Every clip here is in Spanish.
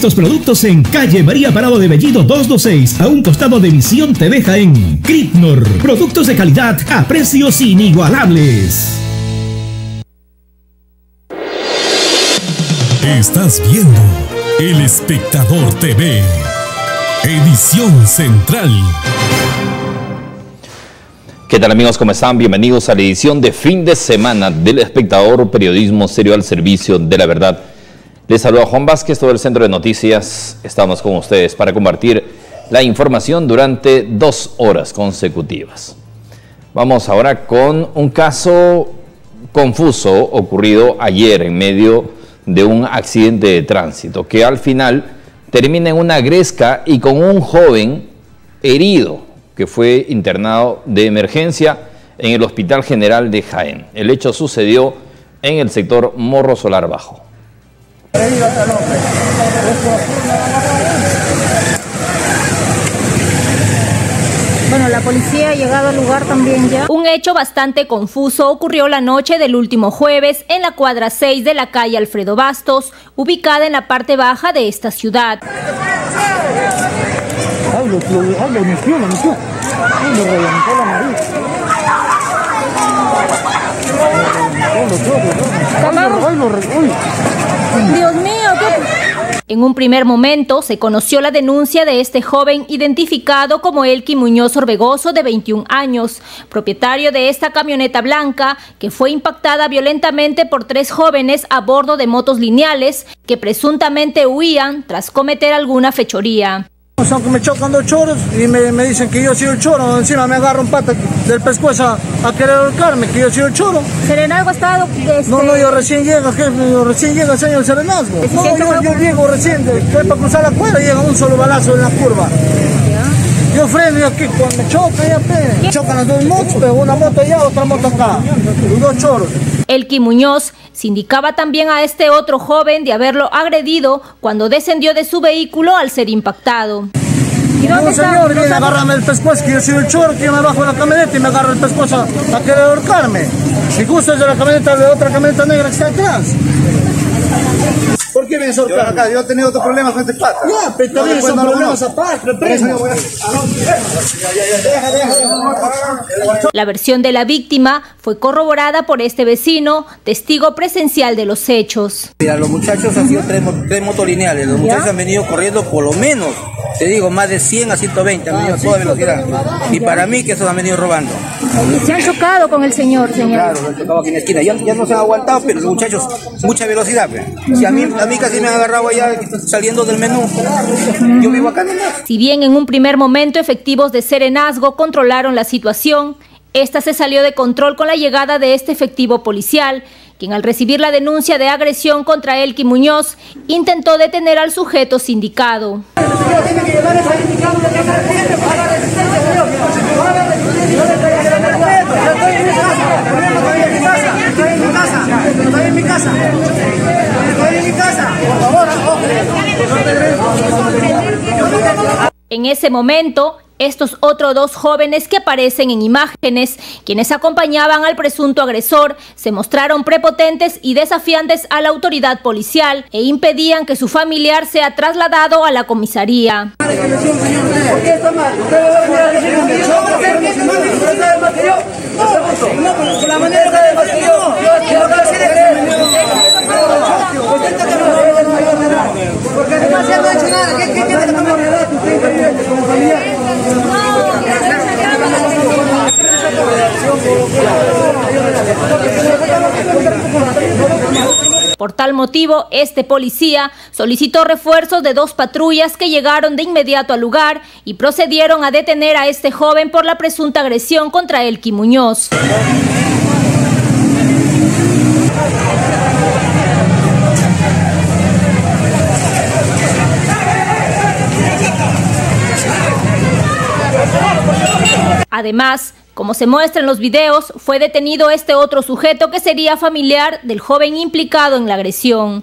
Nuestros productos en calle María Parado de Bellido 226, a un costado de Visión TV Jaén. Critnor, productos de calidad a precios inigualables. Estás viendo El Espectador TV, edición central. ¿Qué tal, amigos? ¿Cómo están? Bienvenidos a la edición de fin de semana del Espectador, periodismo serio al servicio de la verdad. Les saluda Juan Vázquez, todo el Centro de Noticias. Estamos con ustedes para compartir la información durante 2 horas consecutivas. Vamos ahora con un caso confuso ocurrido ayer en medio de un accidente de tránsito que al final termina en una gresca y con un joven herido que fue internado de emergencia en el Hospital General de Jaén. El hecho sucedió en el sector Morro Solar Bajo. Bueno, la policía ha llegado al lugar también ya. Un hecho bastante confuso ocurrió la noche del último jueves en la cuadra 6 de la calle Alfredo Bastos, ubicada en la parte baja de esta ciudad. Dios mío, ¿qué? En un primer momento se conoció la denuncia de este joven identificado como Elki Muñoz Orbegoso, de 21 años, propietario de esta camioneta blanca que fue impactada violentamente por 3 jóvenes a bordo de motos lineales que presuntamente huían tras cometer alguna fechoría. O sea, me chocan 2 choros y me dicen que yo soy el choro, encima me agarran pata del pescuezo a querer ahorcarme, que yo soy el choro. ¿Serenazgo ha estado? No, yo recién llego, señor Serenazgo. No, yo llego recién, estoy para cruzar la cuadra y llega un solo balazo en la curva. Yo freno y aquí cuando me choca ya me chocan las 2 motos, una moto allá, otra moto acá, y 2 choros. Elki Muñoz se indicaba también a este otro joven de haberlo agredido cuando descendió de su vehículo al ser impactado. No, señor, viene a agarrarme el pescuezo, que yo soy el choro, que yo me bajo de la camioneta y me agarra el pescuezo a querer ahorcarme. Y justo es de la camioneta, de otra camioneta negra que está atrás. ¿Por qué vienes a ahorcar acá? Yo he tenido otros problemas con este pata. Ya, pero también son problemas aparte. La versión de la víctima fue corroborada por este vecino, testigo presencial de los hechos. Mira, los muchachos han sido 3 motos lineales. Los muchachos han venido corriendo por lo menos, te digo, más de 100 a 120, han venido a toda velocidad. Y para mí que esos han venido robando. ¿Se han chocado con el señor? Claro, se han chocado aquí en la esquina. Ya no se han aguantado, pero los muchachos, mucha velocidad. Si a mí casi me han agarrado allá saliendo del menú. Yo vivo acá. Si bien en un primer momento efectivos de Serenazgo controlaron la situación, esta se salió de control con la llegada de este efectivo policial, quien al recibir la denuncia de agresión contra Elki Muñoz, intentó detener al sujeto sindicado. En ese momento, estos otros 2 jóvenes que aparecen en imágenes, quienes acompañaban al presunto agresor, se mostraron prepotentes y desafiantes a la autoridad policial e impedían que su familiar sea trasladado a la comisaría. Por tal motivo, este policía solicitó refuerzos de 2 patrullas que llegaron de inmediato al lugar y procedieron a detener a este joven por la presunta agresión contra Elki Muñoz. Además, como se muestra en los videos, fue detenido este otro sujeto que sería familiar del joven implicado en la agresión.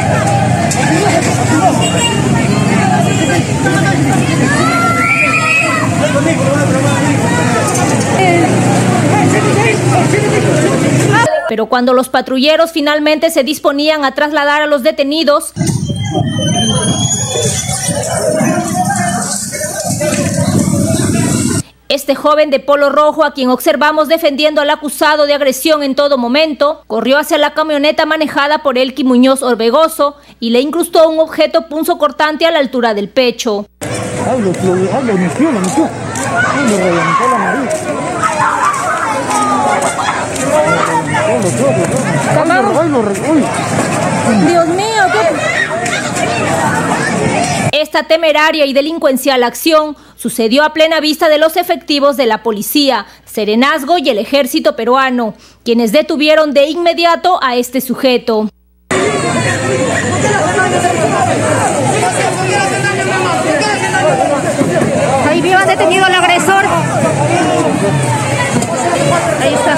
Pero cuando los patrulleros finalmente se disponían a trasladar a los detenidos, Este joven de polo rojo, a quien observamos defendiendo al acusado de agresión en todo momento, corrió hacia la camioneta manejada por Elky Muñoz Orbegoso y le incrustó un objeto punzocortante a la altura del pecho. Dios mío, ¿qué? Esta temeraria y delincuencial acción sucedió a plena vista de los efectivos de la policía, Serenazgo y el ejército peruano, quienes detuvieron de inmediato a este sujeto. Ahí vio, han detenido al agresor. Ahí está.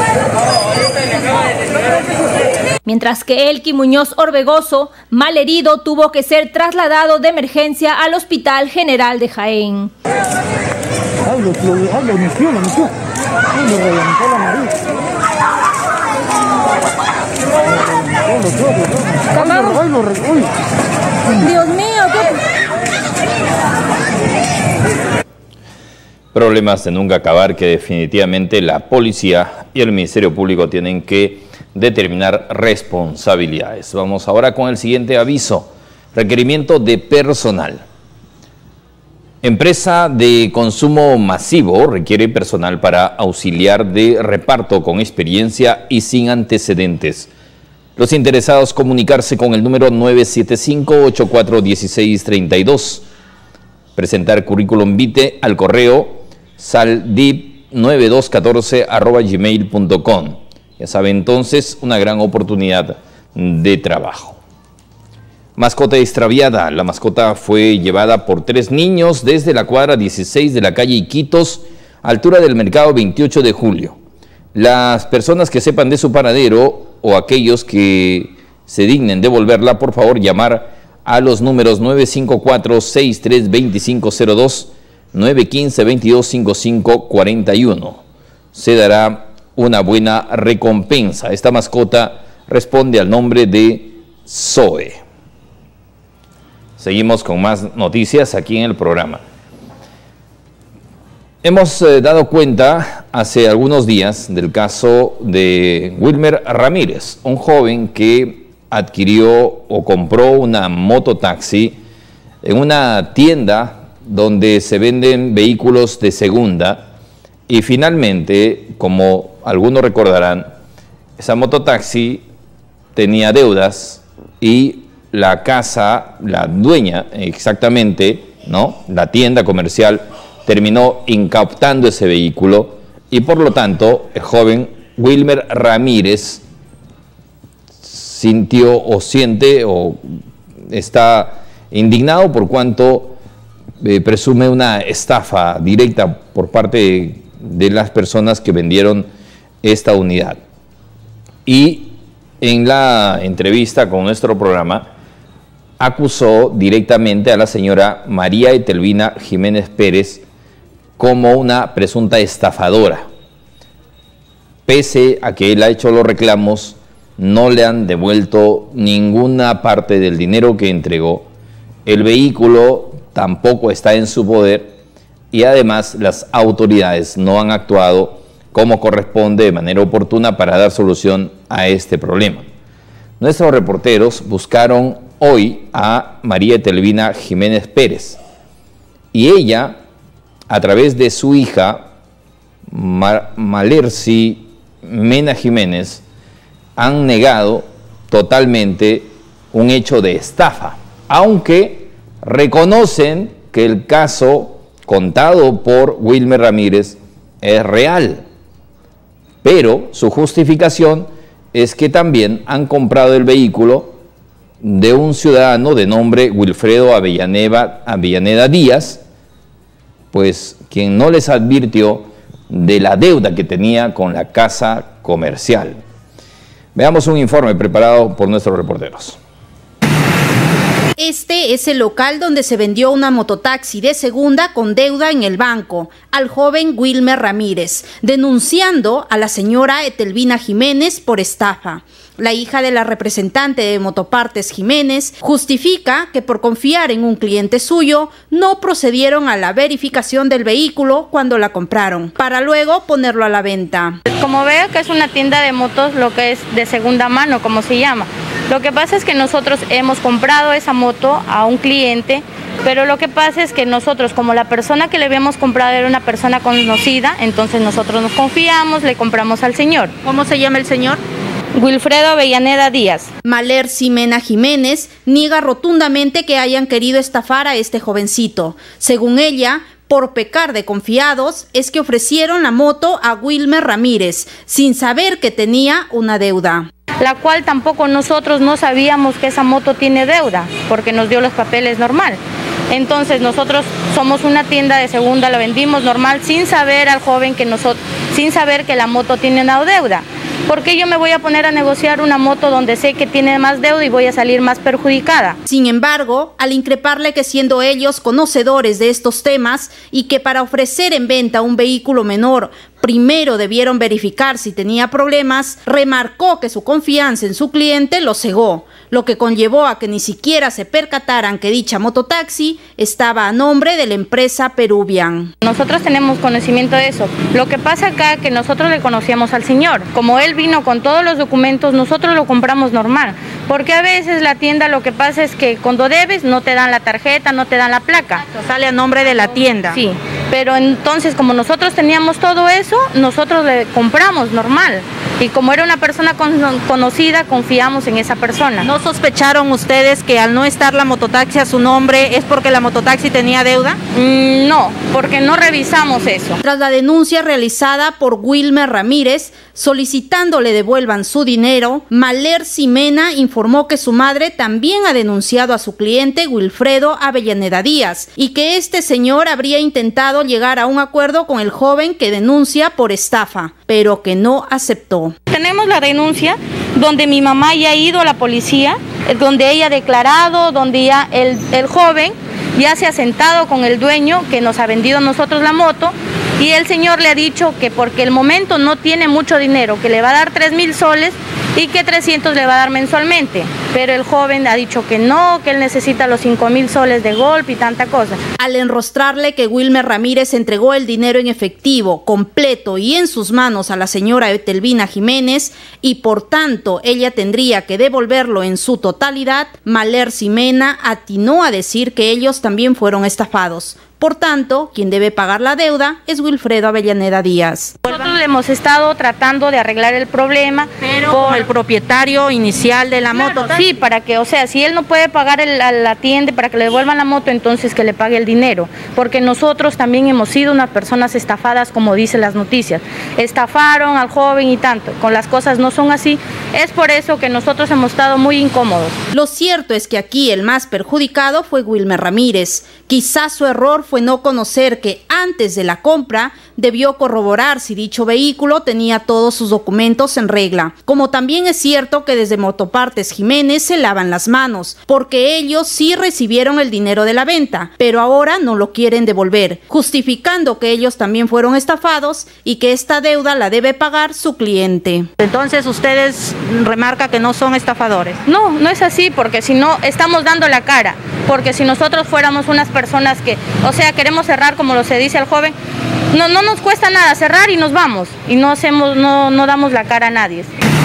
Mientras que Elky Muñoz Orbegoso, malherido, tuvo que ser trasladado de emergencia al Hospital General de Jaén. Dios mío, ¿qué? Problemas de nunca acabar que definitivamente la policía y el Ministerio Público tienen que determinar responsabilidades. Vamos ahora con el siguiente aviso. Requerimiento de personal. Empresa de consumo masivo requiere personal para auxiliar de reparto con experiencia y sin antecedentes. Los interesados comunicarse con el número 975-841632. Presentar currículum vitae al correo saldip9214@gmail.com. Ya sabe, entonces, una gran oportunidad de trabajo. Mascota extraviada. La mascota fue llevada por 3 niños desde la cuadra 16 de la calle Iquitos, altura del mercado 28 de julio. Las personas que sepan de su paradero o aquellos que se dignen devolverla, por favor, llamar a los números 954-632502, 915-225541. Se dará una buena recompensa. Esta mascota responde al nombre de Zoe. Seguimos con más noticias aquí en el programa. Hemos dado cuenta hace algunos días del caso de Wilmer Ramírez, un joven que adquirió o compró una mototaxi en una tienda donde se venden vehículos de segunda y finalmente, como algunos recordarán, esa mototaxi tenía deudas y la casa, la dueña exactamente, ¿no?, la tienda comercial, terminó incautando ese vehículo y por lo tanto el joven Wilmer Ramírez sintió o siente o está indignado por cuanto presume una estafa directa por parte de las personas que vendieron esta unidad. Y en la entrevista con nuestro programa acusó directamente a la señora María Etelvina Jiménez Pérez como una presunta estafadora. Pese a que él ha hecho los reclamos, no le han devuelto ninguna parte del dinero que entregó. El vehículo tampoco está en su poder y además las autoridades no han actuado como corresponde de manera oportuna para dar solución a este problema. Nuestros reporteros buscaron hoy a María Etelvina Jiménez Pérez y ella, a través de su hija Malercy Mena Jiménez, han negado totalmente un hecho de estafa, aunque reconocen que el caso contado por Wilmer Ramírez es real, pero su justificación es que también han comprado el vehículo de un ciudadano de nombre Wilfredo Avellaneda Díaz, pues quien no les advirtió de la deuda que tenía con la casa comercial. Veamos un informe preparado por nuestros reporteros. Este es el local donde se vendió una mototaxi de segunda con deuda en el banco al joven Wilmer Ramírez, denunciando a la señora Etelvina Jiménez por estafa. La hija de la representante de Motopartes Jiménez justifica que por confiar en un cliente suyo no procedieron a la verificación del vehículo cuando la compraron, para luego ponerlo a la venta. Como veo que es una tienda de motos, lo que es de segunda mano, como se llama. Lo que pasa es que nosotros hemos comprado esa moto a un cliente, pero lo que pasa es que nosotros, como la persona que le habíamos comprado era una persona conocida, entonces nosotros nos confiamos, le compramos al señor. ¿Cómo se llama el señor? Wilfredo Avellaneda Díaz. Maler Ximena Jiménez niega rotundamente que hayan querido estafar a este jovencito. Según ella, por pecar de confiados, es que ofrecieron la moto a Wilmer Ramírez, sin saber que tenía una deuda. La cual tampoco nosotros no sabíamos que esa moto tiene deuda, porque nos dio los papeles normal. Entonces nosotros somos una tienda de segunda, la vendimos normal, sin saber al joven sin saber que la moto tiene una deuda. ¿Por qué yo me voy a poner a negociar una moto donde sé que tiene más deuda y voy a salir más perjudicada? Sin embargo, al increparle que siendo ellos conocedores de estos temas y que para ofrecer en venta un vehículo menor primero debieron verificar si tenía problemas, remarcó que su confianza en su cliente lo cegó, lo que conllevó a que ni siquiera se percataran que dicha mototaxi estaba a nombre de la empresa Peruvian. Nosotros tenemos conocimiento de eso. Lo que pasa acá es que nosotros le conocíamos al señor. Como él vino con todos los documentos, nosotros lo compramos normal. Porque a veces la tienda lo que pasa es que cuando debes no te dan la tarjeta, no te dan la placa. Sale a nombre de la tienda. Sí, pero entonces como nosotros teníamos todo eso, nosotros le compramos normal. Y como era una persona conocida, confiamos en esa persona. ¿No sospecharon ustedes que al no estar la mototaxi a su nombre es porque la mototaxi tenía deuda? No, porque no revisamos eso. Tras la denuncia realizada por Wilmer Ramírez, solicitando le devuelvan su dinero, Maler Ximena informó que su madre también ha denunciado a su cliente Wilfredo Avellaneda Díaz y que este señor habría intentado llegar a un acuerdo con el joven que denuncia por estafa, pero que no aceptó. Tenemos la denuncia donde mi mamá ya ha ido a la policía, donde ella ha declarado, donde ya el joven ya se ha sentado con el dueño que nos ha vendido a nosotros la moto y el señor le ha dicho que porque el momento no tiene mucho dinero, que le va a dar 3.000 soles y que 300 le va a dar mensualmente. Pero el joven ha dicho que no, que él necesita los 5.000 soles de golpe y tanta cosa. Al enrostrarle que Wilmer Ramírez entregó el dinero en efectivo, completo y en sus manos a la señora Etelvina Jiménez y por tanto ella tendría que devolverlo en su totalidad, Maler Ximena atinó a decir que ellos también fueron estafados. Por tanto, quien debe pagar la deuda es Wilfredo Avellaneda Díaz. Nosotros le hemos estado tratando de arreglar el problema, pero con el propietario inicial de la moto. Sí, para que, o sea, si él no puede pagar a la tienda para que le devuelvan la moto, entonces que le pague el dinero. Porque nosotros también hemos sido unas personas estafadas, como dicen las noticias. Estafaron al joven y tanto. Con las cosas no son así. Es por eso que nosotros hemos estado muy incómodos. Lo cierto es que aquí el más perjudicado fue Wilmer Ramírez. Quizás su error fue no conocer que antes de la compra debió corroborar si dicho vehículo tenía todos sus documentos en regla. Como también es cierto que desde Motopartes Jiménez se lavan las manos, porque ellos sí recibieron el dinero de la venta, pero ahora no lo quieren devolver, justificando que ellos también fueron estafados y que esta deuda la debe pagar su cliente. Entonces ustedes remarcan que no son estafadores. No, no es así, porque si no estamos dando la cara, porque si nosotros fuéramos unas personas que, o sea, queremos cerrar como lo se dice al joven, no nos cuesta nada cerrar y nos vamos y no damos la cara a nadie.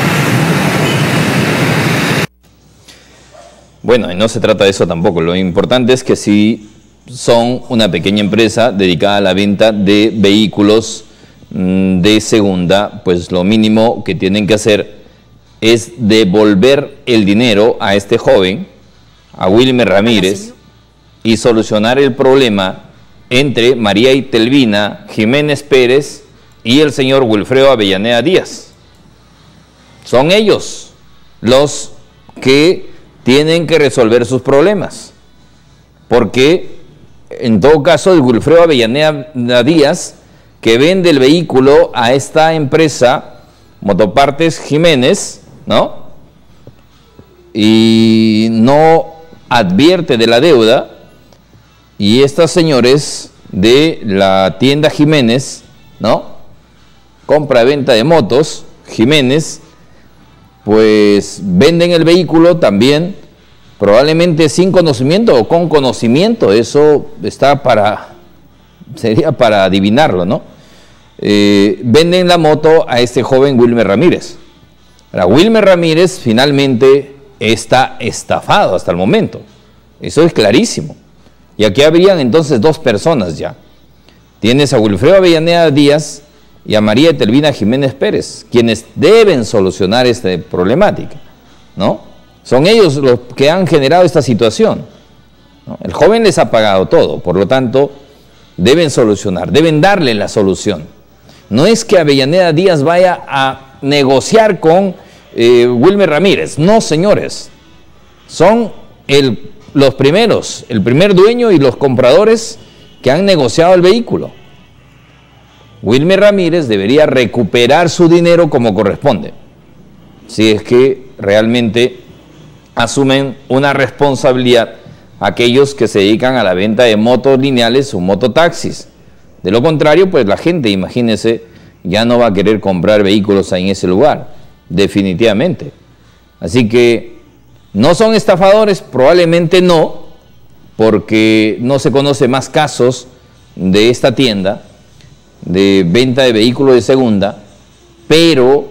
Bueno, y no se trata de eso tampoco. Lo importante es que si son una pequeña empresa dedicada a la venta de vehículos de segunda, pues lo mínimo que tienen que hacer es devolver el dinero a este joven, a Wilmer Ramírez, y solucionar el problema entre María Etelvina Jiménez Pérez y el señor Wilfredo Avellaneda Díaz. Son ellos los que tienen que resolver sus problemas, porque en todo caso el Wilfredo Avellaneda Díaz, que vende el vehículo a esta empresa Motopartes Jiménez, ¿no? Y no advierte de la deuda y estos señores de la tienda Jiménez, ¿no? Compra-venta de motos, Jiménez, pues venden el vehículo también, probablemente sin conocimiento o con conocimiento, eso sería para adivinarlo, ¿no? Venden la moto a este joven Wilmer Ramírez. Ahora, Wilmer Ramírez finalmente está estafado hasta el momento, eso es clarísimo. Y aquí habrían entonces dos personas ya. Tienes a Wilfredo Avellaneda Díaz y a María Etelvina Jiménez Pérez, quienes deben solucionar esta problemática, ¿no? Son ellos los que han generado esta situación, ¿no? El joven les ha pagado todo, por lo tanto, deben solucionar, deben darle la solución. No es que Avellaneda Díaz vaya a negociar con Wilmer Ramírez, no, señores. Son los primeros, el primer dueño y los compradores que han negociado el vehículo. Wilmer Ramírez debería recuperar su dinero como corresponde, si es que realmente asumen una responsabilidad aquellos que se dedican a la venta de motos lineales o mototaxis. De lo contrario, pues la gente, imagínense, ya no va a querer comprar vehículos ahí en ese lugar, definitivamente. Así que no son estafadores, probablemente no, porque no se conoce más casos de esta tienda de venta de vehículos de segunda, pero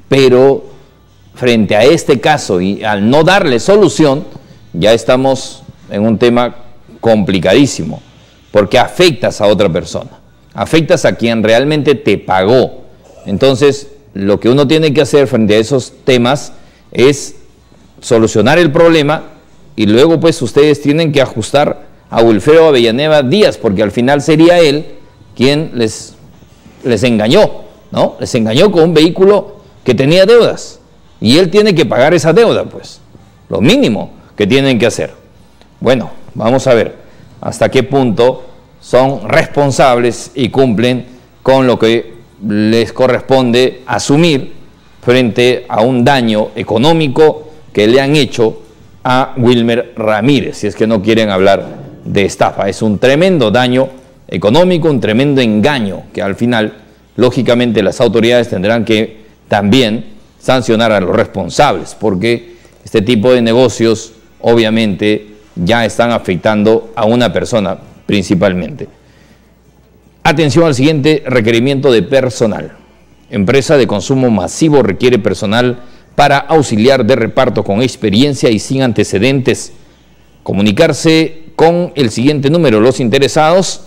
frente a este caso y al no darle solución, ya estamos en un tema complicadísimo, porque afectas a otra persona, afectas a quien realmente te pagó. Entonces, lo que uno tiene que hacer frente a esos temas es solucionar el problema y luego pues ustedes tienen que ajustar a Wilfredo Avellaneda Díaz, porque al final sería él quien les engañó, ¿no? Les engañó con un vehículo que tenía deudas y él tiene que pagar esa deuda, pues, lo mínimo que tienen que hacer. Bueno, vamos a ver hasta qué punto son responsables y cumplen con lo que les corresponde asumir frente a un daño económico que le han hecho a Wilmer Ramírez, si es que no quieren hablar de estafa. Es un tremendo daño económico, un tremendo engaño que al final, lógicamente, las autoridades tendrán que también sancionar a los responsables, porque este tipo de negocios obviamente ya están afectando a una persona principalmente. Atención al siguiente requerimiento de personal. Empresa de consumo masivo requiere personal para auxiliar de reparto con experiencia y sin antecedentes. Comunicarse con el siguiente número, los interesados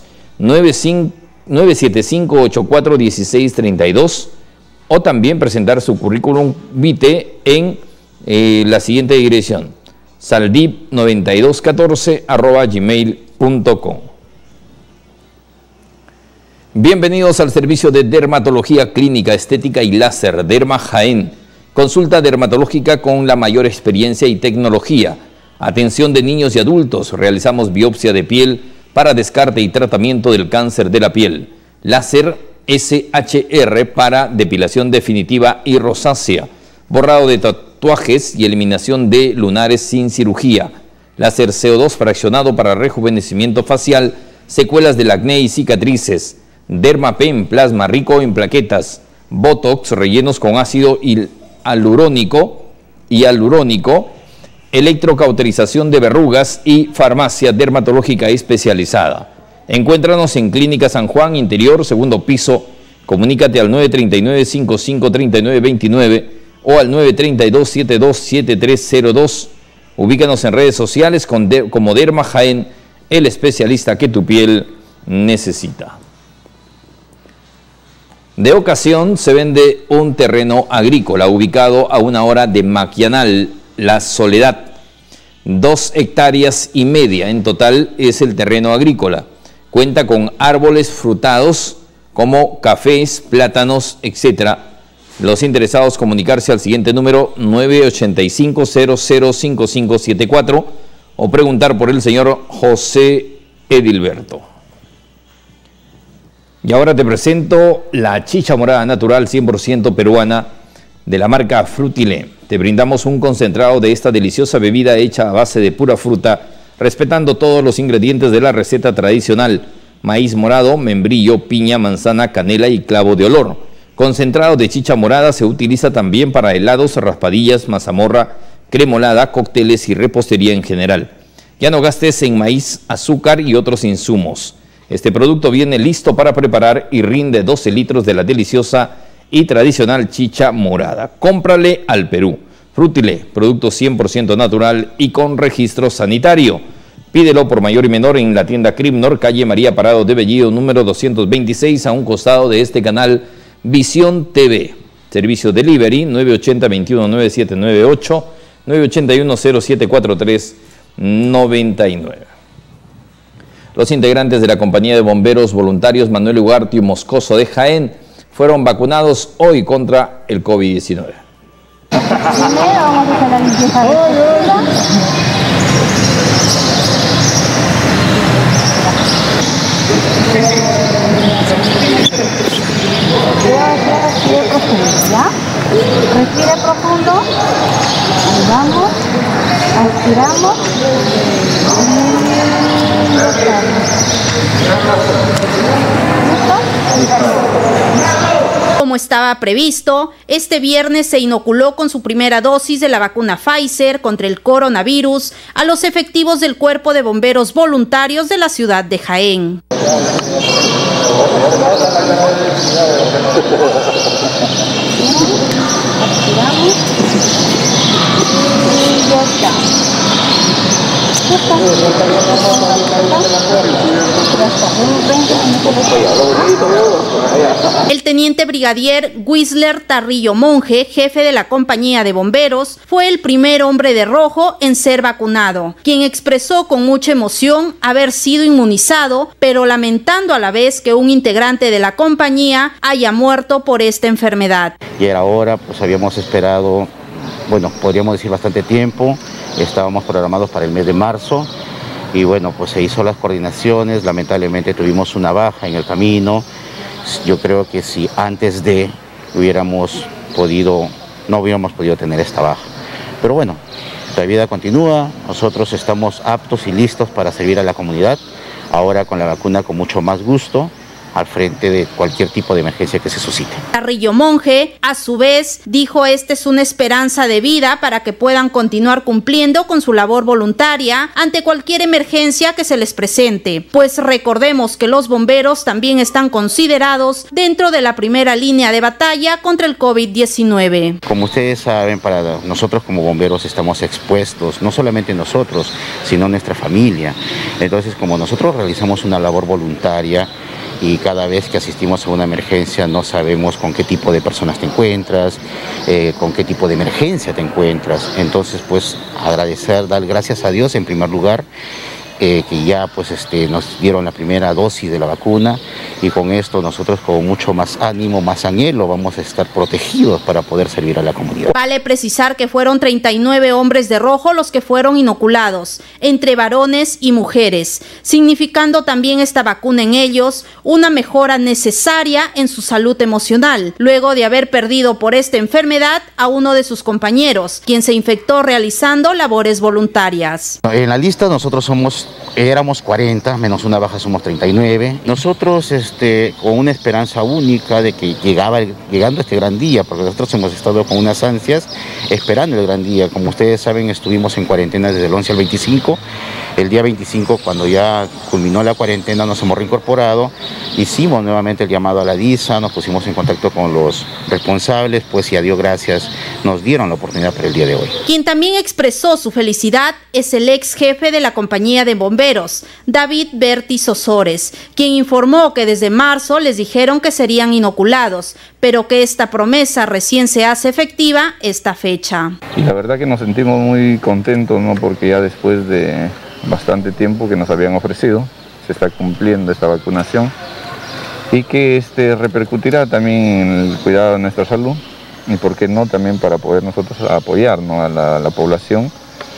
975-84-1632, o también presentar su currículum vitae en la siguiente dirección, saldip9214@gmail.com. Bienvenidos al servicio de dermatología clínica, estética y láser, Derma Jaén. Consulta dermatológica con la mayor experiencia y tecnología. Atención de niños y adultos. Realizamos biopsia de piel para descarte y tratamiento del cáncer de la piel. Láser SHR para depilación definitiva y rosácea. Borrado de tatuajes y eliminación de lunares sin cirugía. Láser CO2 fraccionado para rejuvenecimiento facial, secuelas del acné y cicatrices. Dermapen, plasma rico en plaquetas. Botox, rellenos con ácido hialurónico, electrocauterización de verrugas y farmacia dermatológica especializada. Encuéntranos en Clínica San Juan, Interior, segundo piso. Comunícate al 939-5539-29 o al 932-727302. Ubícanos en redes sociales como Derma Jaén, el especialista que tu piel necesita. De ocasión se vende un terreno agrícola ubicado a 1 hora de Maquianal, La Soledad. 2,5 hectáreas en total es el terreno agrícola. Cuenta con árboles frutados como cafés, plátanos, etc. Los interesados comunicarse al siguiente número 985-005574 o preguntar por el señor José Edilberto. Y ahora te presento la chicha morada natural 100% peruana de la marca Frutilé. Te brindamos un concentrado de esta deliciosa bebida hecha a base de pura fruta, respetando todos los ingredientes de la receta tradicional: maíz morado, membrillo, piña, manzana, canela y clavo de olor. Concentrado de chicha morada se utiliza también para helados, raspadillas, mazamorra, cremolada, cócteles y repostería en general. Ya no gastes en maíz, azúcar y otros insumos. Este producto viene listo para preparar y rinde 12 litros de la deliciosa y tradicional chicha morada. Cómprale al Perú. Frutile, producto 100% natural y con registro sanitario. Pídelo por mayor y menor en la tienda Cripnor, calle María Parado de Bellido, número 226, a un costado de este canal Visión TV. Servicio delivery 980-21-9798, 981-0743-99. Los integrantes de la Compañía de Bomberos Voluntarios Manuel Ugarte y Moscoso de Jaén fueron vacunados hoy contra el COVID-19. Primero vamos a hacer la limpieza de respire profundo, ahí vamos, aspiramos Como estaba previsto, este viernes se inoculó con su primera dosis de la vacuna Pfizer contra el coronavirus a los efectivos del Cuerpo de Bomberos Voluntarios de la ciudad de Jaén. El teniente brigadier Wisler Tarrillo Monje, jefe de la compañía de bomberos, fue el primer hombre de rojo en ser vacunado, quien expresó con mucha emoción haber sido inmunizado, pero lamentando a la vez que un integrante de la compañía haya muerto por esta enfermedad. Y era hora, pues habíamos esperado, bueno, podríamos decir bastante tiempo, estábamos programados para el mes de marzo y bueno, pues se hizo las coordinaciones, lamentablemente tuvimos una baja en el camino. Yo creo que si antes de no hubiéramos podido tener esta baja. Pero bueno, la vida continúa, nosotros estamos aptos y listos para servir a la comunidad, ahora con la vacuna con mucho más gusto, al frente de cualquier tipo de emergencia que se suscite. Tarrillo Monje, a su vez, dijo esta es una esperanza de vida para que puedan continuar cumpliendo con su labor voluntaria ante cualquier emergencia que se les presente, pues recordemos que los bomberos también están considerados dentro de la primera línea de batalla contra el COVID-19. Como ustedes saben, para nosotros como bomberos estamos expuestos, no solamente nosotros, sino nuestra familia. Entonces, como nosotros realizamos una labor voluntaria, y cada vez que asistimos a una emergencia no sabemos con qué tipo de personas te encuentras, con qué tipo de emergencia te encuentras. Entonces, pues agradecer, dar gracias a Dios en primer lugar, que ya pues nos dieron la primera dosis de la vacuna y con esto nosotros con mucho más ánimo, más anhelo vamos a estar protegidos para poder servir a la comunidad. Vale precisar que fueron 39 hombres de rojo los que fueron inoculados, entre varones y mujeres, significando también esta vacuna en ellos una mejora necesaria en su salud emocional, luego de haber perdido por esta enfermedad a uno de sus compañeros, quien se infectó realizando labores voluntarias. En la lista nosotros éramos 40, menos una baja somos 39. Nosotros con una esperanza única de que llegando este gran día, porque nosotros hemos estado con unas ansias esperando el gran día. Como ustedes saben, estuvimos en cuarentena desde el 11 al 25. El día 25, cuando ya culminó la cuarentena, nos hemos reincorporado, hicimos nuevamente el llamado a la DISA, nos pusimos en contacto con los responsables, pues y a Dios gracias, nos dieron la oportunidad para el día de hoy. Quien también expresó su felicidad es el ex jefe de la compañía de bomberos, David Bertis Osores, quien informó que desde marzo les dijeron que serían inoculados, pero que esta promesa recién se hace efectiva esta fecha. Y la verdad que nos sentimos muy contentos, ¿no? Porque ya después de bastante tiempo que nos habían ofrecido, se está cumpliendo esta vacunación y que repercutirá también en el cuidado de nuestra salud y por qué no también para poder nosotros apoyar, ¿no? a la población.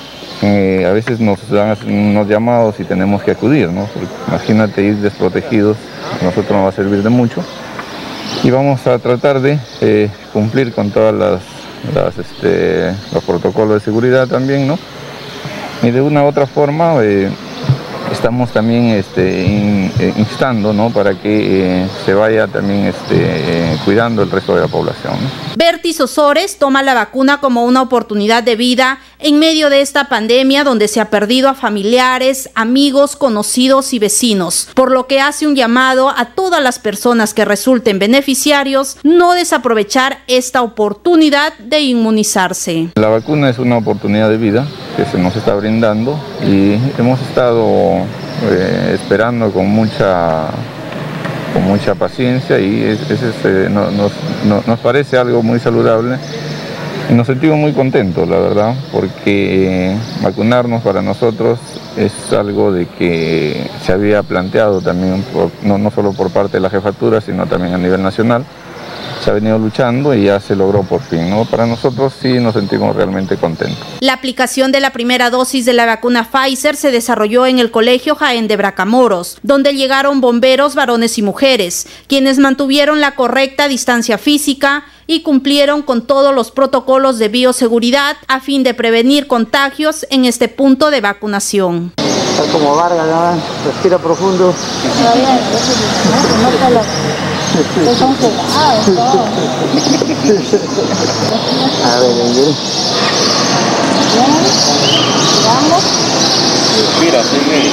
A veces nos dan unos llamados y tenemos que acudir, ¿no? Porque imagínate ir desprotegidos, a nosotros nos va a servir de mucho y vamos a tratar de cumplir con todas las los protocolos de seguridad también, ¿no? Y de una u otra forma estamos también instando, ¿no?, para que se vaya también cuidando el resto de la población, ¿no? Bertis Osores toma la vacuna como una oportunidad de vida en medio de esta pandemia donde se ha perdido a familiares, amigos, conocidos y vecinos, por lo que hace un llamado a todas las personas que resulten beneficiarios no desaprovechar esta oportunidad de inmunizarse. La vacuna es una oportunidad de vida que se nos está brindando y hemos estado esperando con mucha paciencia y nos parece algo muy saludable y nos sentimos muy contentos, la verdad, porque vacunarnos para nosotros es algo de que se había planteado también, no solo por parte de la jefatura, sino también a nivel nacional. Se ha venido luchando y ya se logró por fin, ¿no? Para nosotros sí nos sentimos realmente contentos. La aplicación de la primera dosis de la vacuna Pfizer se desarrolló en el Colegio Jaén de Bracamoros, donde llegaron bomberos varones y mujeres, quienes mantuvieron la correcta distancia física y cumplieron con todos los protocolos de bioseguridad a fin de prevenir contagios en este punto de vacunación. Está como Vargas, ¿no? Respira profundo. A ver, vamos. Mira, sigue.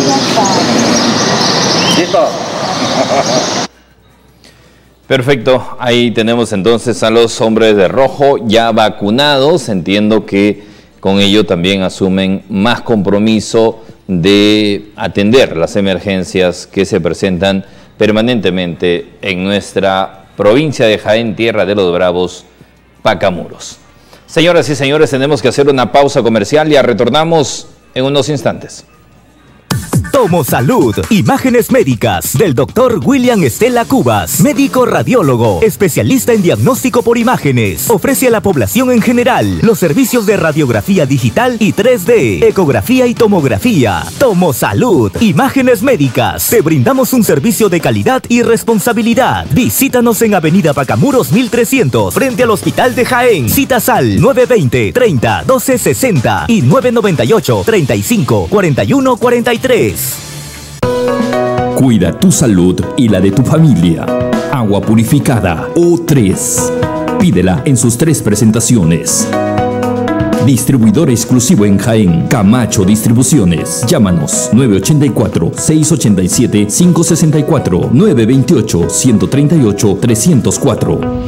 ¿Listo? Perfecto, ahí tenemos entonces a los hombres de rojo ya vacunados. Entiendo que con ello también asumen más compromiso de atender las emergencias que se presentan permanentemente en nuestra provincia de Jaén, tierra de los bravos, Pacamuros. Señoras y señores, tenemos que hacer una pausa comercial y ya retornamos en unos instantes. Tomo Salud, imágenes médicas del Dr. William Estela Cubas, médico radiólogo, especialista en diagnóstico por imágenes. Ofrece a la población en general los servicios de radiografía digital y 3D, ecografía y tomografía. Tomo Salud, imágenes médicas. Te brindamos un servicio de calidad y responsabilidad. Visítanos en Avenida Pacamuros 1300, frente al Hospital de Jaén. Citas al 920-30-1260 y 998-35-4143. Cuida tu salud y la de tu familia. Agua purificada O3. Pídela en sus 3 presentaciones. Distribuidor exclusivo en Jaén, Camacho Distribuciones. Llámanos 984-687-564, 928-138-304.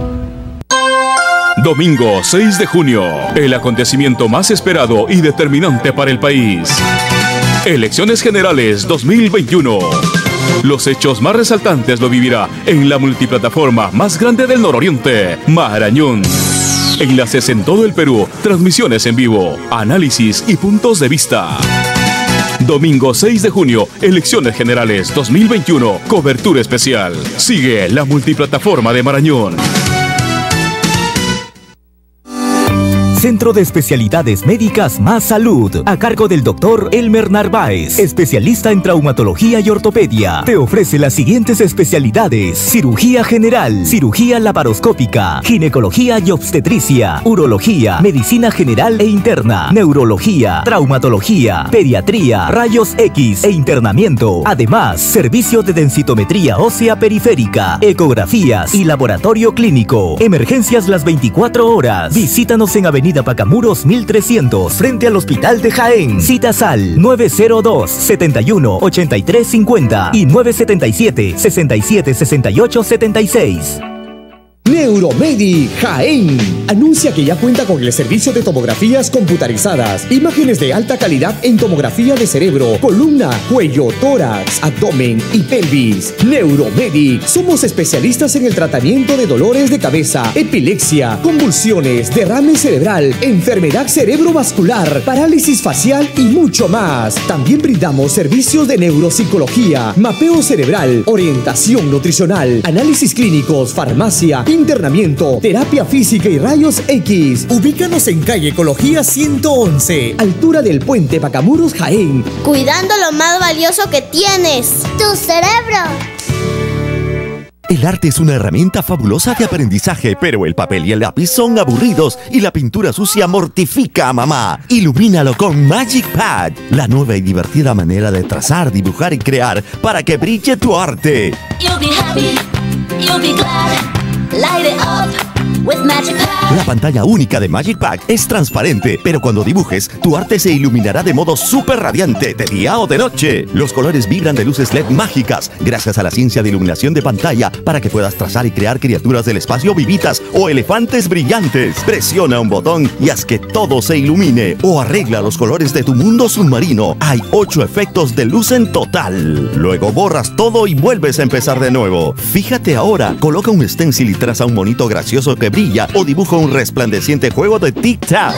Domingo 6 de junio, el acontecimiento más esperado y determinante para el país. Elecciones Generales 2021. Los hechos más resaltantes lo vivirá en la multiplataforma más grande del nororiente, Marañón. Enlaces en todo el Perú, transmisiones en vivo, análisis y puntos de vista. Domingo 6 de junio, Elecciones Generales 2021, cobertura especial. Sigue la multiplataforma de Marañón. Centro de Especialidades Médicas Más Salud, a cargo del Dr. Elmer Narváez, especialista en traumatología y ortopedia. Te ofrece las siguientes especialidades: cirugía general, cirugía laparoscópica, ginecología y obstetricia, urología, medicina general e interna, neurología, traumatología, pediatría, rayos X e internamiento. Además, servicio de densitometría ósea periférica, ecografías y laboratorio clínico. Emergencias las 24 horas. Visítanos en Avenida Pacamuros 1300, frente al Hospital de Jaén. Citas al 902-71-8350 y 977-676876. Neuromedi Jaén anuncia que ya cuenta con el servicio de tomografías computarizadas, imágenes de alta calidad en tomografía de cerebro, columna, cuello, tórax, abdomen y pelvis. Neuromedi, somos especialistas en el tratamiento de dolores de cabeza, epilepsia, convulsiones, derrame cerebral, enfermedad cerebrovascular, parálisis facial y mucho más. También brindamos servicios de neuropsicología, mapeo cerebral, orientación nutricional, análisis clínicos, farmacia, internamiento, terapia física y rayos X. Ubícanos en calle Ecología 111, altura del puente Pacamuros, Jaén. Cuidando lo más valioso que tienes, tu cerebro. El arte es una herramienta fabulosa de aprendizaje, pero el papel y el lápiz son aburridos y la pintura sucia mortifica a mamá. Ilumínalo con Magic Pad, la nueva y divertida manera de trazar, dibujar y crear para que brille tu arte. You'll be happy, you'll be glad, light it up with Magic Pad. La pantalla única de Magic Pad es transparente, pero cuando dibujes, tu arte se iluminará de modo súper radiante, de día o de noche. Los colores vibran de luces LED mágicas, gracias a la ciencia de iluminación de pantalla, para que puedas trazar y crear criaturas del espacio vivitas o elefantes brillantes. Presiona un botón y haz que todo se ilumine, o arregla los colores de tu mundo submarino. Hay 8 efectos de luz en total. Luego borras todo y vuelves a empezar de nuevo. Fíjate ahora, coloca un stencil y traza un monito gracioso que brilla, o dibuja un resplandeciente juego de tic-tac.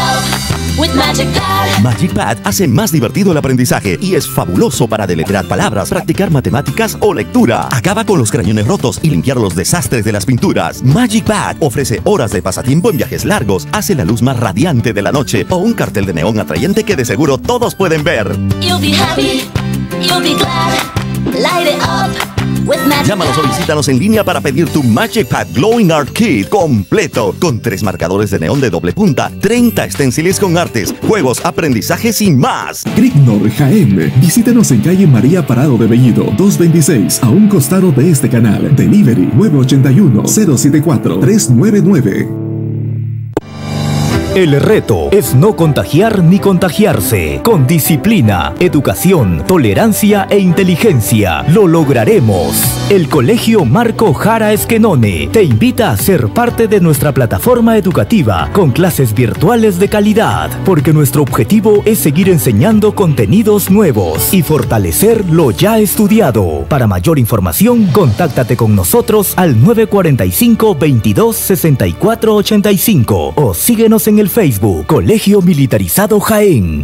Magic Pad hace más divertido el aprendizaje y es fabuloso para deletrear palabras, practicar matemáticas o lectura. Acaba con los crayones rotos y limpiar los desastres de las pinturas. Magic Pad ofrece horas de pasatiempo en viajes largos, hace la luz más radiante de la noche o un cartel de neón atrayente que de seguro todos pueden ver. You'll be happy, you'll be glad, light it up. Llámanos o visítanos en línea para pedir tu Magic Pad Glowing Art Kit completo, con 3 marcadores de neón de doble punta, 30 stenciles con artes, juegos, aprendizajes y más. Crignor Jaén. Visítenos en calle María Parado de Bellido, 226, a un costado de este canal. Delivery 981-074-399. El reto es no contagiar ni contagiarse. Con disciplina, educación, tolerancia e inteligencia, lo lograremos. El Colegio Marco Jara Esquenone te invita a ser parte de nuestra plataforma educativa con clases virtuales de calidad, porque nuestro objetivo es seguir enseñando contenidos nuevos y fortalecer lo ya estudiado. Para mayor información, contáctate con nosotros al 945-22-6485 o síguenos en el Facebook Colegio Militarizado Jaén.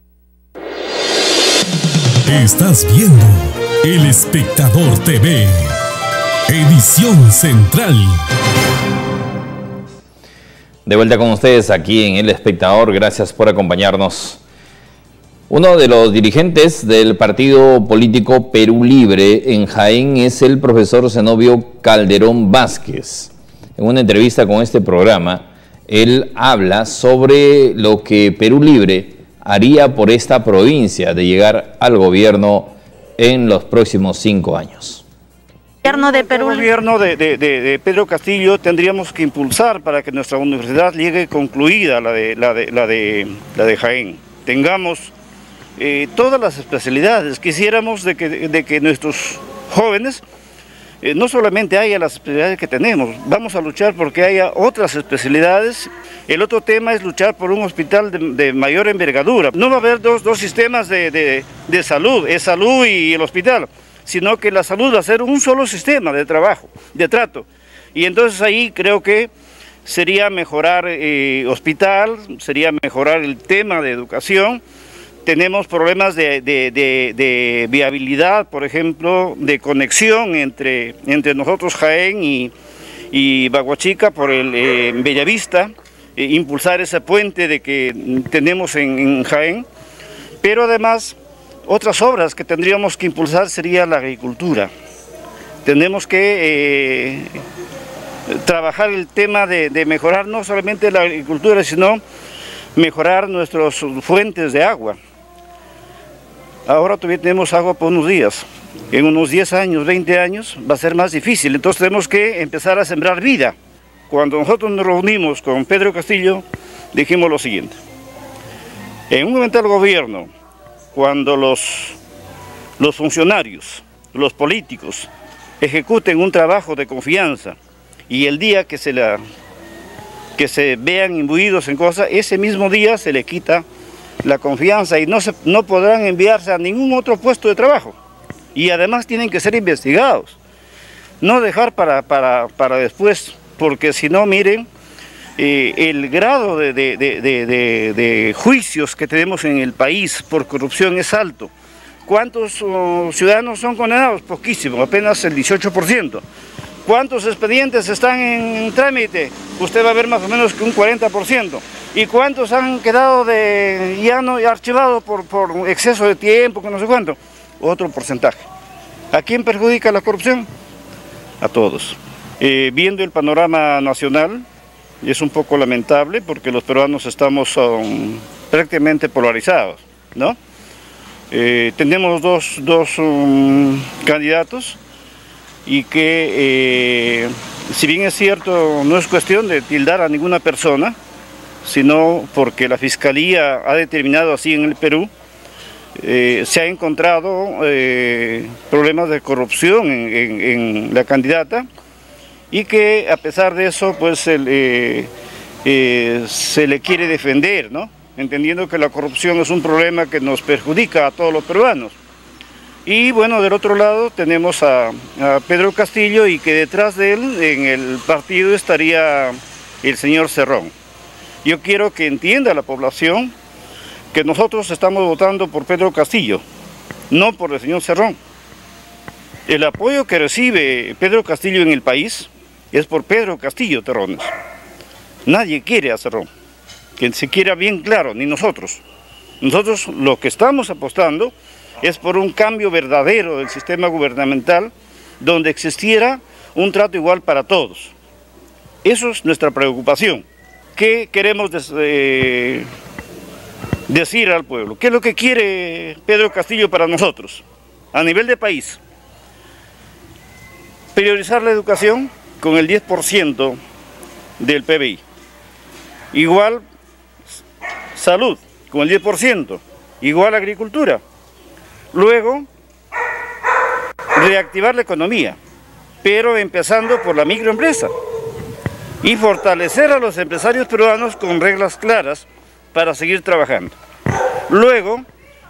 Estás viendo El Espectador TV, edición central. De vuelta con ustedes aquí en El Espectador, gracias por acompañarnos. Uno de los dirigentes del partido político Perú Libre en Jaén es el profesor Zenobio Calderón Vázquez. En una entrevista con este programa, él habla sobre lo que Perú Libre haría por esta provincia de llegar al gobierno en los próximos 5 años. El gobierno de Pedro Castillo tendríamos que impulsar para que nuestra universidad llegue concluida, la de Jaén. Tengamos todas las especialidades. Quisiéramos de que nuestros jóvenes no solamente haya las especialidades que tenemos, vamos a luchar porque haya otras especialidades. El otro tema es luchar por un hospital de mayor envergadura. No va a haber dos sistemas de salud, es salud y el hospital, sino que la salud va a ser un solo sistema de trabajo, de trato. Y entonces ahí creo que sería mejorar hospital, sería mejorar el tema de educación. Tenemos problemas de viabilidad, por ejemplo, de conexión entre nosotros Jaén y Baguachica por el Bellavista, impulsar ese puente que tenemos en Jaén, pero además otras obras que tendríamos que impulsar sería la agricultura. Tenemos que trabajar el tema de mejorar no solamente la agricultura, sino mejorar nuestras fuentes de agua. Ahora todavía tenemos agua por unos días, en unos 10 años, 20 años va a ser más difícil, entonces tenemos que empezar a sembrar vida. Cuando nosotros nos reunimos con Pedro Castillo, dijimos lo siguiente: en un momento del gobierno, cuando los funcionarios, los políticos, ejecuten un trabajo de confianza y el día que se vean imbuidos en cosas, ese mismo día se le quita la confianza y no podrán enviarse a ningún otro puesto de trabajo. Y además tienen que ser investigados, no dejar para después, porque si no, miren, el grado de juicios que tenemos en el país por corrupción es alto. ¿Cuántos ciudadanos son condenados? Poquísimo, apenas el 18%. ¿Cuántos expedientes están en trámite? Usted va a ver más o menos que un 40%. ¿Y cuántos han quedado ya no archivados por exceso de tiempo, que no sé cuánto? Otro porcentaje. ¿A quién perjudica la corrupción? a todos. Viendo el panorama nacional, es un poco lamentable porque los peruanos estamos prácticamente polarizados, ¿no? Tenemos dos candidatos y que, si bien es cierto, no es cuestión de tildar a ninguna persona, sino porque la Fiscalía ha determinado así en el Perú, se ha encontrado problemas de corrupción en la candidata y que a pesar de eso pues se le quiere defender, ¿no? Entendiendo que la corrupción es un problema que nos perjudica a todos los peruanos. Y bueno, del otro lado tenemos a Pedro Castillo y que detrás de él en el partido estaría el señor Cerrón. Yo quiero que entienda la población que nosotros estamos votando por Pedro Castillo, no por el señor Cerrón. El apoyo que recibe Pedro Castillo en el país es por Pedro Castillo Terrones. Nadie quiere a Cerrón, que se quiera bien claro, ni nosotros. Nosotros lo que estamos apostando es por un cambio verdadero del sistema gubernamental donde existiera un trato igual para todos. Eso es nuestra preocupación. ¿Qué queremos decir al pueblo? ¿Qué es lo que quiere Pedro Castillo para nosotros a nivel de país? Priorizar la educación con el 10% del PBI. Igual salud con el 10%. Igual agricultura. Luego, reactivar la economía, pero empezando por la microempresa. Y fortalecer a los empresarios peruanos con reglas claras para seguir trabajando. Luego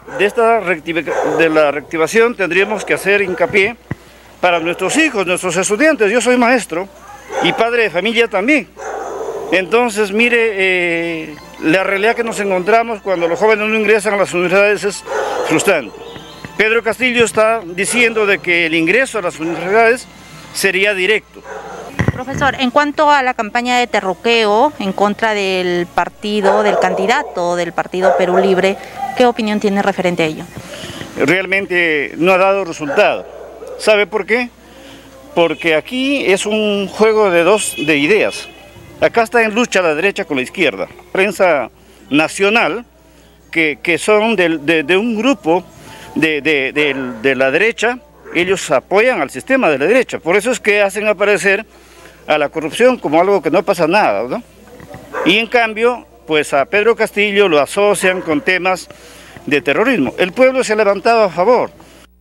de la reactivación tendríamos que hacer hincapié para nuestros hijos, nuestros estudiantes. Yo soy maestro y padre de familia también. Entonces, mire, la realidad que nos encontramos cuando los jóvenes no ingresan a las universidades es frustrante. Pedro Castillo está diciendo de que el ingreso a las universidades sería directo. Profesor, en cuanto a la campaña de terruqueo en contra del partido, del candidato del partido Perú Libre, ¿qué opinión tiene referente a ello? Realmente no ha dado resultado. ¿Sabe por qué? Porque aquí es un juego de ideas. Acá está en lucha la derecha con la izquierda. Prensa nacional que son de un grupo de la derecha, ellos apoyan al sistema de la derecha. Por eso es que hacen aparecer a la corrupción como algo que no pasa nada, ¿no? Y en cambio, pues a Pedro Castillo lo asocian con temas de terrorismo. El pueblo se ha levantado a favor.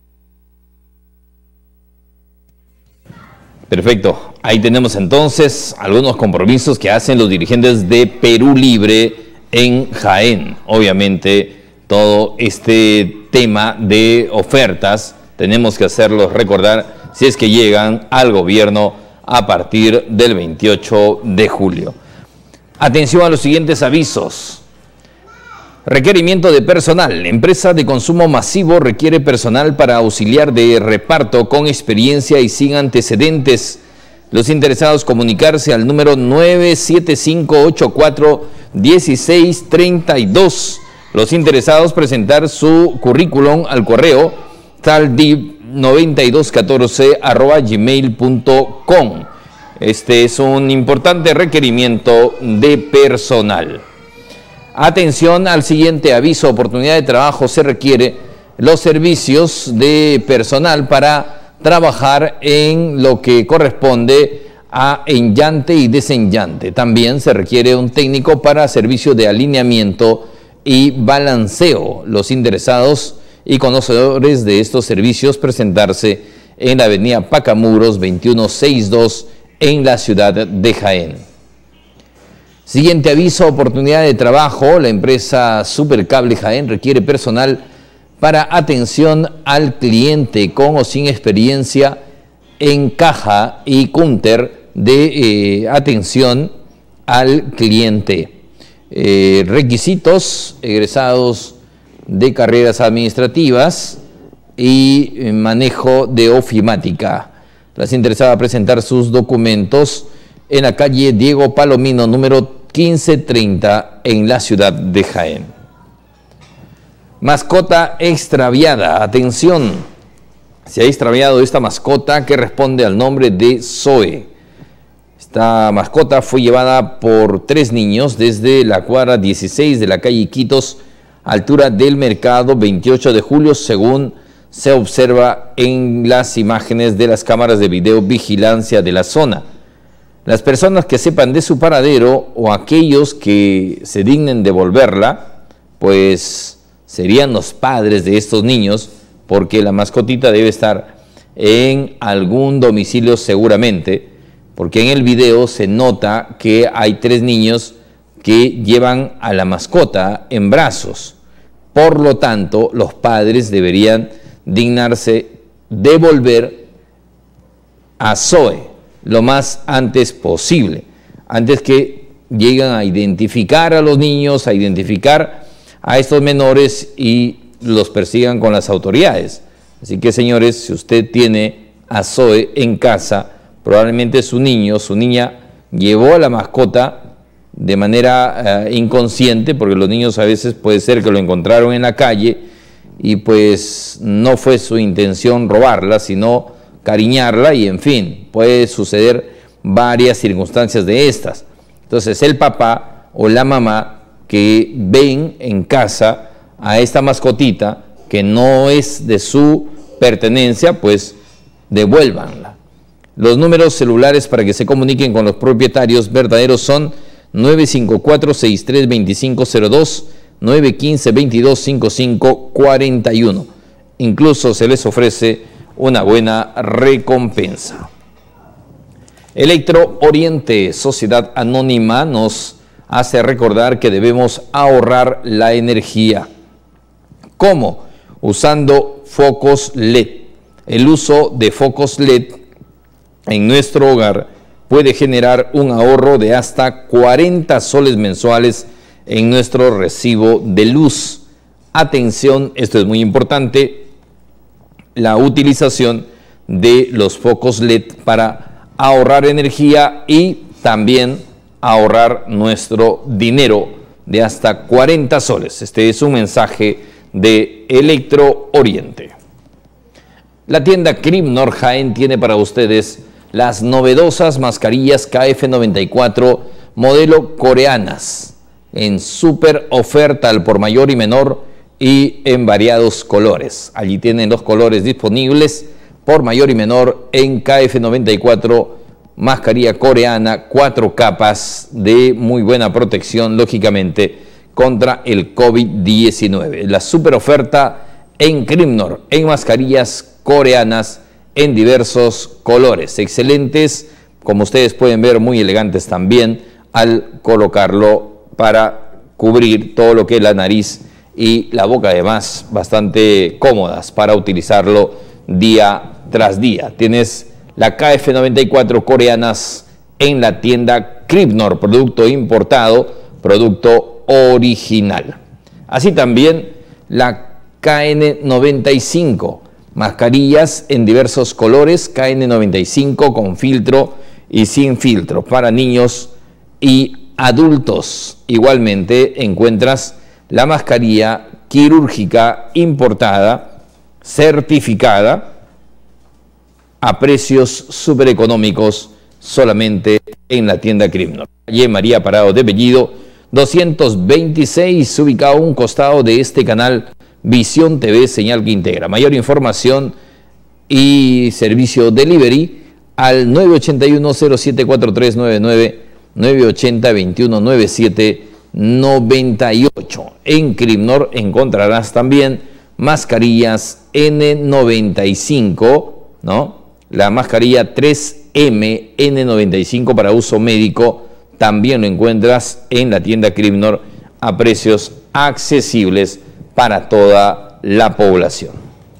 Perfecto. Ahí tenemos entonces algunos compromisos que hacen los dirigentes de Perú Libre en Jaén. Obviamente, todo este tema de ofertas tenemos que hacerlos recordar si es que llegan al gobierno a partir del 28 de julio. Atención a los siguientes avisos. Requerimiento de personal. Empresa de consumo masivo requiere personal para auxiliar de reparto con experiencia y sin antecedentes. Los interesados comunicarse al número 975841632. Los interesados presentar su currículum al correo taldip9214@gmail.com. Este es un importante requerimiento de personal. Atención al siguiente aviso, oportunidad de trabajo. Se requiere los servicios de personal para trabajar en lo que corresponde a enllante y desenllante. También se requiere un técnico para servicio de alineamiento y balanceo. Los interesados y conocedores de estos servicios presentarse en la avenida Pacamuros 2162 en la ciudad de Jaén. Siguiente aviso, oportunidad de trabajo. La empresa Supercable Jaén requiere personal para atención al cliente con o sin experiencia en caja y counter de atención al cliente. Requisitos: egresados de carreras administrativas y manejo de ofimática. Las interesadas a presentar sus documentos en la calle Diego Palomino, número 1530, en la ciudad de Jaén. Mascota extraviada. Atención. se ha extraviado esta mascota que responde al nombre de Zoe. Esta mascota fue llevada por 3 niños desde la cuadra 16 de la calle Iquitos, altura del mercado, 28 de julio, según se observa en las imágenes de las cámaras de videovigilancia de la zona. Las personas que sepan de su paradero o aquellos que se dignen devolverla, pues serían los padres de estos niños, porque la mascotita debe estar en algún domicilio seguramente, porque en el video se nota que hay 3 niños que llevan a la mascota en brazos. Por lo tanto, los padres deberían dignarse devolver a Zoe lo más antes posible, antes que lleguen a identificar a los niños, a identificar a estos menores y los persigan con las autoridades. Así que, señores, si usted tiene a Zoe en casa, probablemente su niño, su niña llevó a la mascota de manera inconsciente, porque los niños a veces puede ser que lo encontraron en la calle y pues no fue su intención robarla, sino cariñarla, y en fin, puede suceder varias circunstancias de estas. Entonces el papá o la mamá que ven en casa a esta mascotita que no es de su pertenencia, pues devuélvanla. Los números celulares para que se comuniquen con los propietarios verdaderos son 954-632502, 915-225541. Incluso se les ofrece una buena recompensa. Electro Oriente, Sociedad Anónima, nos hace recordar que debemos ahorrar la energía. ¿Cómo? Usando focos LED. El uso de focos LED en nuestro hogar puede generar un ahorro de hasta 40 soles mensuales en nuestro recibo de luz. Atención, esto es muy importante, la utilización de los focos LED para ahorrar energía y también ahorrar nuestro dinero de hasta 40 soles. Este es un mensaje de Electro Oriente. La tienda Crimnor Jaén tiene para ustedes las novedosas mascarillas KF94 modelo coreanas en súper oferta al por mayor y menor y en variados colores. Allí tienen los colores disponibles por mayor y menor en KF94, mascarilla coreana, 4 capas de muy buena protección, lógicamente, contra el COVID-19. La super oferta en Crimnor, en mascarillas coreanas en diversos colores, excelentes, como ustedes pueden ver, muy elegantes también al colocarlo para cubrir todo lo que es la nariz y la boca, además bastante cómodas para utilizarlo día tras día. Tienes la KF94 coreanas en la tienda Crimnor, producto importado, producto original. Así también la KN95, mascarillas en diversos colores, KN95 con filtro y sin filtro para niños y adultos. Igualmente encuentras la mascarilla quirúrgica importada, certificada, a precios súper económicos solamente en la tienda Crimnor. Calle María Parado de Bellido, 226, ubicado a un costado de este canal Visión TV, señal que integra. Mayor información y servicio delivery al 981-074399, 980-2197-98. En Crimnor encontrarás también mascarillas N95, ¿no? La mascarilla 3M N95 para uso médico también lo encuentras en la tienda Crimnor a precios accesibles para toda la población.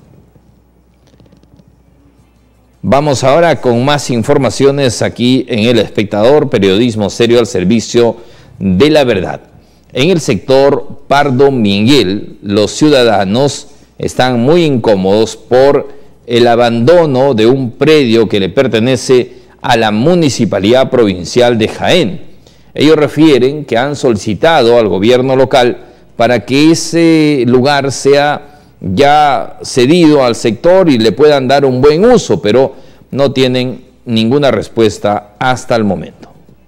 Vamos ahora con más informaciones aquí en El Espectador, periodismo serio al servicio de la verdad. En el sector Pardo Miguel, los ciudadanos están muy incómodos por el abandono de un predio que le pertenece a la Municipalidad Provincial de Jaén. Ellos refieren que han solicitado al gobierno local para que ese lugar sea ya cedido al sector y le puedan dar un buen uso, pero no tienen ninguna respuesta hasta el momento.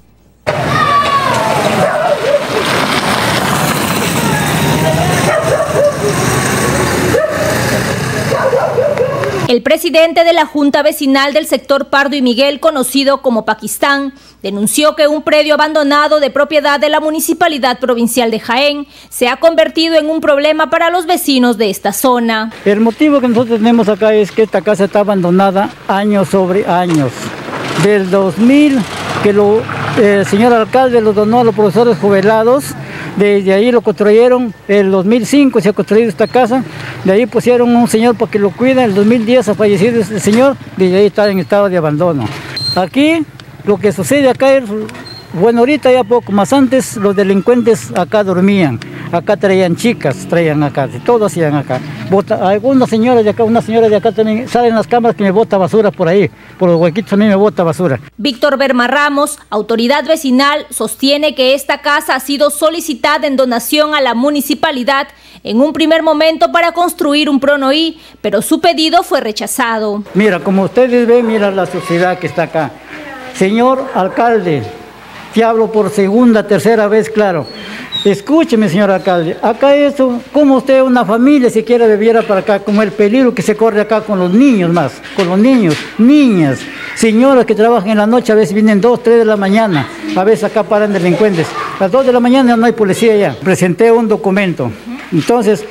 El presidente de la Junta Vecinal del sector Pardo y Miguel, conocido como Pakistán, denunció que un predio abandonado de propiedad de la Municipalidad Provincial de Jaén se ha convertido en un problema para los vecinos de esta zona. El motivo que nosotros tenemos acá es que esta casa está abandonada años sobre años. Del 2000, que el señor alcalde lo donó a los profesores jubilados. Desde ahí lo construyeron, el 2005 se ha construido esta casa, de ahí pusieron un señor para que lo cuida, en el 2010 ha fallecido este señor, desde ahí está en estado de abandono. Aquí, lo que sucede acá es, bueno, ahorita ya poco, más antes los delincuentes acá dormían, acá traían chicas, traían acá, todos hacían acá. Algunas señoras de acá, una señora de acá también salen las cámaras que me bota basura por ahí, por los huequitos también me bota basura. Víctor Berma Ramos, autoridad vecinal, sostiene que esta casa ha sido solicitada en donación a la municipalidad en un primer momento para construir un pronoí, pero su pedido fue rechazado. Mira, como ustedes ven, mira la sociedad que está acá. Señor alcalde, te hablo por segunda, tercera vez, claro. Escúcheme, señor alcalde, acá eso, como usted una familia si quiere viviera para acá, como el peligro que se corre acá con los niños más, con los niños, niñas, señoras que trabajan en la noche, a veces vienen 2, 3 de la mañana, a veces acá paran delincuentes. A las 2 de la mañana no hay policía ya. Presenté un documento. Entonces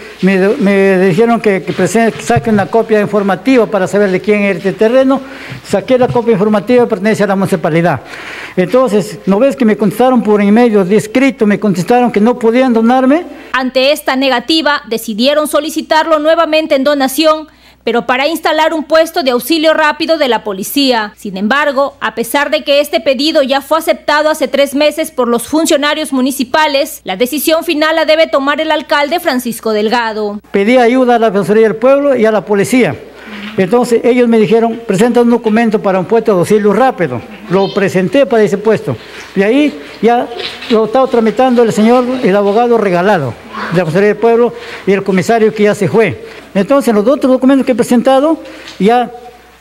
me dijeron que saque una copia informativa para saber de quién es este terreno. Saqué la copia informativa, pertenece a la municipalidad. Entonces, ¿no ves que me contestaron por email de escrito? Me contestaron que no podían donarme. Ante esta negativa, decidieron solicitarlo nuevamente en donación, pero para instalar un puesto de auxilio rápido de la policía. Sin embargo, a pesar de que este pedido ya fue aceptado hace 3 meses por los funcionarios municipales, la decisión final la debe tomar el alcalde Francisco Delgado. Pedí ayuda a la Defensoría del Pueblo y a la policía. Entonces ellos me dijeron, presenta un documento para un puesto de auxilio rápido. Lo presenté para ese puesto. Y ahí ya lo estaba tramitando el abogado regalado de la Defensoría del Pueblo y el comisario que ya se fue. Entonces los otros documentos que he presentado ya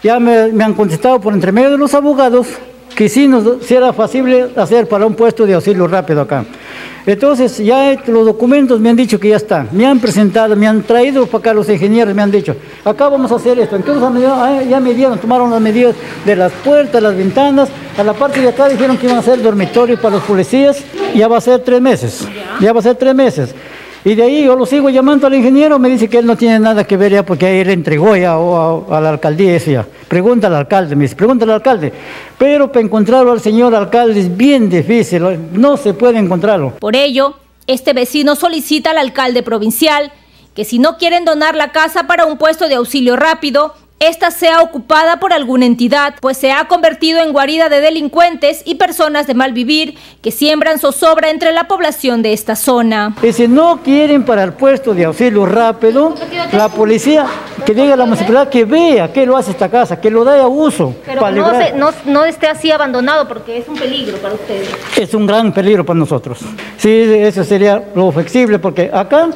me han contestado por entre medio de los abogados que sí era factible hacer para un puesto de auxilio rápido acá. Entonces ya los documentos me han dicho que ya está, me han presentado, me han traído para acá los ingenieros, me han dicho, acá vamos a hacer esto. Entonces ya me dieron, tomaron las medidas de las puertas, las ventanas, a la parte de acá dijeron que iban a hacer dormitorios para los policías, ya va a ser 3 meses, ya va a ser 3 meses. Y de ahí yo lo sigo llamando al ingeniero, me dice que él no tiene nada que ver ya porque ahí él entregó ya a la alcaldía eso ya. Pregunta al alcalde, me dice, pregunta al alcalde. Pero para encontrarlo al señor alcalde es bien difícil, no se puede encontrarlo. Por ello, este vecino solicita al alcalde provincial que si no quieren donar la casa para un puesto de auxilio rápido, esta sea ocupada por alguna entidad, pues se ha convertido en guarida de delincuentes y personas de mal vivir que siembran zozobra entre la población de esta zona. Y si no quieren para el puesto de auxilio rápido, la policía que diga a la municipalidad que vea qué lo hace esta casa, que lo dé a uso. Pero para no esté así abandonado porque es un peligro para ustedes. Es un gran peligro para nosotros. Sí, eso sería lo flexible porque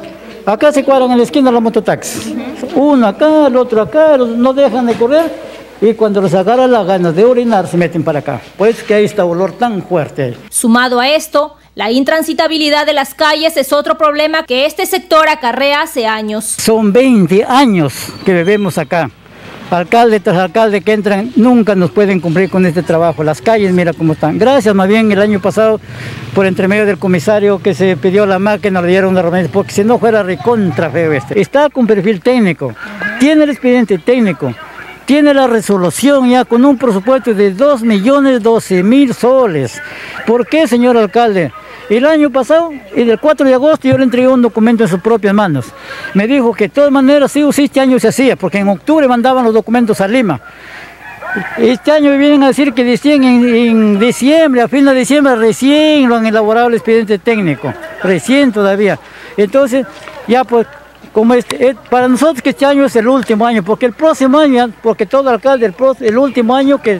acá se cuadran en la esquina los mototaxis. Uno acá, el otro acá, no dejan de correr y cuando les agarra las ganas de orinar se meten para acá. Pues que ahí está olor tan fuerte. Sumado a esto, la intransitabilidad de las calles es otro problema que este sector acarrea hace años. Son 20 años que vivimos acá. Alcalde tras alcalde que entran, nunca nos pueden cumplir con este trabajo. Las calles, mira cómo están. Gracias, más bien el año pasado, por entre medio del comisario que se pidió la máquina, le dieron una herramienta, porque si no fuera recontra feo este. Está con perfil técnico, tiene el expediente técnico, tiene la resolución ya con un presupuesto de 2.012.000 soles. ¿Por qué, señor alcalde? El año pasado, y del 4 de agosto, yo le entregué un documento en sus propias manos. Me dijo que de todas maneras, sí o sí, este año se hacía, porque en octubre mandaban los documentos a Lima. Este año me vienen a decir que en diciembre, a fin de diciembre, recién lo han elaborado el expediente técnico. Recién todavía. Entonces, ya pues, como para nosotros que este año es el último año, porque el próximo año, porque todo alcalde, el último año que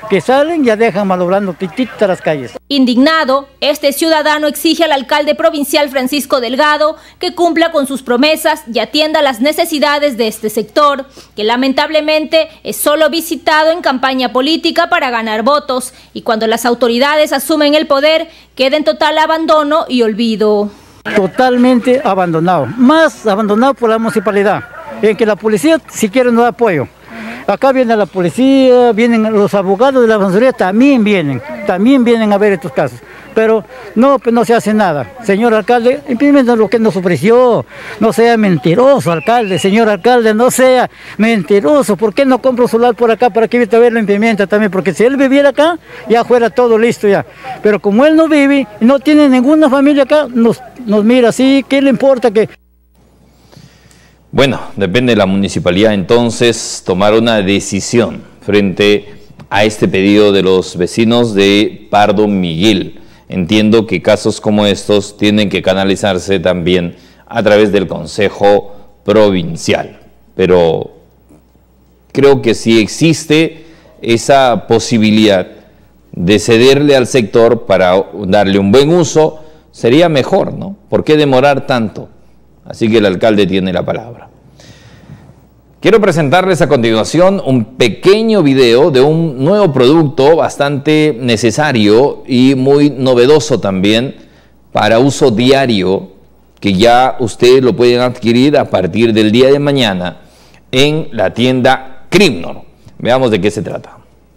que salen ya dejan malogrando tititas las calles. Indignado, este ciudadano exige al alcalde provincial Francisco Delgado que cumpla con sus promesas y atienda las necesidades de este sector, que lamentablemente es solo visitado en campaña política para ganar votos y cuando las autoridades asumen el poder queda en total abandono y olvido. Totalmente abandonado, más abandonado por la municipalidad, en que la policía siquiera no da apoyo. Acá viene la policía, vienen los abogados de la Defensoría, también vienen a ver estos casos. Pero no, pues no se hace nada. Señor alcalde, implemente lo que nos ofreció. No sea mentiroso, alcalde. Señor alcalde, no sea mentiroso. ¿Por qué no compra un solar por acá para que a ver lo implementa también? Porque si él viviera acá, ya fuera todo listo ya. Pero como él no vive y no tiene ninguna familia acá, nos mira así, ¿qué le importa que...? Bueno, depende de la municipalidad entonces tomar una decisión frente a este pedido de los vecinos de Pardo Miguel. Entiendo que casos como estos tienen que canalizarse también a través del Consejo Provincial, pero creo que si existe esa posibilidad de cederle al sector para darle un buen uso, sería mejor, ¿no? ¿Por qué demorar tanto? Así que el alcalde tiene la palabra. Quiero presentarles a continuación un pequeño video de un nuevo producto bastante necesario y muy novedoso también para uso diario, que ya ustedes lo pueden adquirir a partir del día de mañana en la tienda Crimnor. Veamos de qué se trata.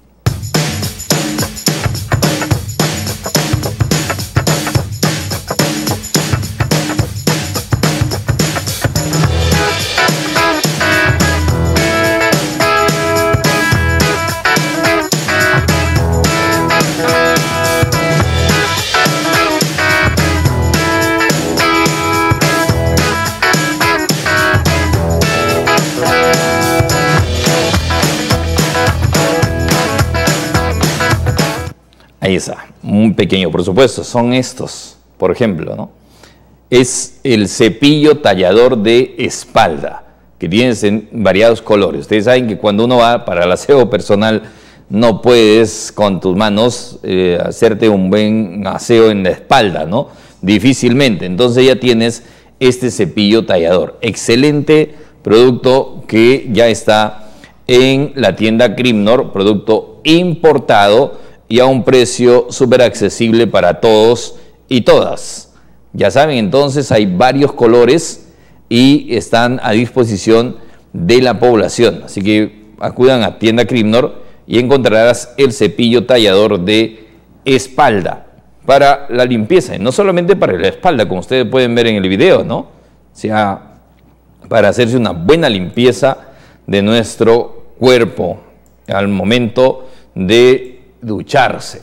Ahí está, un pequeño presupuesto, son estos, por ejemplo, ¿no? Es el cepillo tallador de espalda, que tienes en variados colores. Ustedes saben que cuando uno va para el aseo personal, no puedes con tus manos hacerte un buen aseo en la espalda, ¿no? Difícilmente, entonces ya tienes este cepillo tallador. Excelente producto que ya está en la tienda Crimnor, producto importado, y a un precio súper accesible para todos y todas. Ya saben, entonces hay varios colores y están a disposición de la población. Así que acudan a tienda Crimnor y encontrarás el cepillo tallador de espalda para la limpieza. Y no solamente para la espalda, como ustedes pueden ver en el video, ¿no? O sea, para hacerse una buena limpieza de nuestro cuerpo al momento de ducharse,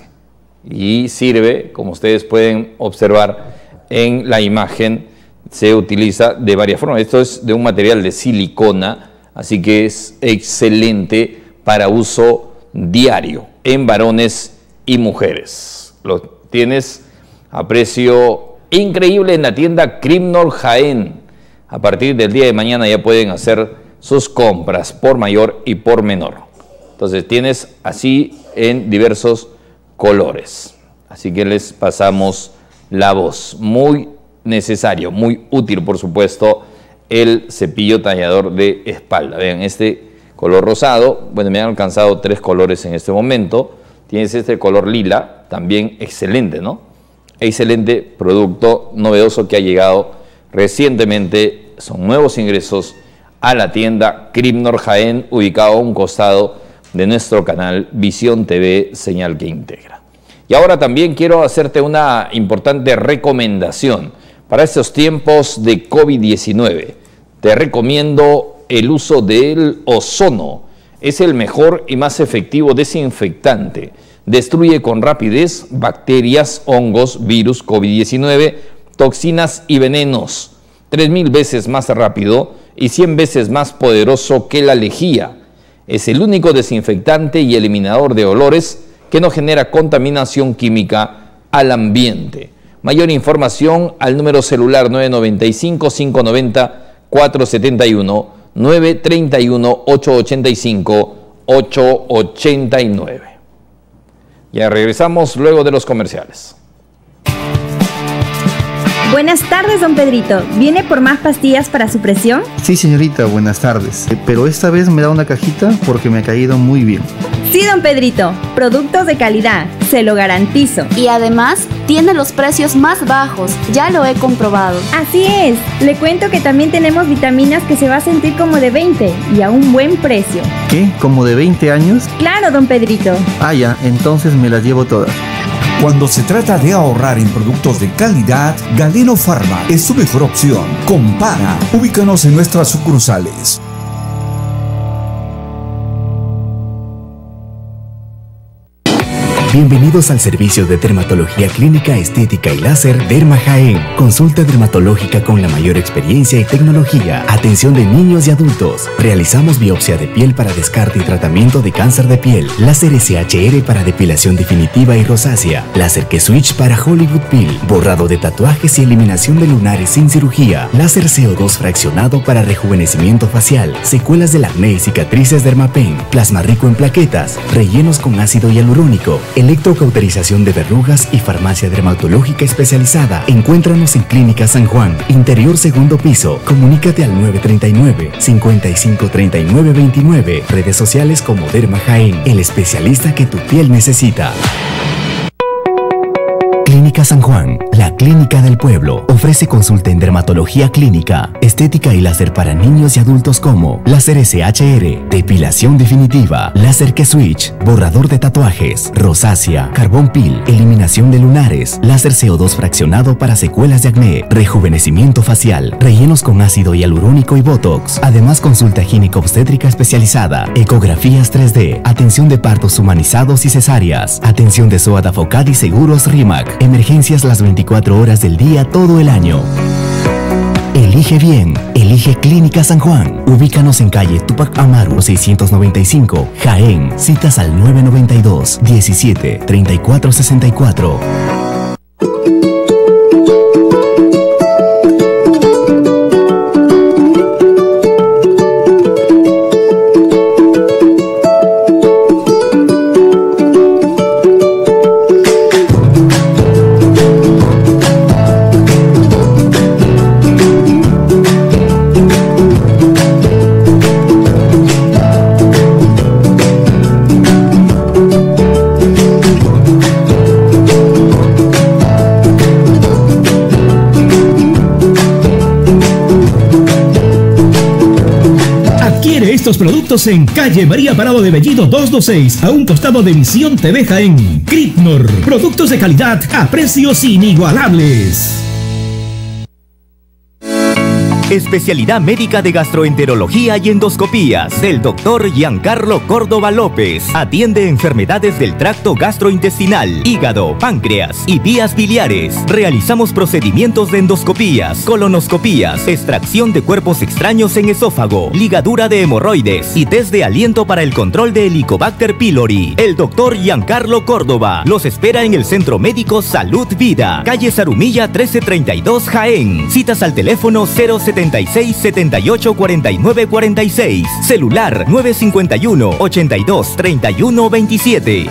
y sirve, como ustedes pueden observar en la imagen, se utiliza de varias formas. Esto es de un material de silicona, así que es excelente para uso diario en varones y mujeres. Lo tienes a precio increíble en la tienda Crimnor Jaén. A partir del día de mañana ya pueden hacer sus compras por mayor y por menor. Entonces tienes así en diversos colores. Así que les pasamos la voz. Muy necesario, muy útil, por supuesto, el cepillo tallador de espalda. Vean, este color rosado, bueno, me han alcanzado 3 colores en este momento. Tienes este color lila, también excelente, ¿no? Excelente producto novedoso que ha llegado recientemente. Son nuevos ingresos a la tienda Crimnor Jaén, ubicado a un costado de nuestro canal Visión TV, señal que integra. Y ahora también quiero hacerte una importante recomendación para estos tiempos de COVID-19. Te recomiendo el uso del ozono. Es el mejor y más efectivo desinfectante. Destruye con rapidez bacterias, hongos, virus, COVID-19, toxinas y venenos. 3000 veces más rápido y 100 veces más poderoso que la lejía. Es el único desinfectante y eliminador de olores que no genera contaminación química al ambiente. Mayor información al número celular 995-590-471, 931-885-889. Ya regresamos luego de los comerciales. Buenas tardes, don Pedrito. ¿Viene por más pastillas para su presión? Sí, señorita, buenas tardes. Pero esta vez me da una cajita porque me ha caído muy bien. Sí, don Pedrito. Productos de calidad, se lo garantizo. Y además, tiene los precios más bajos, ya lo he comprobado. Así es. Le cuento que también tenemos vitaminas que se va a sentir como de 20 y a un buen precio. ¿Qué? ¿Como de 20 años? Claro, don Pedrito. Ah, ya, entonces me las llevo todas. Cuando se trata de ahorrar en productos de calidad, Galeno Pharma es tu mejor opción. Compara. Ubícanos en nuestras sucursales. Bienvenidos al servicio de dermatología clínica, estética y láser Derma Jaén. Consulta dermatológica con la mayor experiencia y tecnología. Atención de niños y adultos. Realizamos biopsia de piel para descarte y tratamiento de cáncer de piel. Láser SHR para depilación definitiva y rosácea. Láser K-Switch para Hollywood Peel. Borrado de tatuajes y eliminación de lunares sin cirugía. Láser CO2 fraccionado para rejuvenecimiento facial. Secuelas del acné y cicatrices Dermapen. Plasma rico en plaquetas. Rellenos con ácido hialurónico. Electrocauterización de verrugas y farmacia dermatológica especializada. Encuéntranos en Clínica San Juan, interior segundo piso. Comunícate al 939-553929. Redes sociales como Derma Jaén, el especialista que tu piel necesita. Clínica San Juan, la clínica del pueblo. Ofrece consulta en dermatología clínica, estética y láser para niños y adultos como láser SHR, depilación definitiva, láser K-Switch, borrador de tatuajes, rosácea, carbón peel, eliminación de lunares, láser CO2 fraccionado para secuelas de acné, rejuvenecimiento facial, rellenos con ácido hialurónico y botox. Además, consulta gineco-obstétrica especializada, ecografías 3D, atención de partos humanizados y cesáreas, atención de SOAT Afocad y seguros RIMAC. Emergencias las 24 horas del día todo el año. Elige bien, elige Clínica San Juan. Ubícanos en calle Túpac Amaru 695, Jaén. Citas al 992 17 34 64. Estos productos en calle María Parado de Bellido 226, a un costado de Misión TV Jaén. Critnor, productos de calidad a precios inigualables. Especialidad médica de gastroenterología y endoscopías del Dr. Giancarlo Córdoba López. Atiende enfermedades del tracto gastrointestinal, hígado, páncreas y vías biliares. Realizamos procedimientos de endoscopías, colonoscopías, extracción de cuerpos extraños en esófago, ligadura de hemorroides y test de aliento para el control de Helicobacter pylori. El Dr. Giancarlo Córdoba los espera en el Centro Médico Salud Vida, calle Zarumilla 1332 Jaén. Citas al teléfono 076 78 49 46. Celular 951 82 31 27.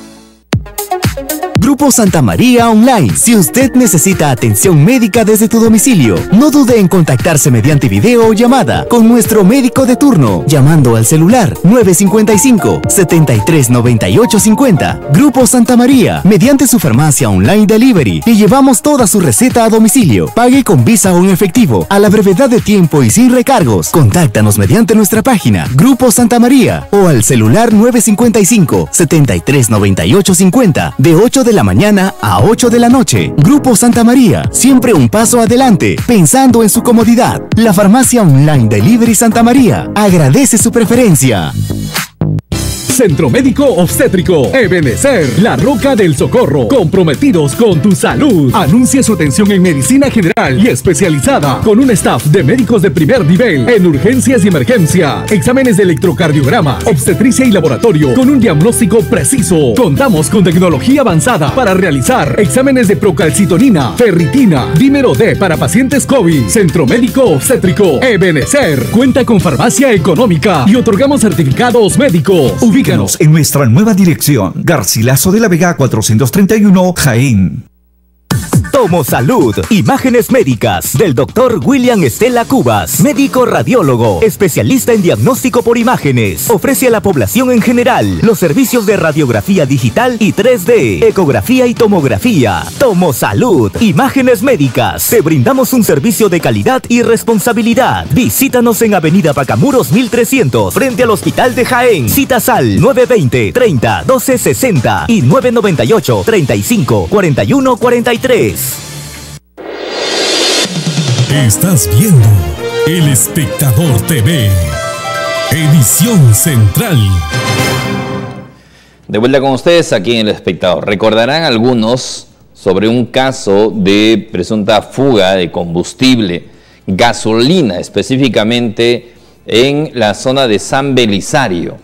Grupo Santa María Online. Si usted necesita atención médica desde tu domicilio, no dude en contactarse mediante video o llamada con nuestro médico de turno, llamando al celular 955 73 98 50. Grupo Santa María. Mediante su farmacia online delivery, le llevamos toda su receta a domicilio. Pague con Visa o en efectivo, a la brevedad de tiempo y sin recargos. Contáctanos mediante nuestra página Grupo Santa María o al celular 955 73 98 50 de 8 de la mañana a 8 de la noche. Grupo Santa María, siempre un paso adelante, pensando en su comodidad. La farmacia online Delivery Santa María agradece su preferencia. Centro Médico Obstétrico Ebenecer, La Roca del Socorro, comprometidos con tu salud. Anuncia su atención en medicina general y especializada, con un staff de médicos de primer nivel en urgencias y emergencias, exámenes de electrocardiograma, obstetricia y laboratorio, con un diagnóstico preciso. Contamos con tecnología avanzada para realizar exámenes de procalcitonina, ferritina, dímero D para pacientes COVID. Centro Médico Obstétrico Ebenecer cuenta con farmacia económica y otorgamos certificados médicos. Ubícate Ubícanos en nuestra nueva dirección, Garcilaso de la Vega 431, Jaén. Tomo Salud, imágenes médicas del Dr. William Estela Cubas, médico radiólogo, especialista en diagnóstico por imágenes. Ofrece a la población en general los servicios de radiografía digital y 3D, ecografía y tomografía. Tomo Salud, imágenes médicas. Te brindamos un servicio de calidad y responsabilidad. Visítanos en Avenida Pacamuros 1300, frente al Hospital de Jaén. Citas al 920-30-1260 y 998-35-4143. Estás viendo El Espectador TV, edición central. De vuelta con ustedes aquí en El Espectador. Recordarán algunos sobre un caso de presunta fuga de combustible, gasolina específicamente en la zona de San Belisario.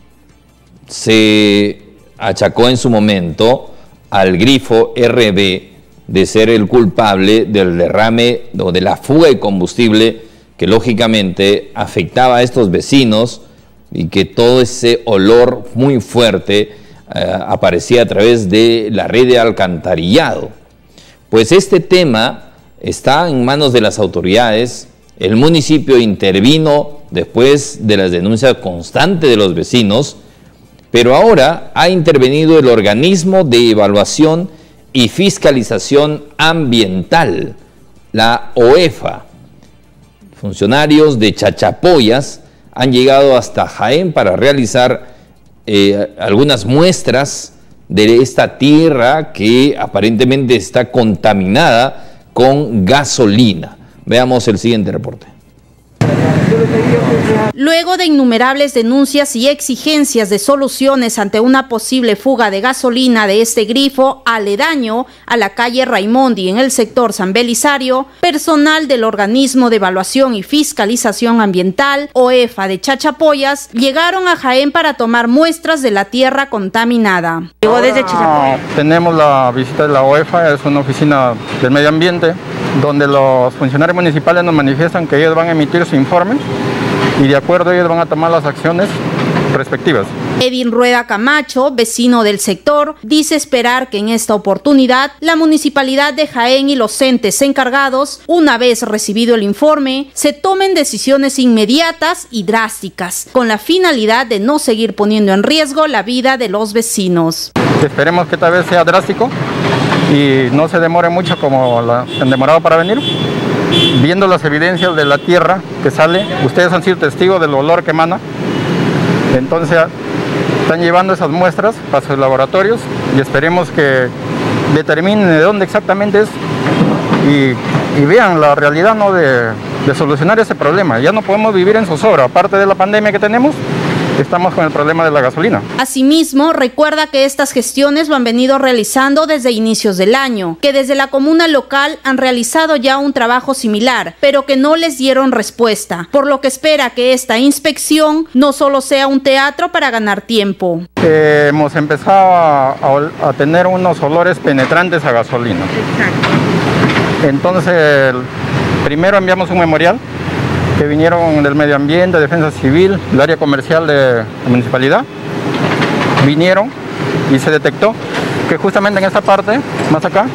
Se achacó en su momento al grifo RB de ser el culpable del derrame o de la fuga de combustible que lógicamente afectaba a estos vecinos y que todo ese olor muy fuerte aparecía a través de la red de alcantarillado. Pues este tema está en manos de las autoridades. El municipio intervino después de las denuncias constantes de los vecinos, pero ahora ha intervenido el organismo de evaluación y fiscalización ambiental, la OEFA. Funcionarios de Chachapoyas han llegado hasta Jaén para realizar algunas muestras de esta tierra que aparentemente está contaminada con gasolina. Veamos el siguiente reporte. Luego de innumerables denuncias y exigencias de soluciones ante una posible fuga de gasolina de este grifo aledaño a la calle Raimondi en el sector San Belisario, personal del organismo de evaluación y fiscalización ambiental, OEFA de Chachapoyas, llegaron a Jaén para tomar muestras de la tierra contaminada. Llegó desde Chachapoyas. Tenemos la visita de la OEFA, es una oficina del medio ambiente, donde los funcionarios municipales nos manifiestan que ellos van a emitir su informe y de acuerdo ellos van a tomar las acciones respectivas. Edwin Rueda Camacho, vecino del sector, dice esperar que en esta oportunidad la Municipalidad de Jaén y los entes encargados, una vez recibido el informe, se tomen decisiones inmediatas y drásticas, con la finalidad de no seguir poniendo en riesgo la vida de los vecinos. Esperemos que esta vez sea drástico y no se demore mucho como han demorado para venir. Viendo las evidencias de la tierra que sale, ustedes han sido testigos del olor que emana, entonces están llevando esas muestras para sus laboratorios y esperemos que determinen de dónde exactamente es y vean la realidad, ¿no?, de solucionar ese problema. Ya no podemos vivir en zozobra, aparte de la pandemia que tenemos, estamos con el problema de la gasolina. Asimismo, recuerda que estas gestiones lo han venido realizando desde inicios del año, que desde la comuna local han realizado ya un trabajo similar, pero que no les dieron respuesta, por lo que espera que esta inspección no solo sea un teatro para ganar tiempo. Hemos empezado a tener unos olores penetrantes a gasolina. Entonces, primero enviamos un memorial que vinieron del medio ambiente, defensa civil, el área comercial de la municipalidad, vinieron y se detectó que justamente en esta parte, más acá,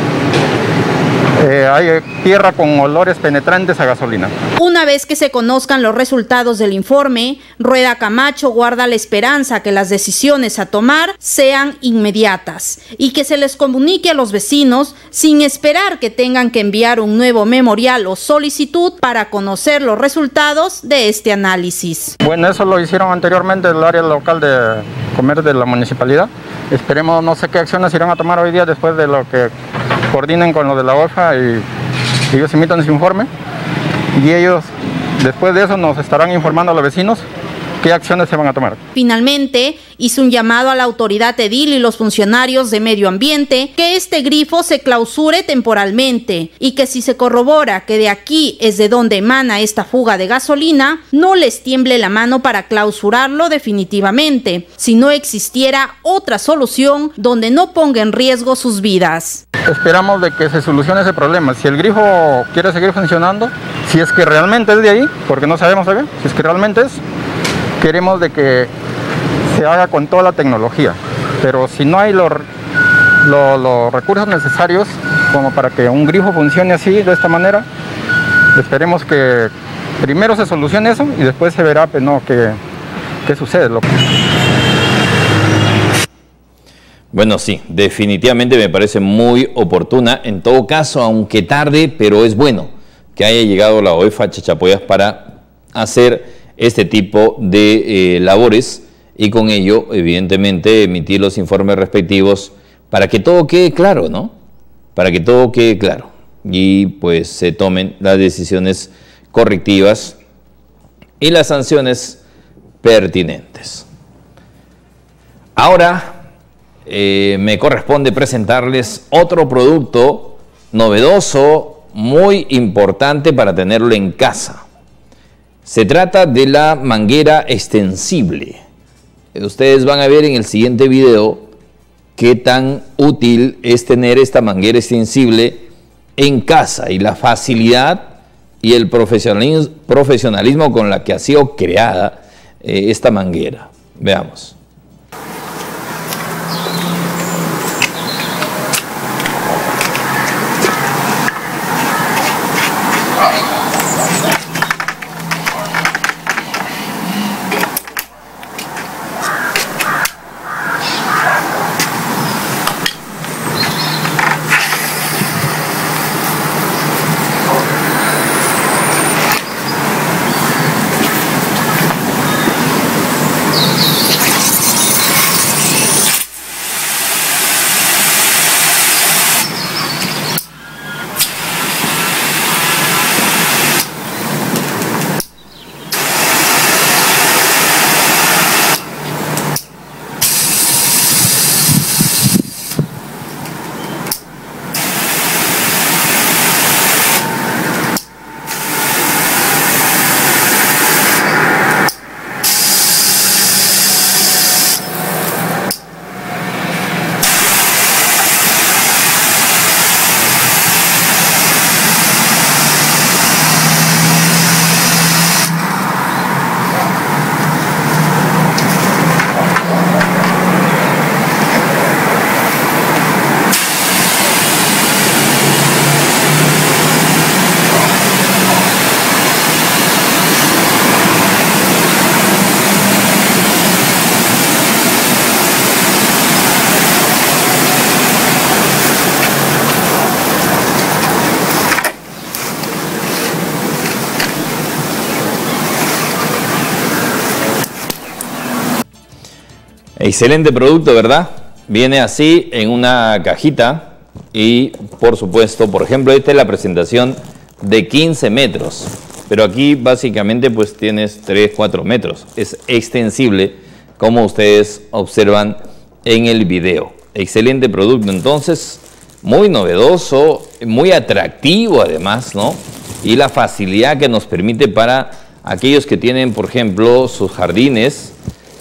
hay tierra con olores penetrantes a gasolina. Una vez que se conozcan los resultados del informe, Rueda Camacho guarda la esperanza que las decisiones a tomar sean inmediatas y que se les comunique a los vecinos sin esperar que tengan que enviar un nuevo memorial o solicitud para conocer los resultados de este análisis. Bueno, eso lo hicieron anteriormente el área local de comercio de la municipalidad. Esperemos, no sé qué acciones irán a tomar hoy día después de lo que coordinen con lo de la OEFA y ellos emitan su informe y ellos después de eso nos estarán informando a los vecinos qué acciones se van a tomar. Finalmente, hizo un llamado a la autoridad edil y los funcionarios de medio ambiente que este grifo se clausure temporalmente y que si se corrobora que de aquí es de donde emana esta fuga de gasolina, no les tiemble la mano para clausurarlo definitivamente, si no existiera otra solución donde no ponga en riesgo sus vidas. Esperamos de que se solucione ese problema. Si el grifo quiere seguir funcionando, si es que realmente es de ahí, porque no sabemos todavía, si es que realmente es, queremos de que se haga con toda la tecnología, pero si no hay los recursos necesarios como para que un grifo funcione así, de esta manera, esperemos que primero se solucione eso y después se verá pues, no, qué sucede. Bueno, sí, definitivamente me parece muy oportuna. En todo caso, aunque tarde, pero es bueno que haya llegado la OEFA Chachapoyas para hacer este tipo de labores y con ello, evidentemente, emitir los informes respectivos para que todo quede claro, ¿no? Para que todo quede claro y pues se tomen las decisiones correctivas y las sanciones pertinentes. Ahora me corresponde presentarles otro producto novedoso, muy importante para tenerlo en casa. Se trata de la manguera extensible. Ustedes van a ver en el siguiente video qué tan útil es tener esta manguera extensible en casa y la facilidad y el profesionalismo con la que ha sido creada esta manguera. Veamos. Excelente producto, ¿verdad? Viene así en una cajita y por supuesto, por ejemplo, esta es la presentación de 15 metros, pero aquí básicamente pues tienes 3, 4 metros. Es extensible como ustedes observan en el video. Excelente producto entonces, muy novedoso, muy atractivo además, ¿no? Y la facilidad que nos permite para aquellos que tienen, por ejemplo, sus jardines,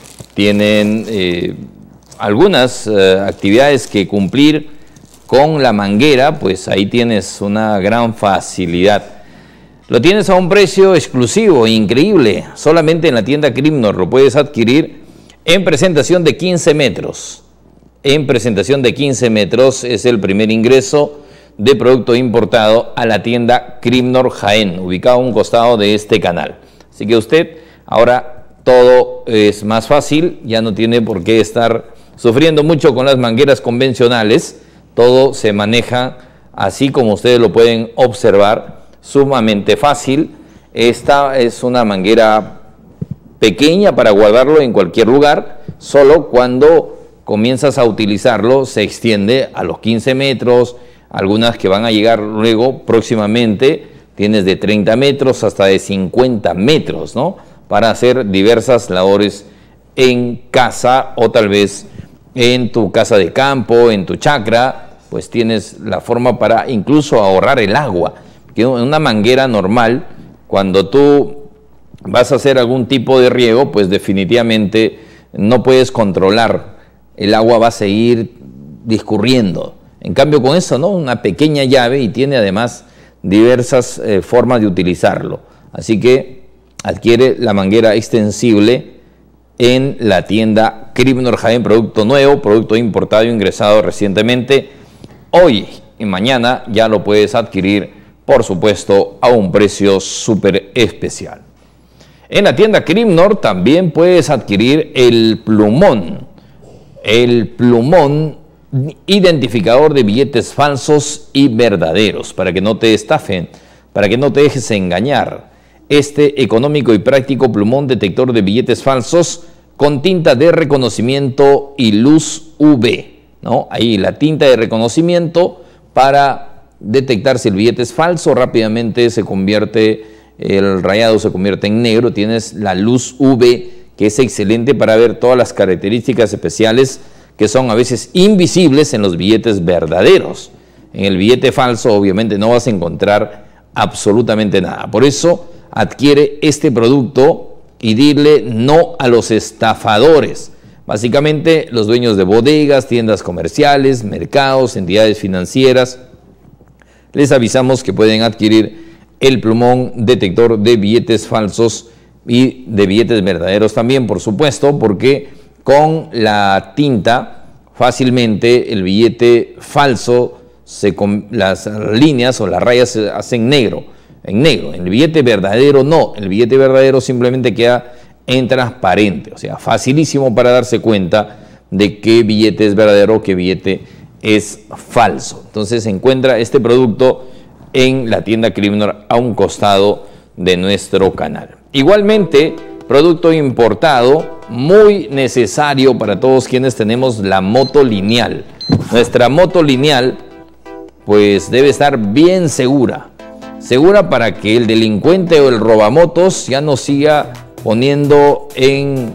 tienen algunas actividades que cumplir con la manguera, pues ahí tienes una gran facilidad. Lo tienes a un precio exclusivo, increíble, solamente en la tienda Crimnor. Lo puedes adquirir en presentación de 15 metros. En presentación de 15 metros es el primer ingreso de producto importado a la tienda Crimnor Jaén, ubicado a un costado de este canal. Así que usted ahora todo es más fácil, ya no tiene por qué estar sufriendo mucho con las mangueras convencionales. Todo se maneja así como ustedes lo pueden observar, sumamente fácil. Esta es una manguera pequeña para guardarlo en cualquier lugar, solo cuando comienzas a utilizarlo se extiende a los 15 metros, algunas que van a llegar luego próximamente, tienes de 30 metros hasta de 50 metros, ¿no? Para hacer diversas labores en casa o tal vez en tu casa de campo, en tu chacra, pues tienes la forma para incluso ahorrar el agua. Que una manguera normal, cuando tú vas a hacer algún tipo de riego, pues definitivamente no puedes controlar, el agua va a seguir discurriendo. En cambio con eso, ¿no? Una pequeña llave y tiene además diversas formas de utilizarlo. Así que adquiere la manguera extensible en la tienda Cripnor Jaén, producto nuevo, producto importado e ingresado recientemente. Hoy y mañana ya lo puedes adquirir, por supuesto, a un precio súper especial. En la tienda Cripnor también puedes adquirir el plumón identificador de billetes falsos y verdaderos, para que no te estafen, para que no te dejes engañar. Este económico y práctico plumón detector de billetes falsos con tinta de reconocimiento y luz UV, ¿no? Ahí la tinta de reconocimiento para detectar si el billete es falso, rápidamente el rayado se convierte en negro. Tienes la luz UV, que es excelente para ver todas las características especiales que son a veces invisibles en los billetes verdaderos. En el billete falso obviamente no vas a encontrar absolutamente nada. Por eso adquiere este producto y dile no a los estafadores. Básicamente los dueños de bodegas, tiendas comerciales, mercados, entidades financieras, les avisamos que pueden adquirir el plumón detector de billetes falsos y de billetes verdaderos también, por supuesto, porque con la tinta fácilmente el billete falso, las líneas o las rayas se hacen negro. En el billete verdadero no, el billete verdadero simplemente queda en transparente, o sea, facilísimo para darse cuenta de qué billete es verdadero, qué billete es falso. Entonces se encuentra este producto en la tienda Cripnor a un costado de nuestro canal. Igualmente, producto importado muy necesario para todos quienes tenemos la moto lineal. Nuestra moto lineal pues debe estar bien segura para que el delincuente o el robamotos ya no siga poniendo en,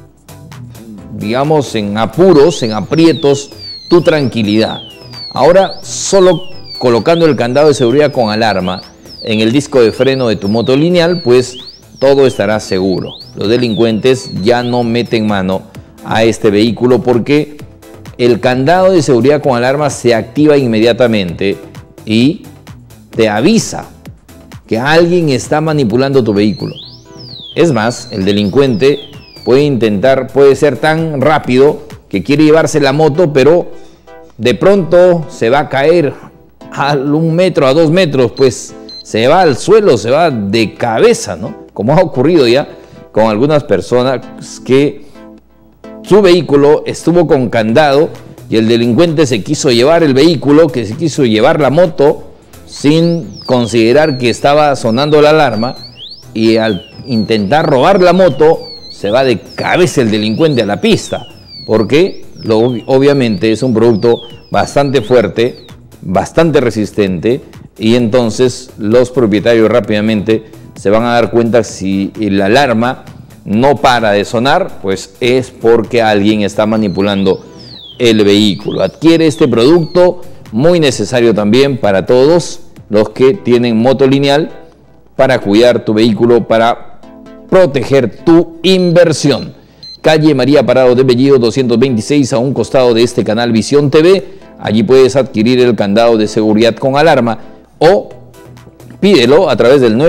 digamos, en apuros, en aprietos tu tranquilidad. Ahora, solo colocando el candado de seguridad con alarma en el disco de freno de tu moto lineal, pues todo estará seguro. Los delincuentes ya no meten mano a este vehículo porque el candado de seguridad con alarma se activa inmediatamente y te avisa que alguien está manipulando tu vehículo. Es más, el delincuente puede ser tan rápido que quiere llevarse la moto, pero de pronto se va a caer a 1 metro, a 2 metros, pues se va al suelo, se va de cabeza, ¿no? Como ha ocurrido ya con algunas personas que su vehículo estuvo con candado y el delincuente se quiso llevar el vehículo, que se quiso llevar la moto sin considerar que estaba sonando la alarma, y al intentar robar la moto se va de cabeza el delincuente a la pista, porque obviamente es un producto bastante fuerte, bastante resistente, y entonces los propietarios rápidamente se van a dar cuenta si la alarma no para de sonar, pues es porque alguien está manipulando el vehículo. Adquiere este producto muy necesario también para todos los que tienen moto lineal, para cuidar tu vehículo, para proteger tu inversión. Calle María Parado de Bellido 226, a un costado de este canal Visión TV. Allí puedes adquirir el candado de seguridad con alarma o pídelo a través del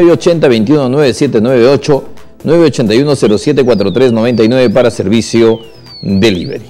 980-219798, 981-074399 para servicio delivery.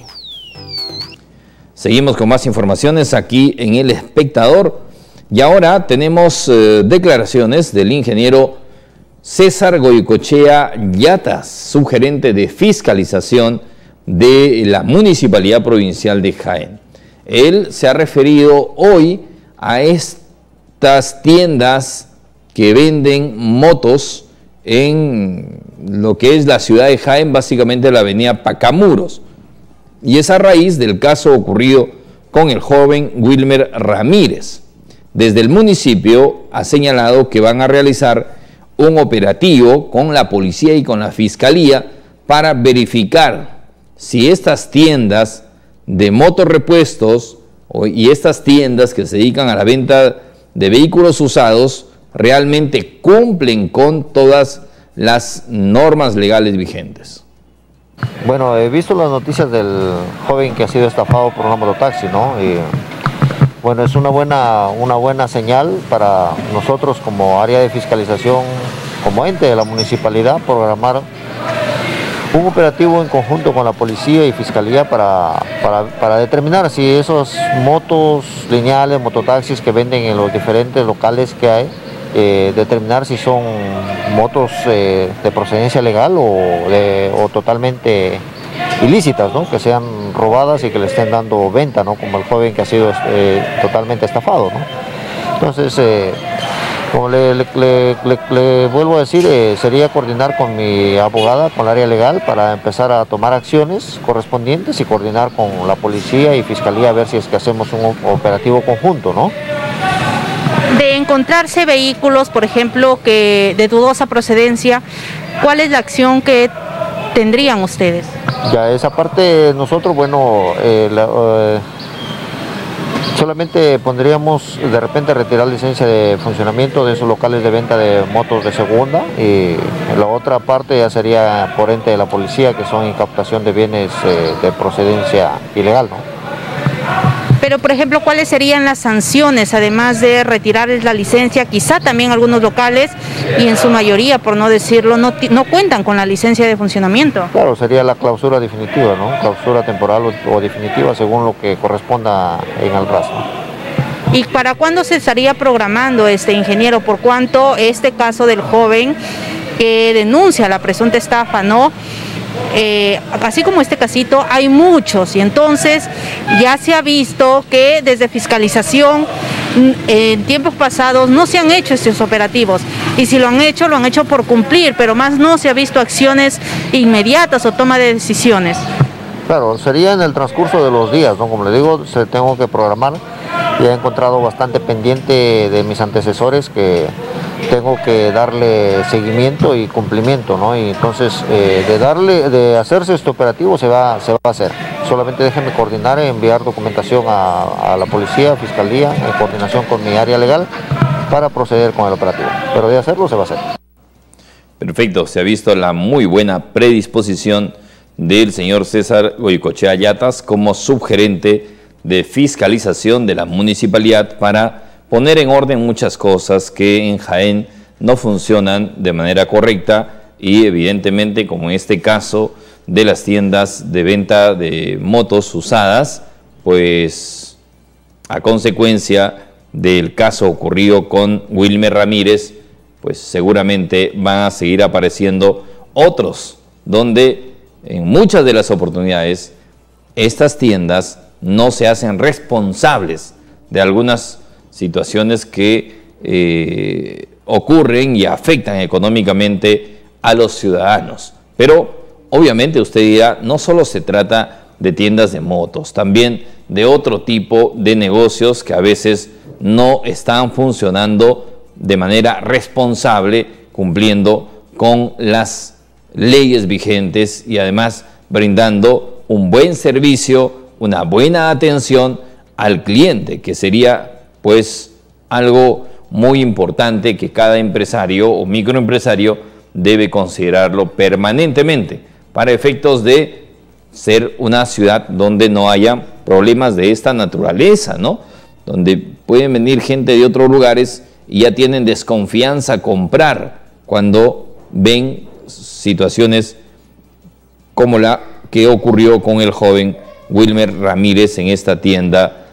Seguimos con más informaciones aquí en El Espectador. Y ahora tenemos declaraciones del ingeniero César Goicochea Yatas, subgerente de fiscalización de la Municipalidad Provincial de Jaén. Él se ha referido hoy a estas tiendas que venden motos en lo que es la ciudad de Jaén, básicamente la avenida Pacamuros. Y es a raíz del caso ocurrido con el joven Wilmer Ramírez. Desde el municipio ha señalado que van a realizar un operativo con la policía y con la fiscalía para verificar si estas tiendas de motorrepuestos y estas tiendas que se dedican a la venta de vehículos usados realmente cumplen con todas las normas legales vigentes. Bueno, he visto las noticias del joven que ha sido estafado por una mototaxi, ¿no? Y bueno, es una buena señal para nosotros como área de fiscalización, como ente de la municipalidad, programar un operativo en conjunto con la policía y fiscalía para determinar si esos motos lineales, mototaxis que venden en los diferentes locales que hay, determinar si son motos de procedencia legal o totalmente ilícitas, ¿no? Que sean robadas y que le estén dando venta, ¿no? Como el joven que ha sido totalmente estafado, ¿no? Entonces, como le vuelvo a decir, sería coordinar con mi abogada, con el área legal, para empezar a tomar acciones correspondientes y coordinar con la policía y fiscalía a ver si es que hacemos un operativo conjunto, ¿no? De encontrarse vehículos, por ejemplo, que de dudosa procedencia, ¿cuál es la acción que tendrían ustedes? Ya esa parte nosotros, bueno, solamente pondríamos de repente retirar licencia de funcionamiento de esos locales de venta de motos de segunda, y la otra parte ya sería por ente de la policía, que son incautación de bienes de procedencia ilegal, ¿no? Pero, por ejemplo, ¿cuáles serían las sanciones, además de retirarles la licencia? Quizá también algunos locales, y en su mayoría, por no decirlo, no cuentan con la licencia de funcionamiento. Claro, sería la clausura definitiva, ¿no? Clausura temporal o definitiva, según lo que corresponda en el RAS, ¿no? ¿Y para cuándo se estaría programando, ingeniero? Por cuanto este caso del joven que denuncia la presunta estafa, ¿no? Así como este casito, hay muchos, y entonces ya se ha visto que desde fiscalización en tiempos pasados no se han hecho estos operativos, y si lo han hecho por cumplir, pero más no se ha visto acciones inmediatas o toma de decisiones. Claro, sería en el transcurso de los días, ¿no? Como le digo, se tengo que programar. Y he encontrado bastante pendiente de mis antecesores que tengo que darle seguimiento y cumplimiento, ¿no? Y entonces de hacerse este operativo se va a hacer. Solamente déjenme coordinar y enviar documentación a la policía, fiscalía, en coordinación con mi área legal, para proceder con el operativo. Pero de hacerlo se va a hacer. Perfecto, se ha visto la muy buena predisposición del señor César Goicoechea Yatas como subgerente de fiscalización de la municipalidad para poner en orden muchas cosas que en Jaén no funcionan de manera correcta, y evidentemente, como en este caso de las tiendas de venta de motos usadas, pues a consecuencia del caso ocurrido con Wilmer Ramírez, pues seguramente van a seguir apareciendo otros donde en muchas de las oportunidades estas tiendas no se hacen responsables de algunas situaciones que ocurren y afectan económicamente a los ciudadanos. Pero obviamente usted dirá, no solo se trata de tiendas de motos, también de otro tipo de negocios que a veces no están funcionando de manera responsable, cumpliendo con las leyes vigentes y además brindando un buen servicio, una buena atención al cliente, que sería pues algo muy importante que cada empresario o microempresario debe considerarlo permanentemente para efectos de ser una ciudad donde no haya problemas de esta naturaleza, ¿no? Donde pueden venir gente de otros lugares y ya tienen desconfianza a comprar cuando ven situaciones como la que ocurrió con el joven Wilmer Ramírez en esta tienda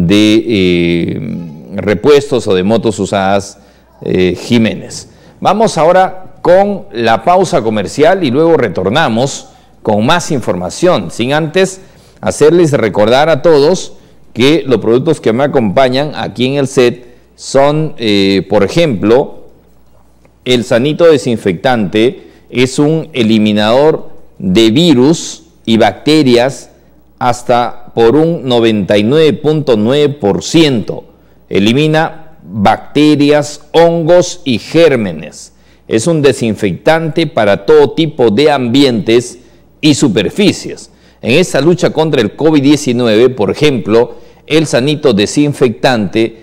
de repuestos o de motos usadas Jiménez. Vamos ahora con la pausa comercial y luego retornamos con más información, sin antes hacerles recordar a todos que los productos que me acompañan aquí en el set son, por ejemplo, el Sanito desinfectante. Es un eliminador de virus y bacterias hasta por un 99.9%. Elimina bacterias, hongos y gérmenes. Es un desinfectante para todo tipo de ambientes y superficies. En esta lucha contra el COVID-19, por ejemplo, el Sanito desinfectante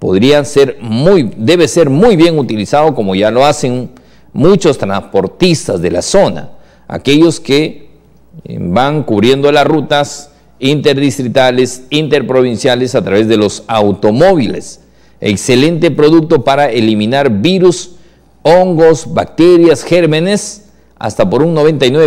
debe ser muy bien utilizado, como ya lo hacen muchos transportistas de la zona, aquellos que van cubriendo las rutas interdistritales, interprovinciales a través de los automóviles. Excelente producto para eliminar virus, hongos, bacterias, gérmenes hasta por un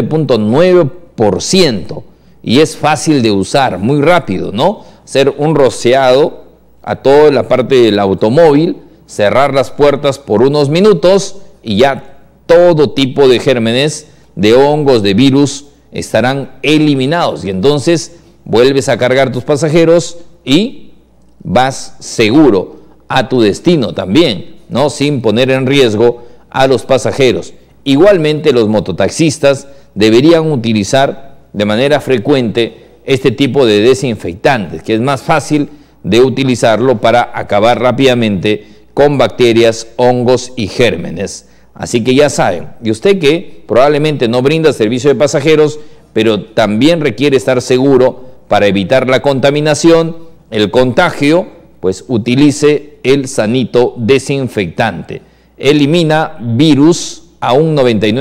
99.9%. Y es fácil de usar, muy rápido, ¿no? Hacer un rociado a toda la parte del automóvil, cerrar las puertas por unos minutos y ya todo tipo de gérmenes, de hongos, de virus estarán eliminados. Y entonces vuelves a cargar tus pasajeros y vas seguro a tu destino también, ¿no? Sin poner en riesgo a los pasajeros. Igualmente los mototaxistas deberían utilizar de manera frecuente este tipo de desinfectantes, que es más fácil de utilizarlo para acabar rápidamente con bacterias, hongos y gérmenes. Así que ya saben, y usted que probablemente no brinda servicio de pasajeros, pero también requiere estar seguro para evitar la contaminación, el contagio, pues utilice el Sanito desinfectante. Elimina virus a un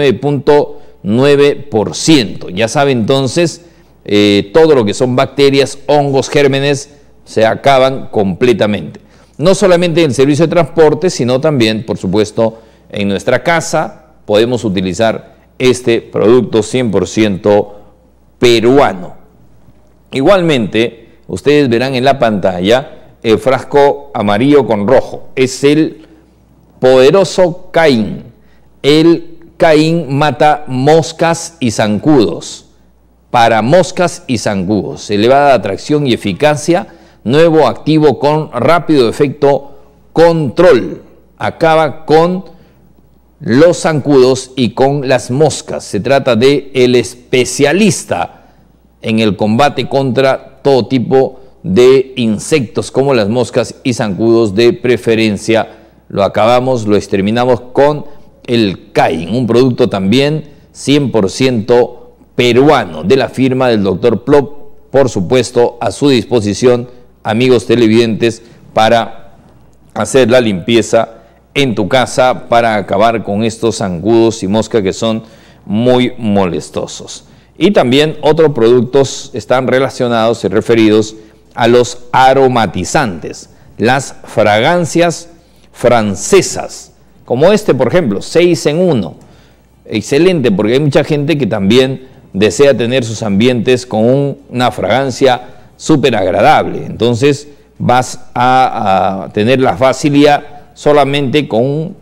99.9%. Ya sabe entonces, todo lo que son bacterias, hongos, gérmenes, se acaban completamente. No solamente en el servicio de transporte, sino también, por supuesto, en nuestra casa podemos utilizar este producto 100% peruano. Igualmente, ustedes verán en la pantalla el frasco amarillo con rojo. Es el poderoso Caín. El Caín mata moscas y zancudos. Para moscas y zancudos. Elevada atracción y eficacia. Nuevo activo con rápido efecto control. Acaba con los zancudos y con las moscas. Se trata de el especialista en el combate contra todo tipo de insectos como las moscas y zancudos. De preferencia lo acabamos, lo exterminamos con el Caín, un producto también 100% peruano de la firma del Dr. Plop, por supuesto a su disposición, amigos televidentes, para hacer la limpieza en tu casa, para acabar con estos zancudos y moscas que son muy molestosos. Y también otros productos están relacionados y referidos a los aromatizantes, las fragancias francesas, como este, por ejemplo, 6 en 1. Excelente, porque hay mucha gente que también desea tener sus ambientes con una fragancia súper agradable. Entonces vas a tener la facilidad solamente con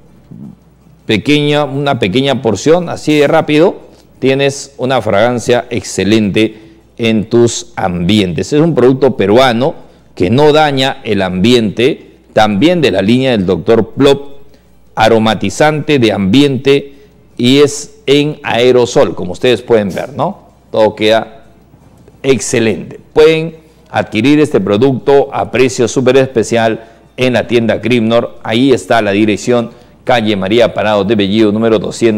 una pequeña porción, así de rápido, tienes una fragancia excelente en tus ambientes. Es un producto peruano que no daña el ambiente, también de la línea del Dr. Plop, aromatizante de ambiente, y es en aerosol, como ustedes pueden ver, ¿no? Todo queda excelente. Pueden adquirir este producto a precio súper especial en la tienda Cripnor. Ahí está la dirección, calle María Parado de Bellido, número